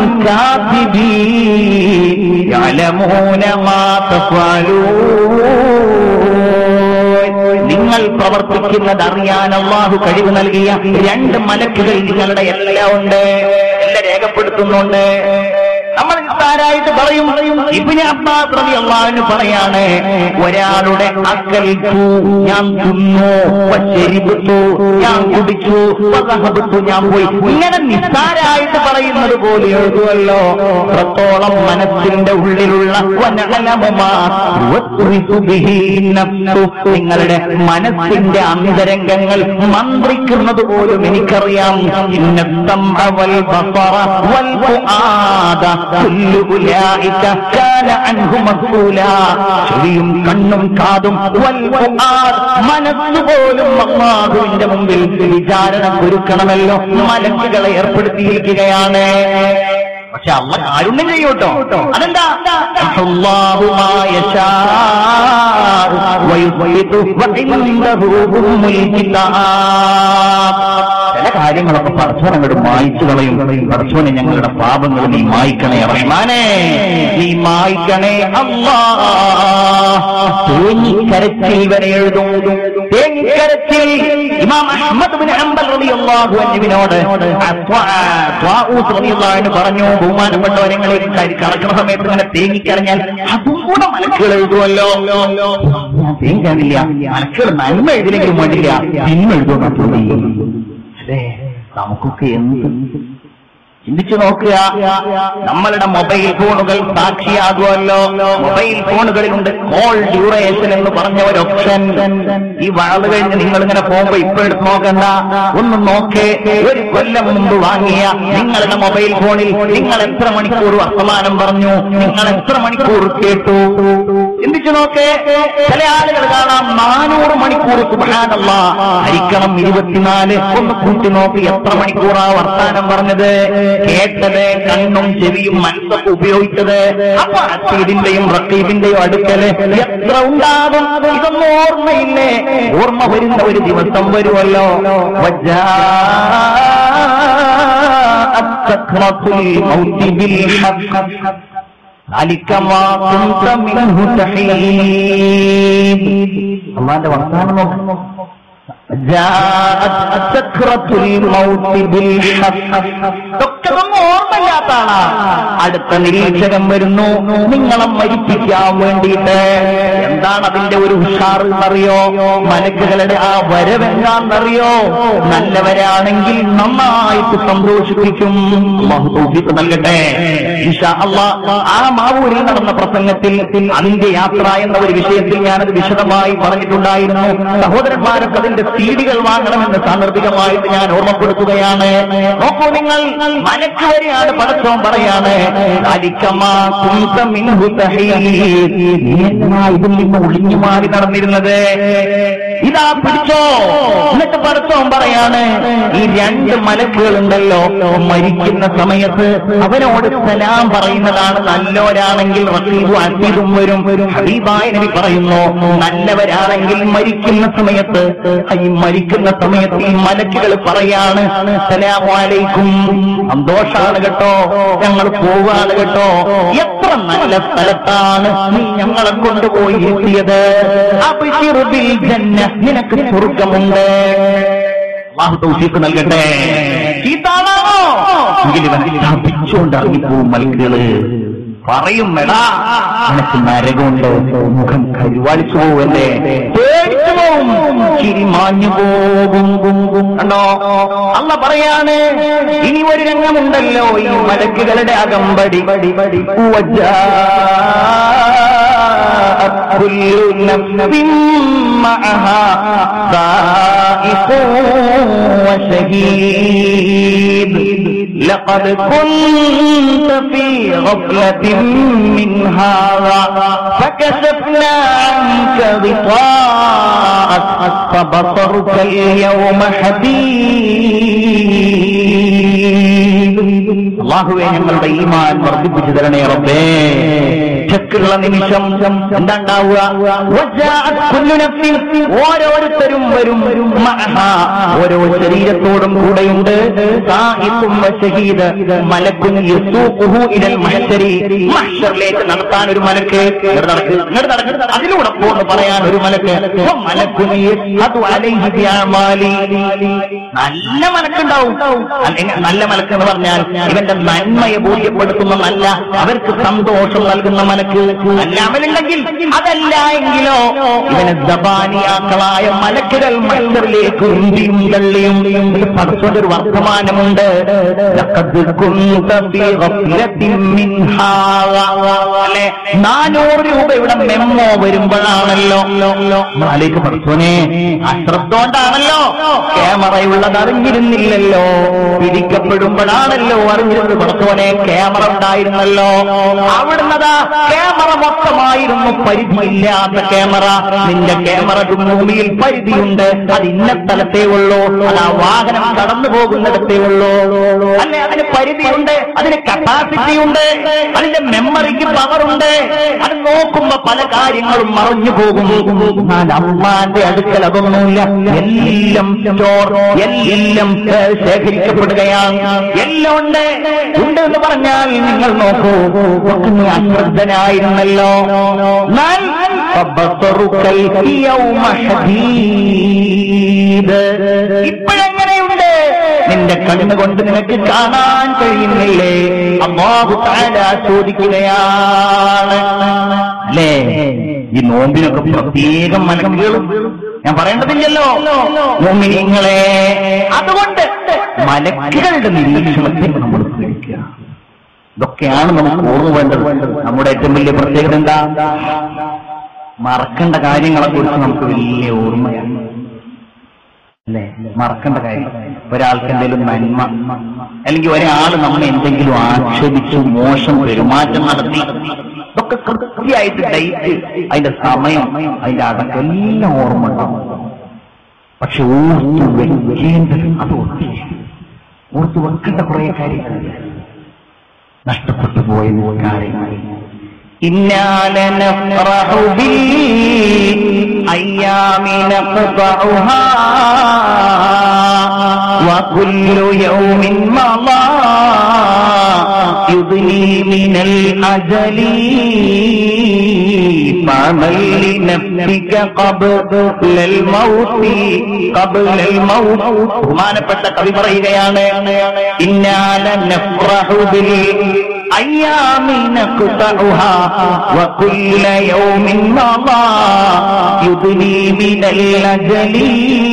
കാതിബീൻ യഅലമൂന മാ തഫ്അലൂൻ. നിങ്ങൾ പ്രവർത്തിക്കുന്നത് അറിയാൻ അല്ലാഹു കഴിവ് നൽകിയ രണ്ട് മലക്കുകൾ നിങ്ങളുടെ എല്ലാം ഉണ്ട്, എല്ലാം രേഖപ്പെടുത്തുന്നുണ്ട്. നമ്മൾ നിസ്സാരായിട്ട് പറയും. ഇബ്നു അബ്ബാസ് റളിയല്ലാഹു അൻഹു പറയാണ്, ഒരാളുടെ അക്കൽതു ഞാൻ തിന്നു, വശരിബതു ഞാൻ കുടിച്ചു, വദഹബതു ഞാൻ പോയി, ഇങ്ങനെ നിസ്സാരായിട്ട് പറയുന്നത് പോലെ എഴുതുമല്ലോ. അത്രത്തോളം മനസ്സിന്റെ ഉള്ളിലുള്ള നിങ്ങളുടെ മനസ്സിന്റെ അന്തരംഗങ്ങൾ മന്ത്രിക്കുന്നത് പോലും എനിക്കറിയാം. ചെവിയും കണ്ണും കാതും മനസ്സുപോലും അല്ലാഹുവിന്റെ മുമ്പിൽ വിചാരണ ഒരുക്കണമല്ലോ, മലക്കുകളെ ഏർപ്പെടുത്തിയിരിക്കുകയാണ്. പക്ഷെ അള്ളാഹ് കാരുണ്യം ചെയ്യൂട്ടോ. അതെന്താ? അല്ലാഹു മാ യശാ വയുസ്ബിതു വഇൻദഹു ഉമ്മുൽ കിതാബ്. ചില കാര്യങ്ങളൊക്കെ പടച്ചോൻ അങ്ങോട്ട് മായ്ച്ചു കളയും. പടച്ചോനെ ഞങ്ങളുടെ പാപങ്ങൾ നീ മായ്ക്കണേ റഹ്മാനേ, നീ മായ്ക്കണേ അല്ലാഹ്. തേങ്ങിക്കരച്ചിൽ വരെ എഴുതും. തേങ്ങിക്കരച്ചിൽ ഇമാം അഹ്മദ് ബിൻ ഹംബൽ റളിയല്ലാഹു അൻഹുവിനോട് ത്വാഊസ് റളിയല്ലാഹു അൻഹു പറഞ്ഞു, ബഹുമാനപ്പെട്ടവരെ കറക്കുന്ന സമയത്ത് ഇങ്ങനെ തേങ്ങിക്കരഞ്ഞാൽ അതും കൂടെ മലക്കുകൾ എഴുതുമല്ലോ. ഞാൻ തേങ്ങിക്കാനില്ല, മലക്കുകൾ നന്മ എഴുതില്ലെങ്കിലും വേണ്ടില്ല, തിന്മ എഴുതുമെന്നാ തോന്നി. നമുക്കൊക്കെ എന്ത് ചിന്തിച്ചു നോക്കുക. നമ്മളുടെ മൊബൈൽ ഫോണുകൾ സാക്ഷിയാകുമല്ലോ. മൊബൈൽ ഫോണുകളിലുണ്ട് കോൾ ഡ്യൂറേഷൻ എന്ന് പറഞ്ഞ ഒരു ഓപ്ഷൻ. ഈ വാള് കഴിഞ്ഞ് നിങ്ങൾ ഇങ്ങനെ പോകുമ്പോ ഇപ്പൊ എടുത്ത് നോക്കണ്ട, ഒന്ന് നോക്കേ. ഒരു കൊല്ലം മുമ്പ് വാങ്ങിയ നിങ്ങളുടെ മൊബൈൽ ഫോണിൽ നിങ്ങൾ എത്ര മണിക്കൂർ വർത്തമാനം പറഞ്ഞു, നിങ്ങൾ എത്ര മണിക്കൂർ കേട്ടു, ചിന്തിച്ചു നോക്കേ. ചില ആളുകൾ കാണാം നാനൂറ് മണിക്കൂർ സുബ്ഹാനല്ലാഹ് ഹരിക്കണം ഇരുപത്തിനാല്. ഒന്ന് കൂട്ടി നോക്കി എത്ര മണിക്കൂറാ വർത്താനം പറഞ്ഞത്, കേട്ടത്, കണ്ണും ചെവിയും മനസ്സൊക്കെ ഉപയോഗിച്ചത്. അപ്പൊ അസീദിന്റെയും റഖീബിന്റെയും അടുക്കല് എത്ര ഉണ്ടാകും? ഇതൊന്നും ഓർമ്മയില്ലേ? ഓർമ്മ വരുന്ന ഒരു ദിവസം വരുമല്ലോ. അള്ളാന്റെ വർത്താനം നോക്കുന്നു. ഓർമ്മയില്ലാത്താണ്. അടുത്ത നിരീക്ഷകൻ വരുന്നു നിങ്ങളെ മരിപ്പിക്കാൻ വേണ്ടിയിട്ട്. എന്താണ് അതിന്റെ ഒരു ഉഷാർ എന്നറിയോ? മലക്കുകളുടെ ആ വരവെന്താണെന്നറിയോ? നല്ലവരാണെങ്കിൽ നന്നായിട്ട് സന്തോഷിപ്പിക്കും. തൗഫീഖ് നൽകട്ടെ ഇൻഷാ അല്ലാഹ്. ആ മാവൂരിൽ നടന്ന പ്രസംഗത്തിൽ അതിന്റെ യാത്ര എന്ന ഒരു വിഷയത്തിൽ ഞാനത് വിശദമായി പറഞ്ഞിട്ടുണ്ടായിരുന്നു. സഹോദരന്മാരൊക്കെ അതിന്റെ സീഡികൾ വാങ്ങണമെന്ന് സാന്ദർഭികമായിട്ട് ഞാൻ ഓർമ്മപ്പെടുത്തുകയാണ്. നോക്കൂ നിങ്ങൾ, മലക്കുവരെയാണ് പടച്ചോൻ പറയാണ്, ഇതിൽ നിന്ന് ഒളിഞ്ഞു മാറി നടന്നിരുന്നത്. ഇതാ പിടിച്ചോ. എന്നിട്ട് പടച്ചോൻ പറയാണ്, ഈ രണ്ട് മലക്കുകളുണ്ടല്ലോ, മരിക്കുന്ന സമയത്ത് അവനോട് സലാം പറയുന്നതാണ്. നല്ലവരാണെങ്കിൽ റഖീബും അസീദും വരും. ഹബീബായ നബി പറയുന്നു, നല്ലവരാണെങ്കിൽ മരിക്കുന്ന സമയത്ത് ഈ മരിക്കുന്ന സമയത്ത് ഈ മലക്കുകൾ പറയാണ്, സലാമു അലൈക്കും, സന്തോഷാണ് കേട്ടോ, ഞങ്ങൾ പോവാണ് കേട്ടോ, എത്ര നല്ല സ്ഥലത്താണ് നീ ഞങ്ങളെ കൊണ്ടുപോയി എത്തിയത്, അബ്ശിർ ബിൽ ജന്ന, നിനക്ക് സ്വർഗമുണ്ട്. അല്ലാഹു തൗഫീഖ് നൽകട്ടെ. ചീത്താണോ എങ്കിൽ ഇവൻ സ്ഥാപിച്ചുകൊണ്ട് ഇറങ്ങിപ്പോവും മലക്കുകള്. പറയും, എടാ നിനക്ക് നരകമുണ്ട്, മുഖം കരുവാളിച്ചു പോവല്ലേ, പേടിച്ചു പോവും, ചിരി മാഞ്ഞു പോകും. കണ്ടോ അല്ലാഹു പറയാണ്, ഇനി ഒരു രംഗമുണ്ടല്ലോ ഈ മലക്കുകളുടെ അകമ്പടി. കുല്ലു നഫ്സിൻ മഅഹാ സായിഖുൻ വശഹീദ് ലഖദ് കുൻത ഫീ ഗഫ്ലത്തിൻ മിൻ ഹാദാ ഫകശഫ്നാ അൻക ഗിതാഅക ഫബസറുക അൽയൗമ ഹദീദ്. അല്ലാഹുവേ ഞങ്ങളുടെ ഈമാൻ വർദ്ധിപ്പിച്ചു തരണേ റബ്ബേ. ചെക്കുള്ള നിമിഷം എന്താണ്ടാവുക? ഓരോരുത്തരും വരും, ഓരോ ശരീരത്തോടും കൂടെയുണ്ട് മഹ്ശറിലേക്ക് നടത്താൻ ഒരു മലക്ക്, അതിലൂടെ പോന്ന് പറയാൻ ഒരു മലക്ക്. നല്ല മലക്കുണ്ടാവും. നല്ല മലക്ക് എന്ന് പറഞ്ഞാൽ ഇവന്റെ നന്മയെ ബോധ്യപ്പെടുത്തുന്ന നല്ല, അവർക്ക് സന്തോഷം നൽകുന്ന മലക്ക്. നല്ല അമലുണ്ടെങ്കിൽ അതല്ല എങ്കിലോ ഇവന് ദബാനിയാക്കളായ മലക്കുകൾ മഹ്ശറിലേക്ക് ഉന്തിയും തള്ളിയും. പടച്ചോന്റെ ഒരു വർത്തമാനമുണ്ട്, അല്ലെ നാനൂറ് രൂപയുടെ മെമ്മോ വരുമ്പോഴാണല്ലോ മാലേക്ക് പടച്ചോനെ അശ്രദ്ധോണ്ടാണല്ലോ ക്യാമറയുള്ളത് അറിഞ്ഞിരുന്നില്ലല്ലോ, പിടിക്കപ്പെടുമ്പോഴാണല്ലോ അറിഞ്ഞിരുന്നത്. പടച്ചോനെ ക്യാമറ ഉണ്ടായിരുന്നല്ലോ, അവിടുന്നതാ ക്യാമറ മൊത്തമായിരുന്നു, പരിധിയില്ലാത്ത ക്യാമറ. നിന്റെ ക്യാമറക്ക് ഭൂമിയിൽ പരിധിയുണ്ട്, അത് ഇന്ന സ്ഥലത്തേ ഉള്ളൂ, അത് ആ വാഹനം കടന്നു പോകുന്നിടത്തേ ഉള്ളൂ. അല്ലെ അതിന് പരിധിയുണ്ട്, അതിന് കപ്പാസിറ്റി ഉണ്ട്, അതിന്റെ മെമ്മറിക്ക് പവറുണ്ട്. അത് നോക്കുമ്പോ പല കാര്യങ്ങളും മറഞ്ഞു പോകും. അമ്മാന്റെ അടുക്കൽ അതൊന്നുമില്ല, എല്ലാം സ്റ്റോർ, എല്ലാം ശേഖരിക്കപ്പെടുകയാണ്, എല്ലാം ഉണ്ട്. ഉണ്ട് എന്ന് പറഞ്ഞാൽ നിങ്ങൾ നോക്കൂ, നീ അശ്രദ്ധനായിരുന്നല്ലോ. ഇപ്പോഴെങ്ങനെയുണ്ട്? നിന്റെ കണ്ണുകൊണ്ട് നിനക്ക് കാണാൻ കഴിയുന്നില്ലേ? അല്ലാഹു തആല ചോദിക്കുകയാണ്. അല്ലേ ഈ നോമ്പിനൊക്കെ പ്രത്യേകം മലക്കുകളും ഞാൻ പറയേണ്ടതില്ലല്ലോ മുഅ്മിനീങ്ങളെ. അതുകൊണ്ട് മലക്കുകളുടെ നിരീക്ഷണത്തെ നമ്മൾ പേടിക്കുക. ഇതൊക്കെയാണ് നമുക്ക് ഓർമ്മ വേണ്ടത്. നമ്മുടെ ഏറ്റവും വലിയ പ്രത്യേകത എന്താ? മറക്കേണ്ട കാര്യങ്ങളെ കുറിച്ച് നമുക്ക് വലിയ ഓർമ്മയാണ്, അല്ലെ? മറക്കേണ്ട കാര്യം, ഒരാൾക്ക് എന്തെങ്കിലും നന്മ അല്ലെങ്കിൽ ഒരാൾ നമ്മെ എന്തെങ്കിലും ആക്ഷേപിച്ചു, മോശം പെരുമാറ്റം നടത്തി, ഇതൊക്കെ കൃത്യമായിട്ട് ഡേറ്റ്, അതിന്റെ സമയം, അതിന്റെ അടക്കം എല്ലാം ഓർമ്മ ഉണ്ടാവും. പക്ഷെ ഓർത്തു വെക്കേണ്ടത് അത് ഓർത്തി ഓർത്തു വെക്കേണ്ട കുറെ കാര്യങ്ങൾ നഷ്ടപ്പെട്ടു പോയ കാര്യങ്ങൾ. ഇന്നാലനഫ്റഹു ബിൽ അയ്യാമി നഖ്തഉഹാ വകുല്ലു യൗമിൻ മളാ യുദ്നി മിനൽ അജലി ഫഅമൽ ലിനഫ്സിക ഖബ്ലൽ മൗതി ഖബ്ലൽ മൗത്. ബഹുമാനപ്പെട്ട കവി പറയുകയാണ്, ഇന്നാലനഫ്റഹു ബിൽ അയ്യാമി നഖ്തഉഹാ വകുല്ല യൗമിൻ മളാ യുദ്നി മിനൽ അജലി.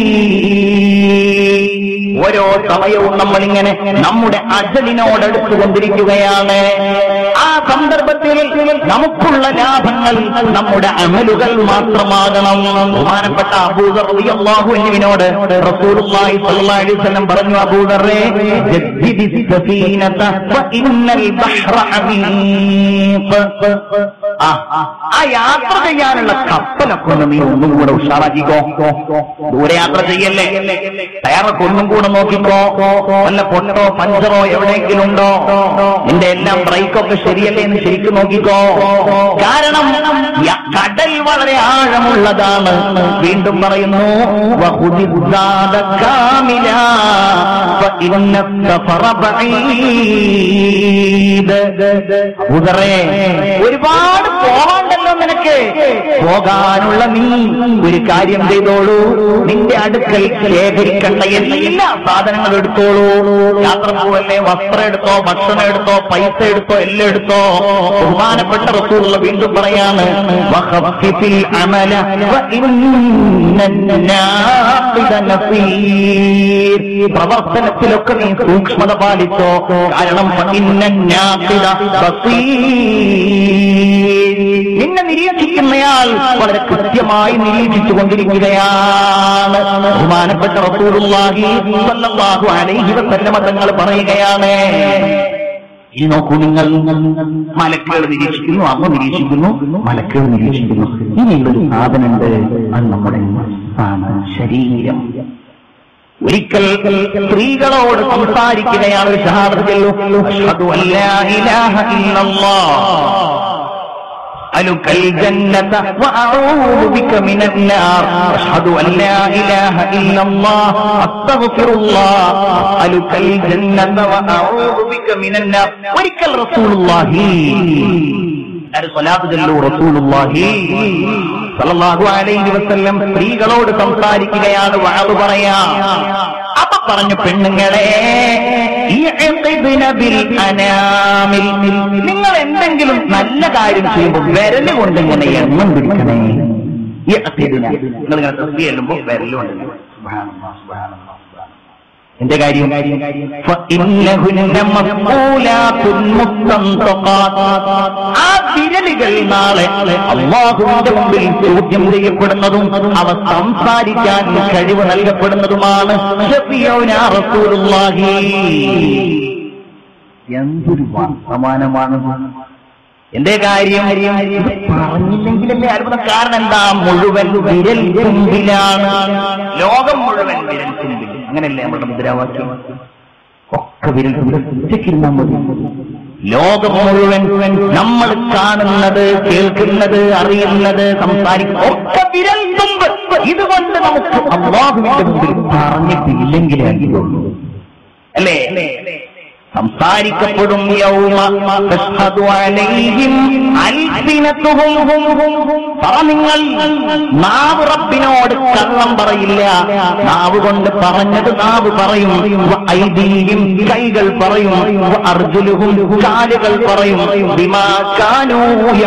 ഓരോ സമയവും നമ്മളിങ്ങനെ നമ്മുടെ അജലിനോടടുത്തുകൊണ്ടിരിക്കുകയാണ്. ആ സന്ദർഭത്തിൽ നമുക്കുള്ള ലാഭങ്ങൾ നമ്മുടെ അമലുകൾ മാത്രമാകണം. ബഹുമാനപ്പെട്ട അബൂദർ റളിയല്ലാഹു അൻഹുവിനോട് റസൂലുള്ളാഹി സ്വല്ലല്ലാഹു അലൈഹി വസല്ലം പറഞ്ഞു, അബൂദറേ ജദ്ദിദി സഫീനത ഫഇന്നൽ ബഹ്റ അമീഖ്. ആ യാത്ര ചെയ്യാനുള്ള കപ്പലൊക്കെ ഒന്ന് നീ ഒന്നും കൂടെ ഉഷാറാക്കിക്കോ. ദൂരയാത്ര ചെയ്യല്ലേ, ടയറൊക്കെ ഒന്നും കൂടെ നോക്കിക്കോ. വല്ല പൊട്ടോ പഞ്ചറോ എവിടെയെങ്കിലും ഉണ്ടോ, നിന്റെ എല്ലാം ബ്രേക്കൊക്കെ ശരിയല്ലേ എന്ന് ശരിക്കും നോക്കിക്കോ. കാരണം കടൽ വളരെ ആഴമുള്ളതാണ്. വീണ്ടും പറയുന്നു, ഒരുപാട് പോവാണ്ടല്ലോ നിനക്ക്. പോകാനുള്ള നീ ഒരു കാര്യം ചെയ്തോളൂ, നിന്റെ അടുക്കൽ ശേഖരിക്കേണ്ട എല്ലാ സാധനങ്ങൾ എടുത്തോളൂ. യാത്ര പോവല്ലേ, വസ്ത്രം എടുത്തോ, ഭക്ഷണം എടുത്തോ, പൈസ എടുത്തോ, എല്ലാം എടുത്തോ. ബഹുമാനപ്പെട്ട റസൂലുള്ള വീണ്ടും പറയാണ്, വഖഫിഫിൽ അമല വഇന്നന്നാഖിദ നസീർ. പ്രവർത്തനത്തിലൊക്കെ നീ സൂക്ഷ്മത പാലിച്ചോ, കാരണം വഇന്നന്നാഖിദ ബസീർ. നിന്നെ നിരീക്ഷിക്കുന്നയാൾ വളരെ കൃത്യമായി നിരീക്ഷിച്ചു കൊണ്ടിരിക്കുകയാണ്. ബഹുമാനപ്പെട്ട റസൂലുള്ളാഹി സ്വല്ലല്ലാഹു അലൈഹി വസല്ലം തങ്ങൾ പറയുകയാണ്, ഈ നോക്കൂ, നിങ്ങൾ മലക്കുകൾ നിരീക്ഷിക്കുന്നു, അമ്മ നിരീക്ഷിക്കുന്നു, മലക്കുകൾ നിരീക്ഷിക്കുന്നു. ഇനിയുള്ളൊരു സാധനമുണ്ട്, അത് നമ്മുടെ ശരീരം. ഒരിക്കൽ സ്ത്രീകളോട് സംസാരിക്കുകയാണ് ഒരു ഷഹാദത്ത് ചൊല്ലൂ. അഷ്ഹദു അല്ലാ ഇലാഹ ഇല്ലല്ലാഹ് അലുകൽ ജന്നത വഅഊദു ബിക മിനൻ നാർ അഷ്ഹദു അല്ലാ ഇലാഹ ഇല്ലല്ലാഹ് അസ്തഗ്ഫിറുല്ലാഹ് അലുകൽ ജന്നത വഅഊദു ബിക മിനൻ നാർ. ഒരിക്കൽ റസൂലുള്ളാഹി റസൂലുള്ളാഹി സ്വല്ലല്ലാഹു അലൈഹി വസല്ലം സ്ത്രീകളോട് സംസാരിക്കുകയാണ്, വഅദ് പറയാ. അപ്പൊ പറഞ്ഞു, പെണ്ണുങ്ങളെ നിങ്ങൾ എന്തെങ്കിലും നല്ല കാര്യം ചെയ്യുമ്പോൾ വിരല് കൊണ്ട് ഇങ്ങനെ എണ്ണം പിടിക്കണേ. നിങ്ങളിങ്ങനെ തസ്ബീഹ് ചെല്ലുമ്പോൾ വിരലുകൊണ്ട് എന്റെ കാര്യം ആ വിരലുകൾ നാളെ അല്ലാഹുവിന്റെ മുമ്പിൽ ചോദ്യം ചെയ്യപ്പെടുന്നതും അവ സംസാരിക്കാൻ കഴിവ് നൽകപ്പെടുന്നതുമാണ്. റസൂലുള്ളാഹി എന്തൊരു വർത്തമാനമാണ്. എന്റെ കാര്യം പറഞ്ഞില്ലെങ്കിലല്ലേ അത്ഭുതം. കാരണം എന്താ? മുഴുവൻ വിരൽ തുമ്പിലാണ്. ലോകം മുഴുവൻ വിരൽ തുമ്പിൽ. അങ്ങനെയല്ലേ നമ്മുടെ മുദ്രാവാക്യം? ഒക്കെ വിരൽ തുമ്പിൽ മതി. ലോകം മുഴുവൻ നമ്മൾ കാണുന്നത്, കേൾക്കുന്നത്, അറിയുന്നത്, സംസാരിക്കുന്നത് ഒക്കെ വിരൽ തുമ്പ്. ഇതുകൊണ്ട് നമുക്ക് അല്ലാഹുവിന്റെ മുമ്പിൽ പറഞ്ഞിട്ടില്ലെങ്കിലേ അറിയുള്ളൂ, അല്ലേ? സംസാരിക്കപ്പെടും. നിങ്ങൾ നാവ് റബ്ബിനോട് കള്ളം പറയില്ല. നാവ് കൊണ്ട് പറഞ്ഞത് നാവ് പറയും. ഐദീഹിം കൈകൾ പറയും. അർജുലുഹും കാലുകൾ പറയും. ബിമാ കാനൂ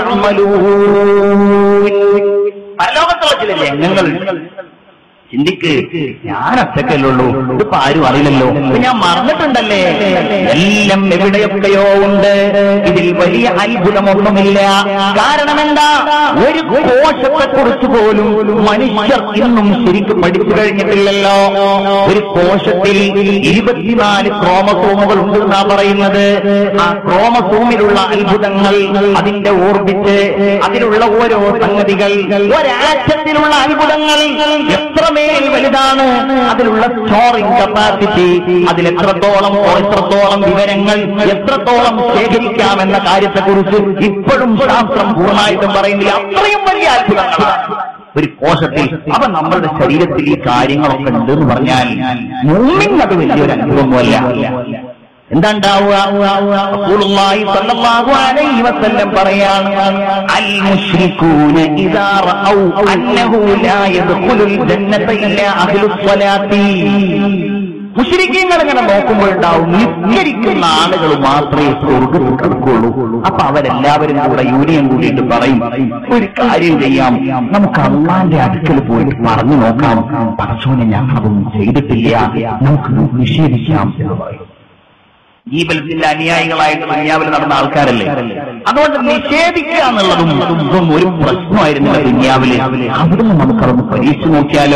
യഅമലൂൻ. പരലോകത്തുള്ള ചില രംഗങ്ങൾ ചിന്തിക്ക്. ഞാൻ ഒറ്റക്കല്ലുള്ളൂ, ഇതിപ്പോ ആരും അറിയില്ലല്ലോ, ഞാൻ മറന്നിട്ടുണ്ടല്ലേ. എല്ലാം എവിടെയൊക്കെയോ ഉണ്ട്. ഇതിൽ വലിയ അത്ഭുതമൊന്നുമില്ല. കാരണം എന്താ? ഒരു കോശത്തെ കുറിച്ച് പോലും മനുഷ്യർ ഇന്നും ശരിക്കും പഠിച്ചു കഴിഞ്ഞിട്ടില്ലല്ലോ. ഒരു കോശത്തിൽ ഇരുപത്തിനാല് ക്രോമസോമുകൾ ഉണ്ടെന്നാ പറയുന്നത്. ആ ക്രോമസോമിലുള്ള അത്ഭുതങ്ങൾ, അതിന്റെ ഓർബിറ്റ്, അതിലുള്ള ഓരോ സംഗതികൾ, ഒരാറ്റത്തിലുള്ള അത്ഭുതങ്ങൾ എത്രമേ വലുതാണ്. അതിലുള്ള സ്റ്റോറിംഗ് കപ്പാസിറ്റി, അതിലെത്രത്തോളം എത്രത്തോളം വിവരങ്ങൾ എത്രത്തോളം ശേഖരിക്കാമെന്ന കാര്യത്തെക്കുറിച്ച് ഇപ്പോഴും ശാസ്ത്രം പൂർണ്ണമായിട്ടും പറയുന്നില്ല. അത്രയും വലിയ അത്ഭുതങ്ങളാണ് ഒരു കോശത്തിൽ. അപ്പൊ നമ്മളുടെ ശരീരത്തിൽ ഈ കാര്യങ്ങളൊക്കെ ഉണ്ടെന്ന് പറഞ്ഞാൽ മുഅ്മിൻ അത് വലിയൊരു അനുഭവമല്ല. എന്താണ്ടാവുക? റസൂലുള്ളാഹി സ്വല്ലല്ലാഹു അലൈഹി വസല്ലം പറയാണ്, അൽ മുശ്രികൂന ഇദാ റഔ അന്നഹു ലാ യദ്ഖുലുൽ ജന്നത ഇല്ലാ അഹ്ലുസ് സ്വലാത്തി. മുശ്രിക്കീങ്ങൾ ഇങ്ങനെ നോക്കുമ്പോഴുണ്ടാവും, നിസ്കരിക്കുന്ന ആളുകൾ മാത്രമേ സ്വർഗ്ഗത്തിൽ കടക്കുള്ളൂ. അപ്പൊ അവരെല്ലാവരും കൂടെ യൂണിയൻ കൂടിയിട്ട് പറയും, ഒരു കാര്യം ചെയ്യാം, നമുക്ക് അള്ളാന്റെ അടുക്കൽ പോയിട്ട് പറഞ്ഞു നോക്കാം. പടച്ചോനെ ഞങ്ങളതൊന്നും ചെയ്തിട്ടില്ല, നമുക്ക് നിഷേധിക്കാം എന്ന് പറയും. ഈ ബലത്തിന്റെ അനുയായികളായിട്ട് ദുനിയാവിൽ നടന്ന ആൾക്കാരല്ലേ. അതുകൊണ്ട് നിഷേധിക്കുക എന്നുള്ളതും ഇതൊന്നും ഒരു പ്രശ്നമായിരുന്നില്ല ദുനിയാവില്. അവിടുന്ന് നമുക്കതൊന്ന് പരീക്ഷിച്ചു നോക്കിയാലോ.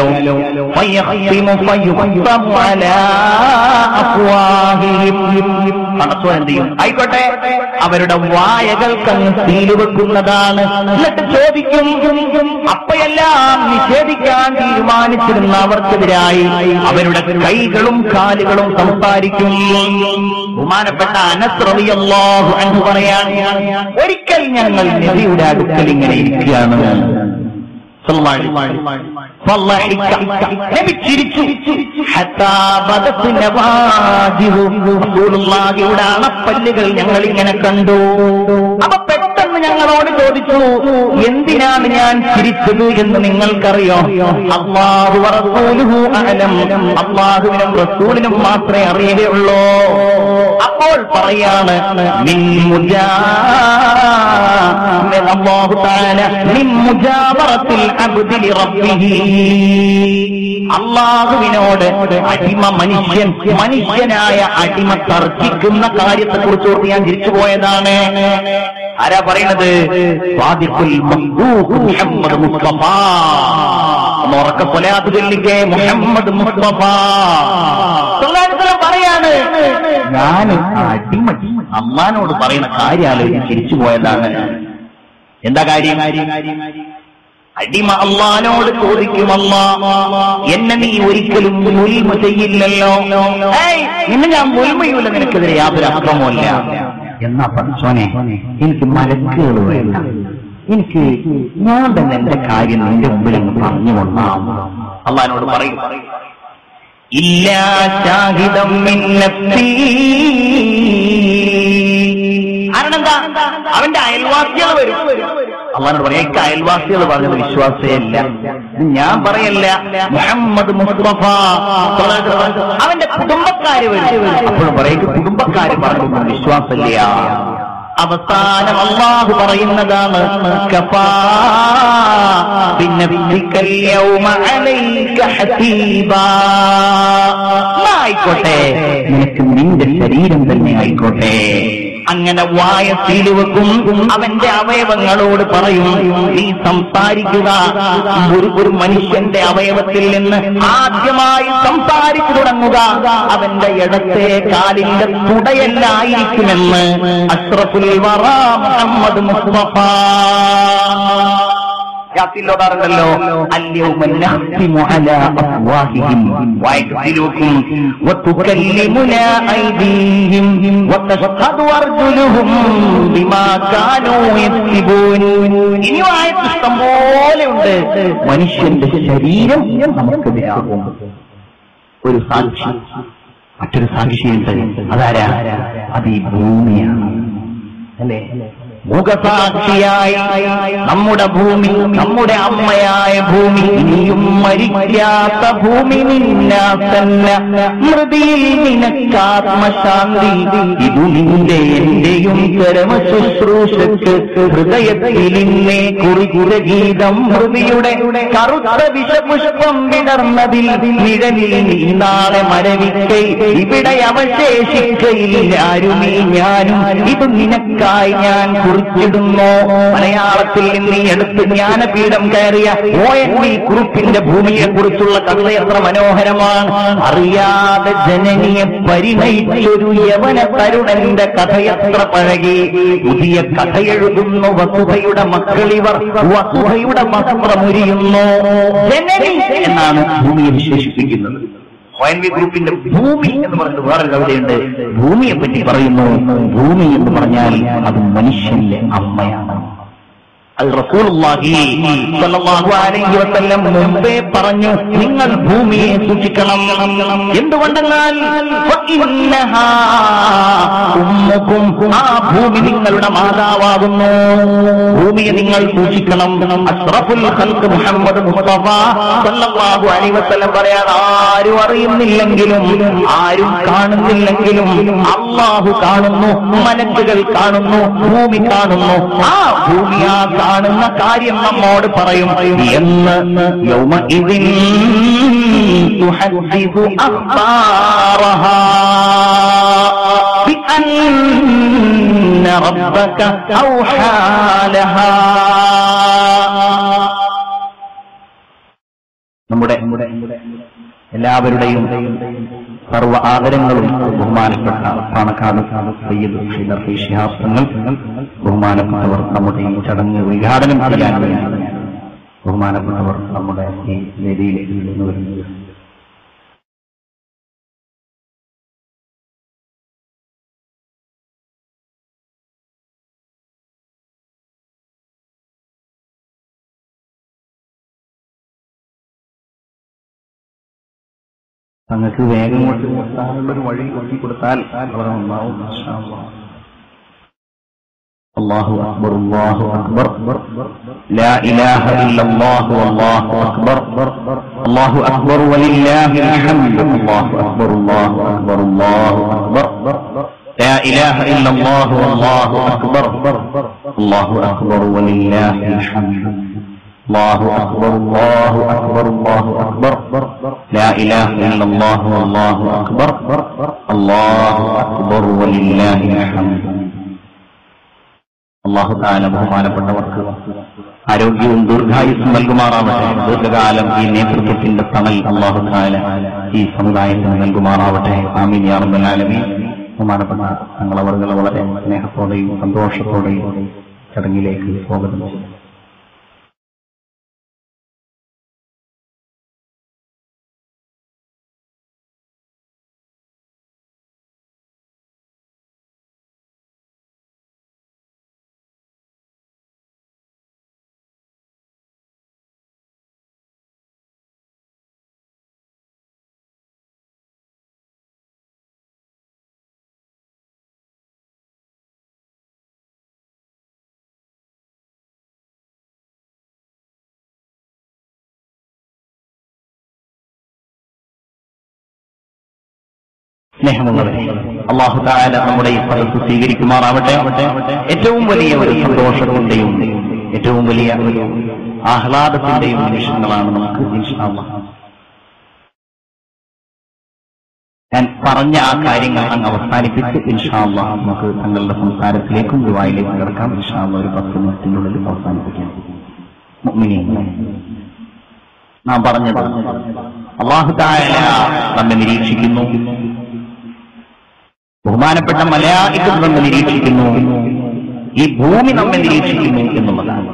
പടച്ചോൻ എന്ത് ചെയ്യും? ആയിക്കോട്ടെ, അവരുടെ വായകൾക്കങ്ങ് സീല് വെക്കുന്നതാണ്. എന്നിട്ട് ചോദിക്കും. അപ്പയെല്ലാം നിഷേധിക്കാൻ തീരുമാനിച്ചിരുന്ന അവർക്കെതിരായി അവരുടെ കൈകളും കാലുകളും സംസാരിക്കും. ബഹുമാനപ്പെട്ട അനസ് റളിയല്ലാഹു അൻഹു പറയാണ്, ഒരിക്കൽ ഞങ്ങൾ നബിയുടെ അടുക്കൽ ഇങ്ങനെ ഇരിക്കുകയാണ്. നബി ചിരിച്ചു. റസൂലുള്ളാഹിയുടെ അണപ്പല്ലുകൾ ഞങ്ങൾ ഇങ്ങനെ കണ്ടു. അപ്പൊ പെട്ടെന്ന് ഞങ്ങളോട് ചോദിച്ചു, എന്തിനാണ് ഞാൻ ചിരിച്ചത് എന്ന് നിങ്ങൾക്കറിയോ? അല്ലാഹു വറസൂലുഹു അഅലം. അല്ലാഹുവിനും റസൂലിനും മാത്രമേ അറിയുകയുള്ളൂ. അപ്പോൾ പറയാണ്, മിൻ മുജാ അല്ലാഹു തആല മിൻ മുജാവറത്തിൽ അബ്ദി ലിറബ്ബിഹി. അല്ലാഹുവിനോട് അടിമ മനുഷ്യൻ മനുഷ്യനായ അടിമ തർക്കിക്കുന്ന കാര്യത്തെക്കുറിച്ച് ഓർത്ത് ഞാൻ തിരിച്ചു പോയതാണ്. ആരാ പറയണത്? സ്വാദിഖുൽ മഖ്ദൂഖ് മുഹമ്മദ് മുസ്തഫ. ഉറക്ക സ്വലാത്ത് ചൊല്ലിക്കേ, മുഹമ്മദ് മുസ്തഫ സല്ലല്ലാഹു അലൈഹി വസല്ലം പറയാണ്, ഞാൻ അടിമ അള്ളാനോട് പറയുന്ന കാര്യം ആലോചിച്ച് തിരിച്ചു പോയതാണ്. എന്താ കാര്യം? അടിമ അള്ളാനോട് ചോദിക്കും, അല്ലാ എന്നെ നീ ഒരിക്കലും മുൽമ ചെയ്യില്ലല്ലോ, നിന്നെ ഞാൻ മുൽമയൂല, നിനക്കെതിരെ യാതൊരു അക്രമമില്ല. എന്നാ പടച്ചോനെ എനിക്ക് മലക്കുകൾ വേണ്ട, എനിക്ക് ഞാൻ തന്നെ എന്റെ കാര്യം നിന്റെ മുമ്പിൽ പറഞ്ഞുകൊള്ളാം. അള്ളാനോട് പറയും, ഇല്ലാ ശാഹിദം മിൻ നഫ്സി. കാരണെന്താ? അവന്റെ അയൽവാസികൾ വരും. അള്ളാനോട് പറയാം, എനിക്ക് അയൽവാസികൾ പറഞ്ഞത് വിശ്വാസേ ഇല്ല, ഞാൻ പറയല്ല, മുഹമ്മദ് മുസ്തഫ അവന്റെ കുടുംബക്കാര് വരും. അപ്പോഴും പറയും, കുടുംബക്കാര് പറഞ്ഞു വിശ്വാസമില്ല. അവസാനം അല്ലാഹു പറയുന്നതാണ്, കഫാ ബിനഫ്സികൽ യൗമ അലൈക ഹസീബാ. ആയിക്കോട്ടെ, നിനക്ക് നിന്റെ ശരീരം തന്നെ ആയിക്കോട്ടെ. അങ്ങനെ വായ സീല് വെക്കും. അവന്റെ അവയവങ്ങളോട് പറയും, നീ സംസാരിക്കുക. ഒരു ഒരു മനുഷ്യന്റെ അവയവത്തിൽ നിന്ന് ആദ്യമായി സംസാരിച്ചു തുടങ്ങുക അവന്റെ ഇടത്തെ കാലിന്റെ തുടയല്ലായിരിക്കുമെന്ന് അഷ്റഫുൽ വറാ മുഹമ്മദ് മുസ്തഫ ല്ലോ. അൽയൗമ നഖ്തിമു അലാ അഫ്വാഹിഹിം വയക്സിലുകും വതുകല്ലിമുനാ ഐദീഹിം വതശ്ഹദു അർജുലുഹും ബിമാ കാനൂ യക്സിബൂൻ. ഇനി ആയത്ത് ഇഷ്ടം പോലെ ഉണ്ട്. മനുഷ്യന്റെ ശരീരം നമുക്കെതിരാകും. ഒരു സാക്ഷി, മറ്റൊരു സാക്ഷിയുണ്ട്. അതാരാ? അത് ഈ ഭൂമിയാണ്, അല്ലേ? മുഖസാക്ഷിയായി നമ്മുടെ ഭൂമി, നമ്മുടെ അമ്മയായ ഭൂമി, ഇനിയും മരിക്കാത്ത ഭൂമി, നിന്നാസന്ന മൃതിയിൽ നിനക്കാത്മശാന്തി. ഇതു നിന്റെ എന്റെയും ചരമ ശുശ്രൂഷക്ക് ഹൃദയത്തിൽ ഇന്നേ കുറികുര ഗീതം. മൃതിയുടെ കറുത്ത വിഷപുഷ്പം വിടർന്നതിൽ നിഴലിൽ നീ നാളെ മരവിക്കൈ ഇവിടെ അവശേഷിക്കയില്ല ആരുമീ ഞാനും. ഇത് നിനക്കായി ഞാൻ കുറിച്ചിടുന്നു. മലയാളത്തിൽ നിന്ന് എടുത്ത് ജ്ഞാനപീഠം കയറിയ ഒ എൻ വി കുറുപ്പിന്റെ ഭൂമിയെ കുറിച്ചുള്ള കഥ എത്ര മനോഹരമാണ്. അറിയാതെ ജനനിയെ പരിണയിച്ചൊരു യവന തരുണന്റെ കഥയെത്ര പഴകി. പുതിയ കഥ എഴുതുന്നു വസുധയുടെ മക്കളിവർ, വസുധയുടെ വസ്ത്രമുരിയുന്നു. ജനനി എന്നാണ് ഭൂമിയെ വിശേഷിപ്പിക്കുന്നത്. ഒ എൻ വി ഗ്രൂപ്പിന്റെ ഭൂമി എന്ന് പറഞ്ഞിട്ട് വേറൊരു കവിതയുണ്ട്. ഭൂമിയെ പറ്റി പറയുന്നു, ഭൂമി എന്ന് പറഞ്ഞാൽ അത് മനുഷ്യന്റെ അമ്മയാണ്. അത് റസൂലുള്ളാഹി സ്വല്ലല്ലാഹു അലൈഹി വസല്ലം മുമ്പേ പറഞ്ഞു, നിങ്ങൾ ഭൂമിയെ സൂക്ഷിക്കണം. എന്തുകൊണ്ടെന്നാൽ ഫഇന്നഹാ ഉമ്മുകും, ആ ഭൂമി നിങ്ങളുടെ മാതാവാകുന്നു. ഭൂമിയെ നിങ്ങൾ സൂക്ഷിക്കണം. അഷ്റഫുൽ ഖൽഖ് മുഹമ്മദ് മുസ്തഫ സ്വല്ലല്ലാഹു അലൈഹി വസല്ലം പറയാൻ, ആരും അറിയുന്നില്ലെങ്കിലും ആരും കാണുന്നില്ലെങ്കിലും അല്ലാഹു കാണുന്നു, മലക്കുകൾ കാണുന്നു, ഭൂമി കാണുന്നു. ആ ഭൂമിയാ കാണുന്ന കാര്യം നമ്മോട് പറയും എന്ന്. യൗമഇദിൻ തുഹദ്ദിസു അഖ്ബാറഹാ ബിഅന്ന റബ്ബക ഔഹാ ലഹാ. നമ്മുടെ എല്ലാവരുടെയും സർവ ആദരങ്ങളും ബഹുമാനപ്പെട്ട പാണക്കാട് സയ്യിദ് ഷീദ് ശിഹാബ് തങ്ങൾ ബഹുമാനപ്പെട്ടവർ നമ്മുടെ ഈ ചടങ്ങ് ഉദ്ഘാടനം ചെയ്യാൻ വേണ്ടി ബഹുമാനപ്പെട്ടവർ നമ്മുടെ ഈ വേദിയിലേക്ക് നിന്ന് വരുന്നത്. തങ്ങൾക്ക് വേഗം കൊണ്ട് കൊടുത്താലുള്ളൊരു വഴി ഒട്ടി കൊടുത്താൽ അവർ ഒന്നാവും. അല്ലാഹു അക്ബർ, അല്ലാഹു അക്ബർ, ലാ ഇലാഹ ഇല്ലല്ലാഹു അല്ലാഹു അക്ബർ, അല്ലാഹു അക്ബർ വലില്ലാഹിൽ ഹംദ്, അല്ലാഹു അക്ബർ, അല്ലാഹു അക്ബർ, അല്ലാഹു അക്ബർ, ലാ ഇലാഹ ഇല്ലല്ലാഹു അല്ലാഹു അക്ബർ, അല്ലാഹു അക്ബർ വലില്ലാഹിൽ ഹംദ്, അല്ലാഹു അക്ബർ, അല്ലാഹു അക്ബർ, അല്ലാഹു അക്ബർ, ലാ ഇലാഹ ഇല്ലല്ലാഹു അല്ലാഹു അക്ബർ, അല്ലാഹു അക്ബർ വലില്ലാഹിൽ ഹംദ്. അല്ലാഹു തആല ബഹുമാനപ്പെട്ടവർക്ക് ആരോഗ്യവും ദീർഘായുസ്സും നൽകുമാറാവട്ടെ. ദീർഘകാലം ഈ നേതൃത്വത്തിന്റെ തണൽ അല്ലാഹു തആല ഈ സമുദായത്തിന് നൽകുമാറാവട്ടെ. ആമീൻ യാ റബ്ബൽ ആലമീൻ. ബഹുമാനപ്പെട്ട തങ്ങളവർകളെ വളരെ സ്നേഹത്തോടെയും സന്തോഷത്തോടെയും ചടങ്ങിലേക്ക് സ്വാഗതം ചെയ്തു. സ്നേഹമുള്ളവരെ, അല്ലാഹു തആല നമ്മുടെ ഈ സദസ്സ് സ്വീകരിക്കുമാറാവട്ടെ. ഏറ്റവും വലിയ ഒരു സന്തോഷത്തിന്റെയും ഏറ്റവും വലിയ ഒരു ആഹ്ലാദത്തിന്റെയും നിമിഷങ്ങളാണ് നമുക്ക് ഇൻഷാ അല്ലാഹ്. ഞാൻ പറഞ്ഞ ആ കാര്യങ്ങൾ അങ്ങ് അവസാനിപ്പിച്ച് ഇൻഷാ അല്ലാഹ് നമുക്ക് തങ്ങളുടെ സംസാരത്തിലേക്കും ദുആയിലേക്കും കിടക്കാം. ഇൻഷാ അല്ലാഹ് ഒരു പത്ത് മിനിറ്റിനുള്ളിൽ അവസാനിപ്പിക്കാം. മുഅ്മിനീൻ, നാം പറഞ്ഞത് അല്ലാഹു തആല നമ്മെ നിരീക്ഷിക്കുന്നു, ബഹുമാനപ്പെട്ട മലായികത്ത് നമ്മെ നിരീക്ഷിക്കുന്നു, ഈ ഭൂമി നമ്മെ നിരീക്ഷിക്കുന്നു എന്നുള്ളതാണ്.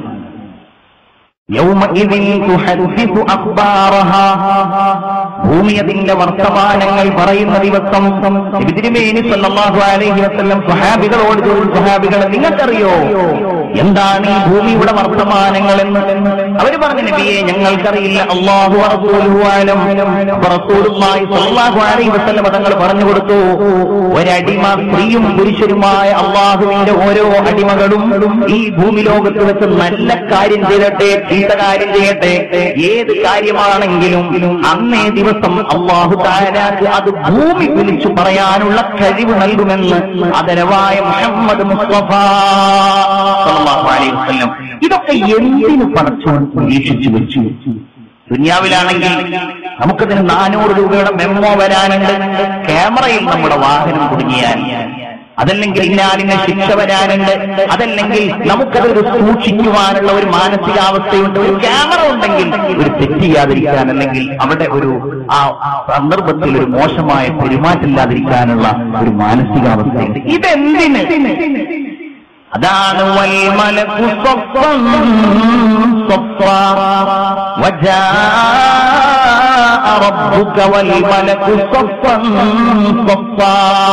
ഭൂമി അതിന്റെ വർത്തമാനങ്ങൾ പറയുന്ന ദിവസം തിരുമേനി സല്ലല്ലാഹു അലൈഹി വസല്ലം സ്വഹാബികളോട് ചോദിച്ചു, സ്വഹാബികളെ നിങ്ങൾക്കറിയോ എന്താണ് ഈ ഭൂമിയുടെ വർത്തമാനങ്ങൾ എന്ന്? അവർ പറഞ്ഞു, നബിയെ ഞങ്ങൾക്കറിയില്ല, അല്ലാഹു വറസൂലുഹു അലം. റസൂലുള്ളാഹി സ്വല്ലല്ലാഹു അലൈഹി വസല്ലം തങ്ങൾ പറഞ്ഞു കൊടുത്തു, ഒരടിമ, സ്ത്രീയും പുരുഷരുമായ അല്ലാഹുവിന്റെ ഓരോ അടിമകളും ഈ ഭൂമി ലോകത്ത് വെച്ച് നല്ല കാര്യം ചെയ്യട്ടെ, ചീത്ത കാര്യം ചെയ്യട്ടെ, ഏത് കാര്യമാണെങ്കിലും അന്നേ ദിവസം അല്ലാഹു തആലക്ക് അത് ഭൂമി വിളിച്ചു പറയാനുള്ള കഴിവ് നൽകുമെന്ന് ആദരവായ മുഹമ്മദ് മുസ്തഫ സല്ലല്ലാഹു അലൈഹി വസല്ലം. ഇതൊക്കെ എന്തിനു പടച്ചോൻ പരീക്ഷിച്ചു വെച്ചു? ദുനിയാവിലാണെങ്കിൽ നമുക്കതിന് നാനൂറ് രൂപയുടെ മെമ്മോ വരാനുണ്ട്, ക്യാമറയിൽ നമ്മുടെ വാഹനം കുടുങ്ങിയാൽ, അതല്ലെങ്കിൽ ഇന്നാലിന് ശിക്ഷ വരാനുണ്ട്, അതല്ലെങ്കിൽ നമുക്കതൊരു സൂക്ഷിക്കുവാനുള്ള ഒരു മാനസികാവസ്ഥയുണ്ട്. ഒരു ക്യാമറ ഉണ്ടെങ്കിൽ ഒരു തെറ്റ് ചെയ്യാതിരിക്കാൻ, അല്ലെങ്കിൽ അവിടെ ഒരു ആ സന്ദർഭത്തിൽ ഒരു മോശമായ പെരുമാറ്റമില്ലാതിരിക്കാനുള്ള ഒരു മാനസികാവസ്ഥയുണ്ട്. ഇതെന്തിന്? അതാണ് വൽ മലകു സഫ്ഫൻ സഫ്ഫാ വജാഅ റബ്ബുക വൽ മലകു സഫ്ഫൻ സഫ്ഫാ.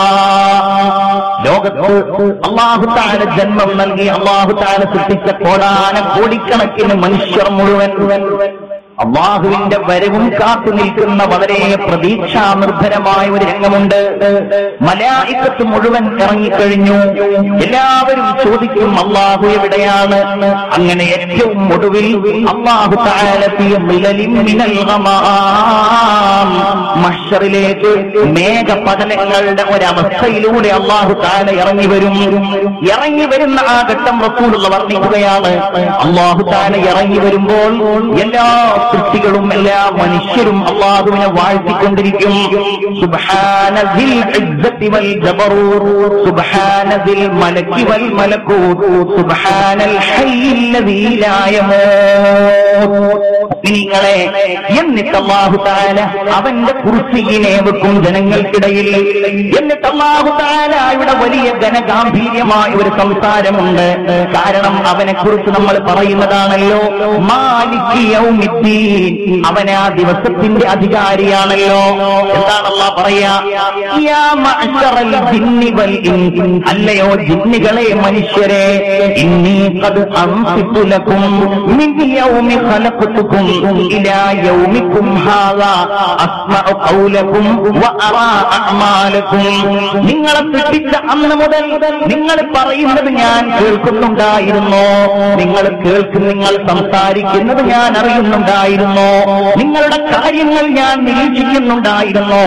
ലോകത്ത് അല്ലാഹു തആല ജന്മം നൽകി, അല്ലാഹു തആല സൃഷ്ടിച്ച കോടാന കോടിക്കണക്കിന് മനുഷ്യർ മുഴുവൻ അല്ലാഹുവിന്റെ വരവും കാത്തു നിൽക്കുന്ന വളരെ പ്രതീക്ഷാ നിർഭരമായ ഒരു രംഗമുണ്ട്. മലായികത്ത് മുഴുവൻ ഇറങ്ങിക്കഴിഞ്ഞു. എല്ലാവരും ചോദിക്കും, അല്ലാഹു എവിടെയാണ്? അങ്ങനെ ഏറ്റവും ഒടുവിൽ അല്ലാഹു തആല ഫീ മിലലിൻ മിനൽ ഗമാം, മഹ്ശറിലേക്ക് മേഘപടലങ്ങളുടെ ഒരവസ്ഥയിലൂടെ അല്ലാഹു തആല ഇറങ്ങി വരും. ഇറങ്ങി വരുന്ന ആ ഘട്ടം റസൂലുള്ള വർണ്ണിക്കുകയാണ്. അല്ലാഹു തആല ഇറങ്ങി വരുമ്പോൾ എല്ലാ സൃഷ്ടികളും എല്ലാ മനുഷ്യരും അല്ലാഹുവിനെ വാഴ്ത്തിക്കൊണ്ടിരിക്കും. സുബ്ഹാനദിൽ ഇസ്സത്തി വൽ ജബറൂർ, സുബ്ഹാനദിൽ മലക്കി വൽ മലകൂത്, സുബ്ഹാനൽ ഹയ്യില്ലദീ ലാ യമൂത്. നിങ്ങളെ എന്നിട്ട് അല്ലാഹു തആല അവന്റെ കുർസിയിനെ വെക്കും ജനങ്ങൾക്കിടയിൽ. എന്നിട്ട് അല്ലാഹു തആല ഇവിടെ വലിയ ഘനഗാംഭീര്യമായ ഒരു സംസാരമുണ്ട്. കാരണം അവനെ കുറിച്ച് നമ്മൾ പറയുന്നതാണല്ലോ മാലികി യൗമിദ്ദീൻ, അവനെ ആ ദിവസത്തിന്റെ അധികാരിയാണല്ലോ. എന്താണ് അല്ലാഹു പറയാ? യാ മഅ്ശറൽ ജിന്നി വൽ ഇൻസ്, അല്ലയോ ജിന്നുകളെ മനുഷ്യരെ, ഇന്നി ഖദ് അൻസിതു ലക്കും മിൻ യൗമി ഖലഖതുകും ഇലാ യൗമിക്കും ഹാദാ അസ്മഉ ഖൗലക്കും വ അറാ അഅമാലക്കും. നിങ്ങളെ സൃഷ്ടിച്ച അന്ന് മുതൽ നിങ്ങൾ പറയുന്നത് ഞാൻ കേൾക്കുന്നുണ്ടായിരുന്നു, നിങ്ങൾ കേൾക്കുന്ന നിങ്ങൾ സംസാരിക്കുന്നത് ഞാൻ അറിയുന്നുണ്ടായിരുന്നു, നിങ്ങളുടെ കാര്യങ്ങൾ ഞാൻ നിരീക്ഷിക്കുന്നുണ്ടായിരുന്നു.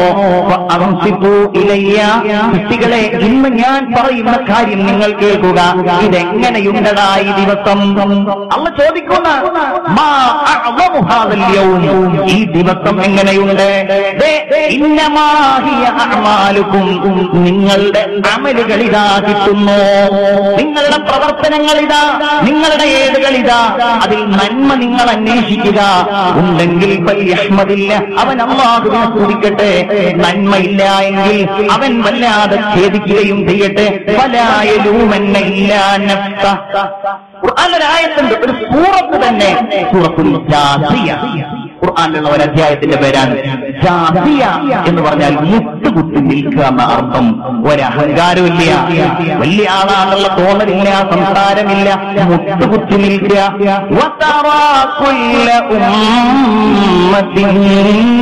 കുട്ടികളെ, ഇന്ന് ഞാൻ പറയുന്ന കാര്യം നിങ്ങൾ കേൾക്കുക. ഇതെങ്ങനെയുണ്ടടാ ഈ ദിവസം? അള്ള ചോദിക്കുന്ന ഈ ദിവസം എങ്ങനെയുണ്ട്? ഇന്നമാഹിയ അഅമാലുക്കും, നിങ്ങളുടെ അമലുകൾ ഇതാ കിട്ടുന്നു, നിങ്ങളുടെ പ്രവർത്തനങ്ങൾ ഇതാ, നിങ്ങളുടെ ഏടുകൾ ഇതാ, അതിൽ നന്മ നിങ്ങൾ അന്വേഷിക്കുക. ഉണ്ടെങ്കിൽ ഫൽയഹ്മദില്ല, അവൻ അല്ലാഹുവിനെ സ്തുതിക്കട്ടെ. നന്മയില്ല എങ്കിൽ അവൻ വല്ലാതെ ഖേദിക്കുകയും ചെയ്യട്ടെ. ഫലാ യലൂമന്ന ഇല്ലാ നഫ്സ. ഖുർആനിലെ ആയത്തുണ്ട്, ഒരു സൂറത്ത് തന്നെ, സൂറത്തുൽ ജാസിയ. ഖുർആനിലുള്ള ഒരു അധ്യായത്തിന്റെ പേരാണ് ജാസിയ എന്ന് പറഞ്ഞാൽ മുട്ടുകുത്തി നിൽക്കുക എന്ന അർത്ഥം. ഒരഹങ്കാരമില്ല, വലിയ ആളാണെന്നുള്ള തോന്നലില്ല, സംസാരമില്ല, മുട്ടുകുത്തി നിൽക്കുക. വതറാ കുല്ല ഉമ്മത്തിൻ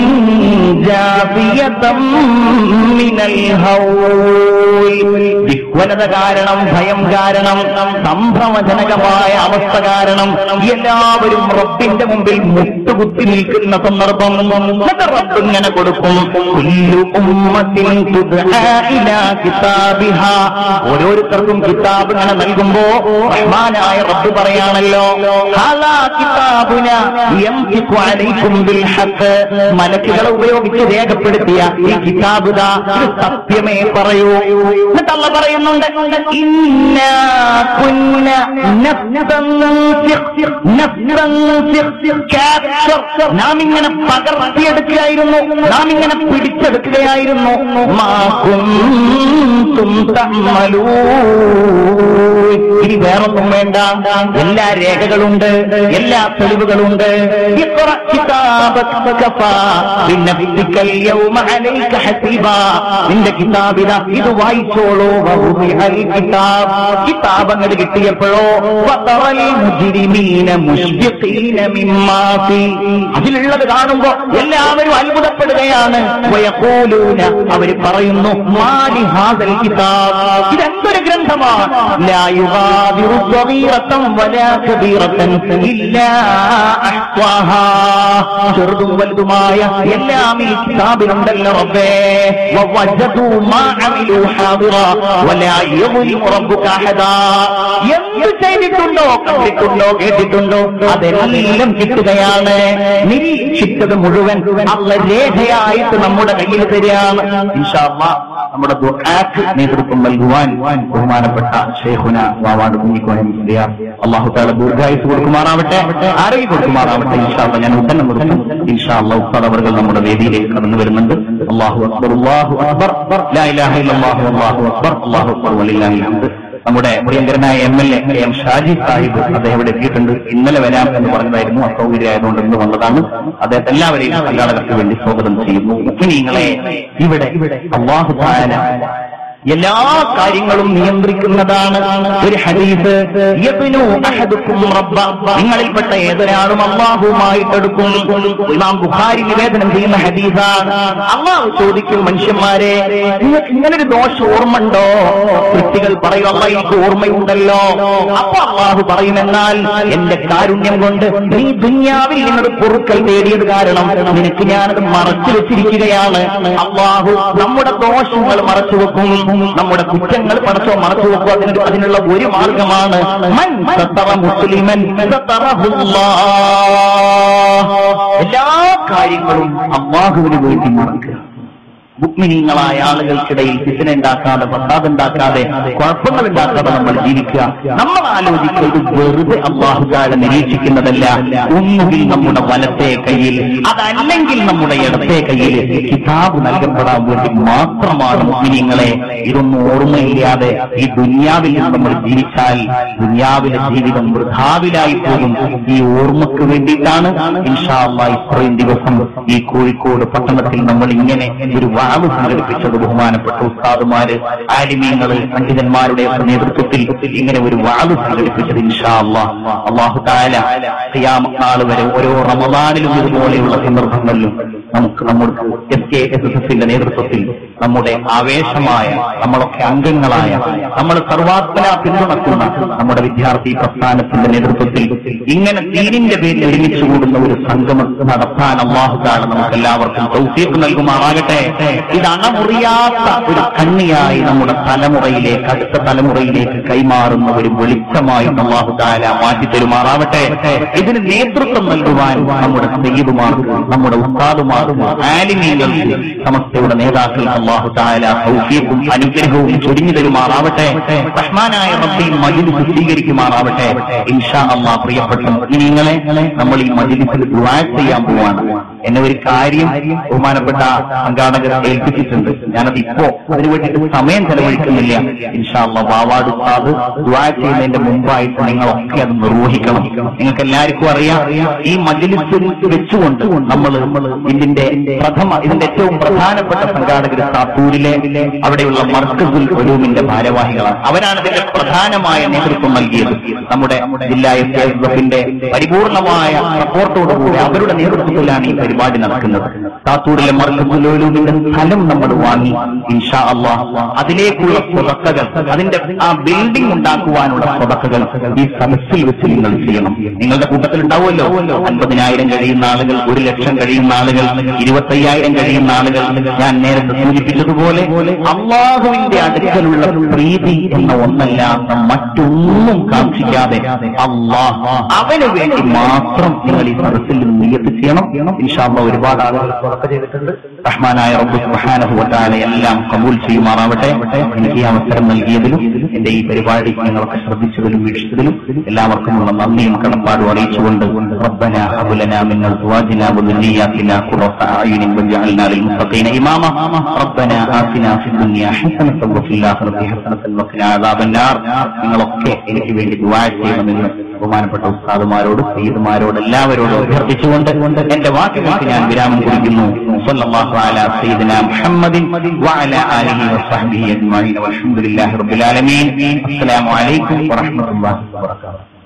ജാസിയതം മിനൽ ഹൗൽ വലത കാരണം, ഭയം കാരണം, സംഭ്രമജനകമായ അവസ്ഥ കാരണം എല്ലാവരും റബ്ബിന്റെ മുമ്പിൽ മുട്ടുകുത്തി നിൽക്കുന്ന സന്ദർഭം റബ്ബ് ഇങ്ങനെ കൊടുക്കും. ഓരോരുത്തർക്കും കിതാബ് ഇങ്ങനെ നൽകുമ്പോ റഹ്മാനായ റബ്ബ് പറയാണല്ലോ, മലക്കുകളെ ഉപയോഗിച്ച് രേഖപ്പെടുത്തിയ ഈ കിതാബ് ദാ സത്യമേ പറയൂ. എന്നിട്ട് അല്ലാഹു പറയുന്നുണ്ട്, ഇന്നാ കുന്ന നാം ഇങ്ങനെ പകർത്തിയെടുക്കുകയായിരുന്നു, നാം ഇങ്ങനെ പിടിച്ചെടുക്കുകയായിരുന്നു. ഇനി വേറൊന്നും വേണ്ട, എല്ലാ രേഖകളുണ്ട്, എല്ലാ തെളിവുകളുണ്ട്. നിന്റെ കിതാബിത ഇത് വായിച്ചോളൂ. കിതാബങ്ങൾ കിട്ടിയപ്പോഴോ അതിലുള്ളത് കാണുമ്പോ എല്ലാവരും അത്ഭുതപ്പെടുകയാണ്. അവര് പറയുന്നു, ഇതെന്തൊരു ഗ്രന്ഥമാണ്, ചെറുതും വലുതുമായ എല്ലാം ഈ കിതാബിലുണ്ടല്ലോ റബ്ബേ. എന്ത് ചെയ്തിട്ടുണ്ടോ, കണ്ടിട്ടുണ്ടോ, കേട്ടിട്ടുണ്ടോ, അതെല്ലാം കിട്ടുകയാണ്. നിരീക്ഷിച്ചത് മുഴുവൻ അല്ലാഹു രേഖയായിട്ട് നമ്മുടെ കയ്യിൽ തരികയാണ്. ഇൻഷാ അല്ലാഹ് നമ്മുടെ ദുആക്ക് നേതൃത്വം നൽകുവാൻ ബഹുമാനപ്പെട്ട ശൈഖുന വാവാട് കുഞ്ഞിക്കോയ മുസ്ലിയാർ അല്ലാഹു തആല ദീർഘായുസ്സ് കൊടുക്കുമാറാവട്ടെ, ആരോഗ്യം കൊടുക്കുമാറാവട്ടെ. ഇൻഷാ അല്ലാഹ് ഞാൻ ഉടനെ നിർത്തും. ഇൻഷാ അല്ലാഹ് ഉസ്താദ് അവർകൾ നമ്മുടെ വേദിയിലേക്ക് കടന്നു വരുന്നുണ്ട്. അല്ലാഹു അക്ബർ, അല്ലാഹു അക്ബർ, ലാ ഇലാഹ ഇല്ലല്ലാഹു അല്ലാഹു അക്ബർ, അല്ലാഹു അക്ബർ, വലില്ലാഹിൽ ഹംദ്. നമ്മുടെ പ്രിയങ്കരനായ M L A M Shaji സാഹിബ് അദ്ദേഹം ഇവിടെ എത്തിയിട്ടുണ്ട്. ഇന്നലെ വരാം എന്ന് പറഞ്ഞതായിരുന്നു, അസൗകര്യമായതുകൊണ്ട് ഇന്ന് വന്നതാണ്. അദ്ദേഹത്തെ എല്ലാവരെയും സംഘാടകർക്ക് വേണ്ടി സ്വാഗതം ചെയ്യുന്നു. മുഅ്മിനീങ്ങളെ, ഇവിടെ അല്ലാഹു തആല എല്ലാ കാര്യങ്ങളും നിയന്ത്രിക്കുന്നതാണ്. ഒരു ഹദീസ്, യബ്നു അഹദുക്കും റബ്ബ, നിങ്ങളിൽപ്പെട്ട ഏതൊരാളും അല്ലാഹുവുമായിട്ടെടുക്കും. ഇമാം ബുഖാരി നിവേദനം ചെയ്യുന്ന ഹദീസാണ്. അല്ലാഹു ചോദിക്കും, മനുഷ്യന്മാരെ നിങ്ങൾക്ക് ഇങ്ങനൊരു ദോഷം ഓർമ്മയുണ്ടോ? സൃഷ്ടികൾ പറയും, അല്ലാഹ് എനിക്ക് ഓർമ്മയുണ്ടല്ലോ. അപ്പൊ അല്ലാഹു പറയുമെന്നാൽ എന്റെ കാരുണ്യം കൊണ്ട് നീ ദുനിയാവിൽ നിന്നൊരു പൊറുക്കൽ തേടിയത് കാരണം നിനക്ക് ഞാനത് മറച്ചു വെച്ചിരിക്കുകയാണ്. അല്ലാഹു നമ്മുടെ ദോഷങ്ങൾ മറച്ചു വെക്കും, നമ്മുടെ കുറ്റങ്ങൾ പടച്ചോ മറച്ചു വെക്കുക. അതിന് അതിനുള്ള ഒരു മാർഗമാണ് എല്ലാ കാര്യങ്ങളും അല്ലാഹുവിന് വേണ്ടി മറക്കുക. മുഅ്മിനീങ്ങളായ ആളുകൾക്കിടയിൽ ഫിത്ന ഉണ്ടാക്കാതെ, ഫസാദ് ഉണ്ടാക്കാതെ, കുഴപ്പങ്ങൾ ഉണ്ടാക്കാതെ നമ്മൾ ജീവിക്കുക. നമ്മൾ ആലോചിക്കുന്നത് വെറുതെ അല്ലാഹു തആല നിരീക്ഷിക്കുന്നതല്ല. ഒന്നുകിൽ നമ്മുടെ വലത്തെ കയ്യിൽ, അതല്ലെങ്കിൽ നമ്മുടെ ഇടത്തെ കയ്യിൽ കിതാബ് നൽകപ്പെടാൻ വേണ്ടി മാത്രമാണ് മുഅ്മിനീങ്ങളെ. ഇതൊന്നും ഓർമ്മയില്ലാതെ ഈ ദുനിയാവിൽ നമ്മൾ ജീവിച്ചാൽ ദുനിയാവിലെ ജീവിതം വൃഥാവിലായി പോകും. ഈ ഓർമ്മക്ക് വേണ്ടിയിട്ടാണ് ഇൻഷാ അല്ലാഹ് ഇത്രയും ദിവസം ഈ കോഴിക്കോട് പട്ടണത്തിൽ നമ്മൾ ഇങ്ങനെ ഒരു വാവ് സംഘടിപ്പിച്ചത്. ബഹുമാനപ്പെട്ട ഉസ്താദുമാര്, ആലിമീങ്ങള്, പണ്ഡിതന്മാരുടെ നേതൃത്വത്തിൽ ഇങ്ങനെ ഒരു വാവ് സംഘടിപ്പിച്ചത് ഇൻഷാ അല്ലാഹ് അല്ലാഹു തആല ഖിയാമത്ത് നാൾ വരെ ഓരോ റമദാനിലും ഇതുപോലെയുള്ള സന്ദർഭങ്ങളിലും നമുക്ക് നമ്മുടെ എസ് കെ എസ് എസ് എസിന്റെ നേതൃത്വത്തിൽ നമ്മുടെ ആവേശമായ, നമ്മളൊക്കെ അംഗങ്ങളായ, നമ്മൾ സർവാത്മന പിന്തുണക്കുന്ന നമ്മുടെ വിദ്യാർത്ഥി പ്രസ്ഥാനത്തിന്റെ നേതൃത്വത്തിൽ ഇങ്ങനെ ദീനിന്റെ പേരിൽ ഒരുമിച്ച് കൂടുന്ന ഒരു സംഗമം നടത്താൻ അല്ലാഹു തആല നമുക്ക് എല്ലാവർക്കും തൗഫീഖ് നൽകുമാറാകട്ടെ. ഇത് അണമുറിയാത്ത ഒരു കണ്ണിയായി നമ്മുടെ തലമുറയിലേക്ക്, അടുത്ത തലമുറയിലേക്ക് കൈമാറുന്ന ഒരു വെളിച്ചമായി അല്ലാഹു തആല മാറ്റി തരുമാറാവട്ടെ. ഇതിന് നേതൃത്വം നൽകുവാൻ നമ്മുടെ സയ്യിദുമാർക്ക്, നമ്മുടെ ഉസ്താദുമാർക്ക്, ആലിമീങ്ങൾക്ക്, സമസ്തയുടെ നേതാക്കൾ അല്ലാഹു തആല തൗഫീഖും അനുഗ്രഹവും ചൊരിഞ്ഞു തരുമാറാവട്ടെ. റഹ്മാനായ റബ്ബ് ഈ മജ്ലിസ് സ്വീകരിക്കുമാറാവട്ടെ. ഇൻഷാ അല്ലാഹ് പ്രിയപ്പെട്ട മുഅ്മിനീങ്ങളെ, നമ്മൾ ഈ മജ്ലിസിൽ ദുആ ചെയ്യാൻ പോവാണ്. എന്നെ ഒരു കാര്യം ബഹുമാനപ്പെട്ട സംഘാടകർ ഏൽപ്പിച്ചിട്ടുണ്ട്. ഞാനത് ഇപ്പോ അതിനു വേണ്ടിയിട്ട് സമയം ചെലവഴിക്കുന്നില്ല. ഇൻഷാ അല്ലാഹ് വാവാട് ഉസ്താദ് ദുആ ചെയ്യുന്നതിന്റെ മുമ്പായിട്ട് നിങ്ങളൊക്കെ അത് നിർവഹിക്കണം. നിങ്ങൾക്ക് എല്ലാവർക്കും അറിയാം, ഈ മജ്ലിസിൽ വെച്ചുകൊണ്ട് നമ്മൾ ഇതിന്റെ പ്രഥമ ഇതിന്റെ ഏറ്റവും പ്രധാനപ്പെട്ട സംഘാടകർ സാത്തൂരിലെ അവിടെയുള്ള മർക്കസുൽ ഉലൂമിന്റെ ഭാരവാഹികളാണ്. അവരാണ് ഇതിന്റെ പ്രധാനമായ നേതൃത്വം നൽകിയത്. നമ്മുടെ ജില്ലാ എസ് കെ എസ് എഫിന്റെ പരിപൂർണമായ സപ്പോർട്ടോടുകൂടി അവരുടെ നേതൃത്വത്തിലാണ് ഈ പരിപാടി നടക്കുന്നത്. സാത്തൂരിലെ മർക്കസുൽ ഉലൂമിന്റെ സ്ഥലം നമ്മൾ വാങ്ങി ഇൻഷാ അല്ലാഹ് അതിലേക്കുള്ള സ്വതക്കകൾ, അതിന്റെ ആ ബിൽഡിംഗ് ഉണ്ടാക്കുവാനുള്ള സ്വതക്കകൾ ഈ സദസ്സിൽ വെച്ച് നിങ്ങൾ ചെയ്യണം. നിങ്ങളുടെ കൂട്ടത്തിൽ ഉണ്ടാവുമല്ലോ അൻപതിനായിരം കഴിയുന്ന ആളുകൾ, ഒരു ലക്ഷം കഴിയുന്ന ആളുകൾ, ഇരുപത്തയ്യായിരം കഴിയുന്ന ആളുകൾ. ഞാൻ നേരത്തെ സൂചിപ്പിച്ചതുപോലെ അള്ളാഹുവിന്റെ അടുക്കലുള്ള പ്രീതി എന്ന ഒന്നല്ലാത്ത മറ്റൊന്നും കാക്ഷിക്കാതെ അള്ളാഹ് അവന് വേണ്ടി മാത്രം നിങ്ങൾ ഈ സദസ്സിൽ നിന്ന് നിയ്യത്ത് ചെയ്യണം. ഇൻഷാ അല്ലാഹ് ഒരുപാട് ആളുകൾ സ്വതക്ക ചെയ്തിട്ടുണ്ട്. റഹ്മാനായ റബ്ബ് സുബ്ഹാനഹു വ തആല എല്ലാം കബൂൽ ചെയ്യുമാറാവട്ടെ. എനിക്ക് ഈ അവസരം നൽകിയതിലും എന്റെ ഈ പരിപാടി നിങ്ങളൊക്കെ ശ്രദ്ധിച്ചതിലും വീക്ഷിച്ചതിലും എല്ലാവർക്കുമുള്ള നന്ദിയും കടപ്പാടും അറിയിച്ചുകൊണ്ട് റബ്ബനാ ഹബ് ലനാ മിൻ അസ്വാജിനാ വ ദുർരിയ്യാതിനാ ഖുറത അഅ്യുനിൻ വജഅൽനാ ലിൽ മുത്തഖീന ഇമാമ റബ്ബനാ ആതിനാ ഫിദ് ദുനിയാ ഹസനതൻ വഫിൽ ആഖിറതി ഹസനതൻ വഖിനാ അദാബന്നാർ. നിങ്ങളൊക്കെ എനിക്ക് വേണ്ടി ദുആ ചെയ്യണമെന്ന് ബഹുമാനപ്പെട്ട ഉസ്താദുമാരോട് സയ്യിദുമാരോട് എല്ലാവരോടും അഭ്യർത്ഥിച്ചുകൊണ്ട് എന്റെ വാക്കുകൾക്ക് ഞാൻ വിരാമം കുറിക്കുന്നു. സ്വല്ലല്ലാഹു അലാ സയ്യിദിനാ മുഹമ്മദിൻ വഅലാ ആലിഹി വസഹ്ബിഹി അജ്മഈൻ വൽഹംദുലില്ലാഹി റബ്ബിൽ ആലമീൻ. അസ്സലാമു അലൈക്കും വറഹ്മത്തുള്ളാഹി വബറകാതുഹു.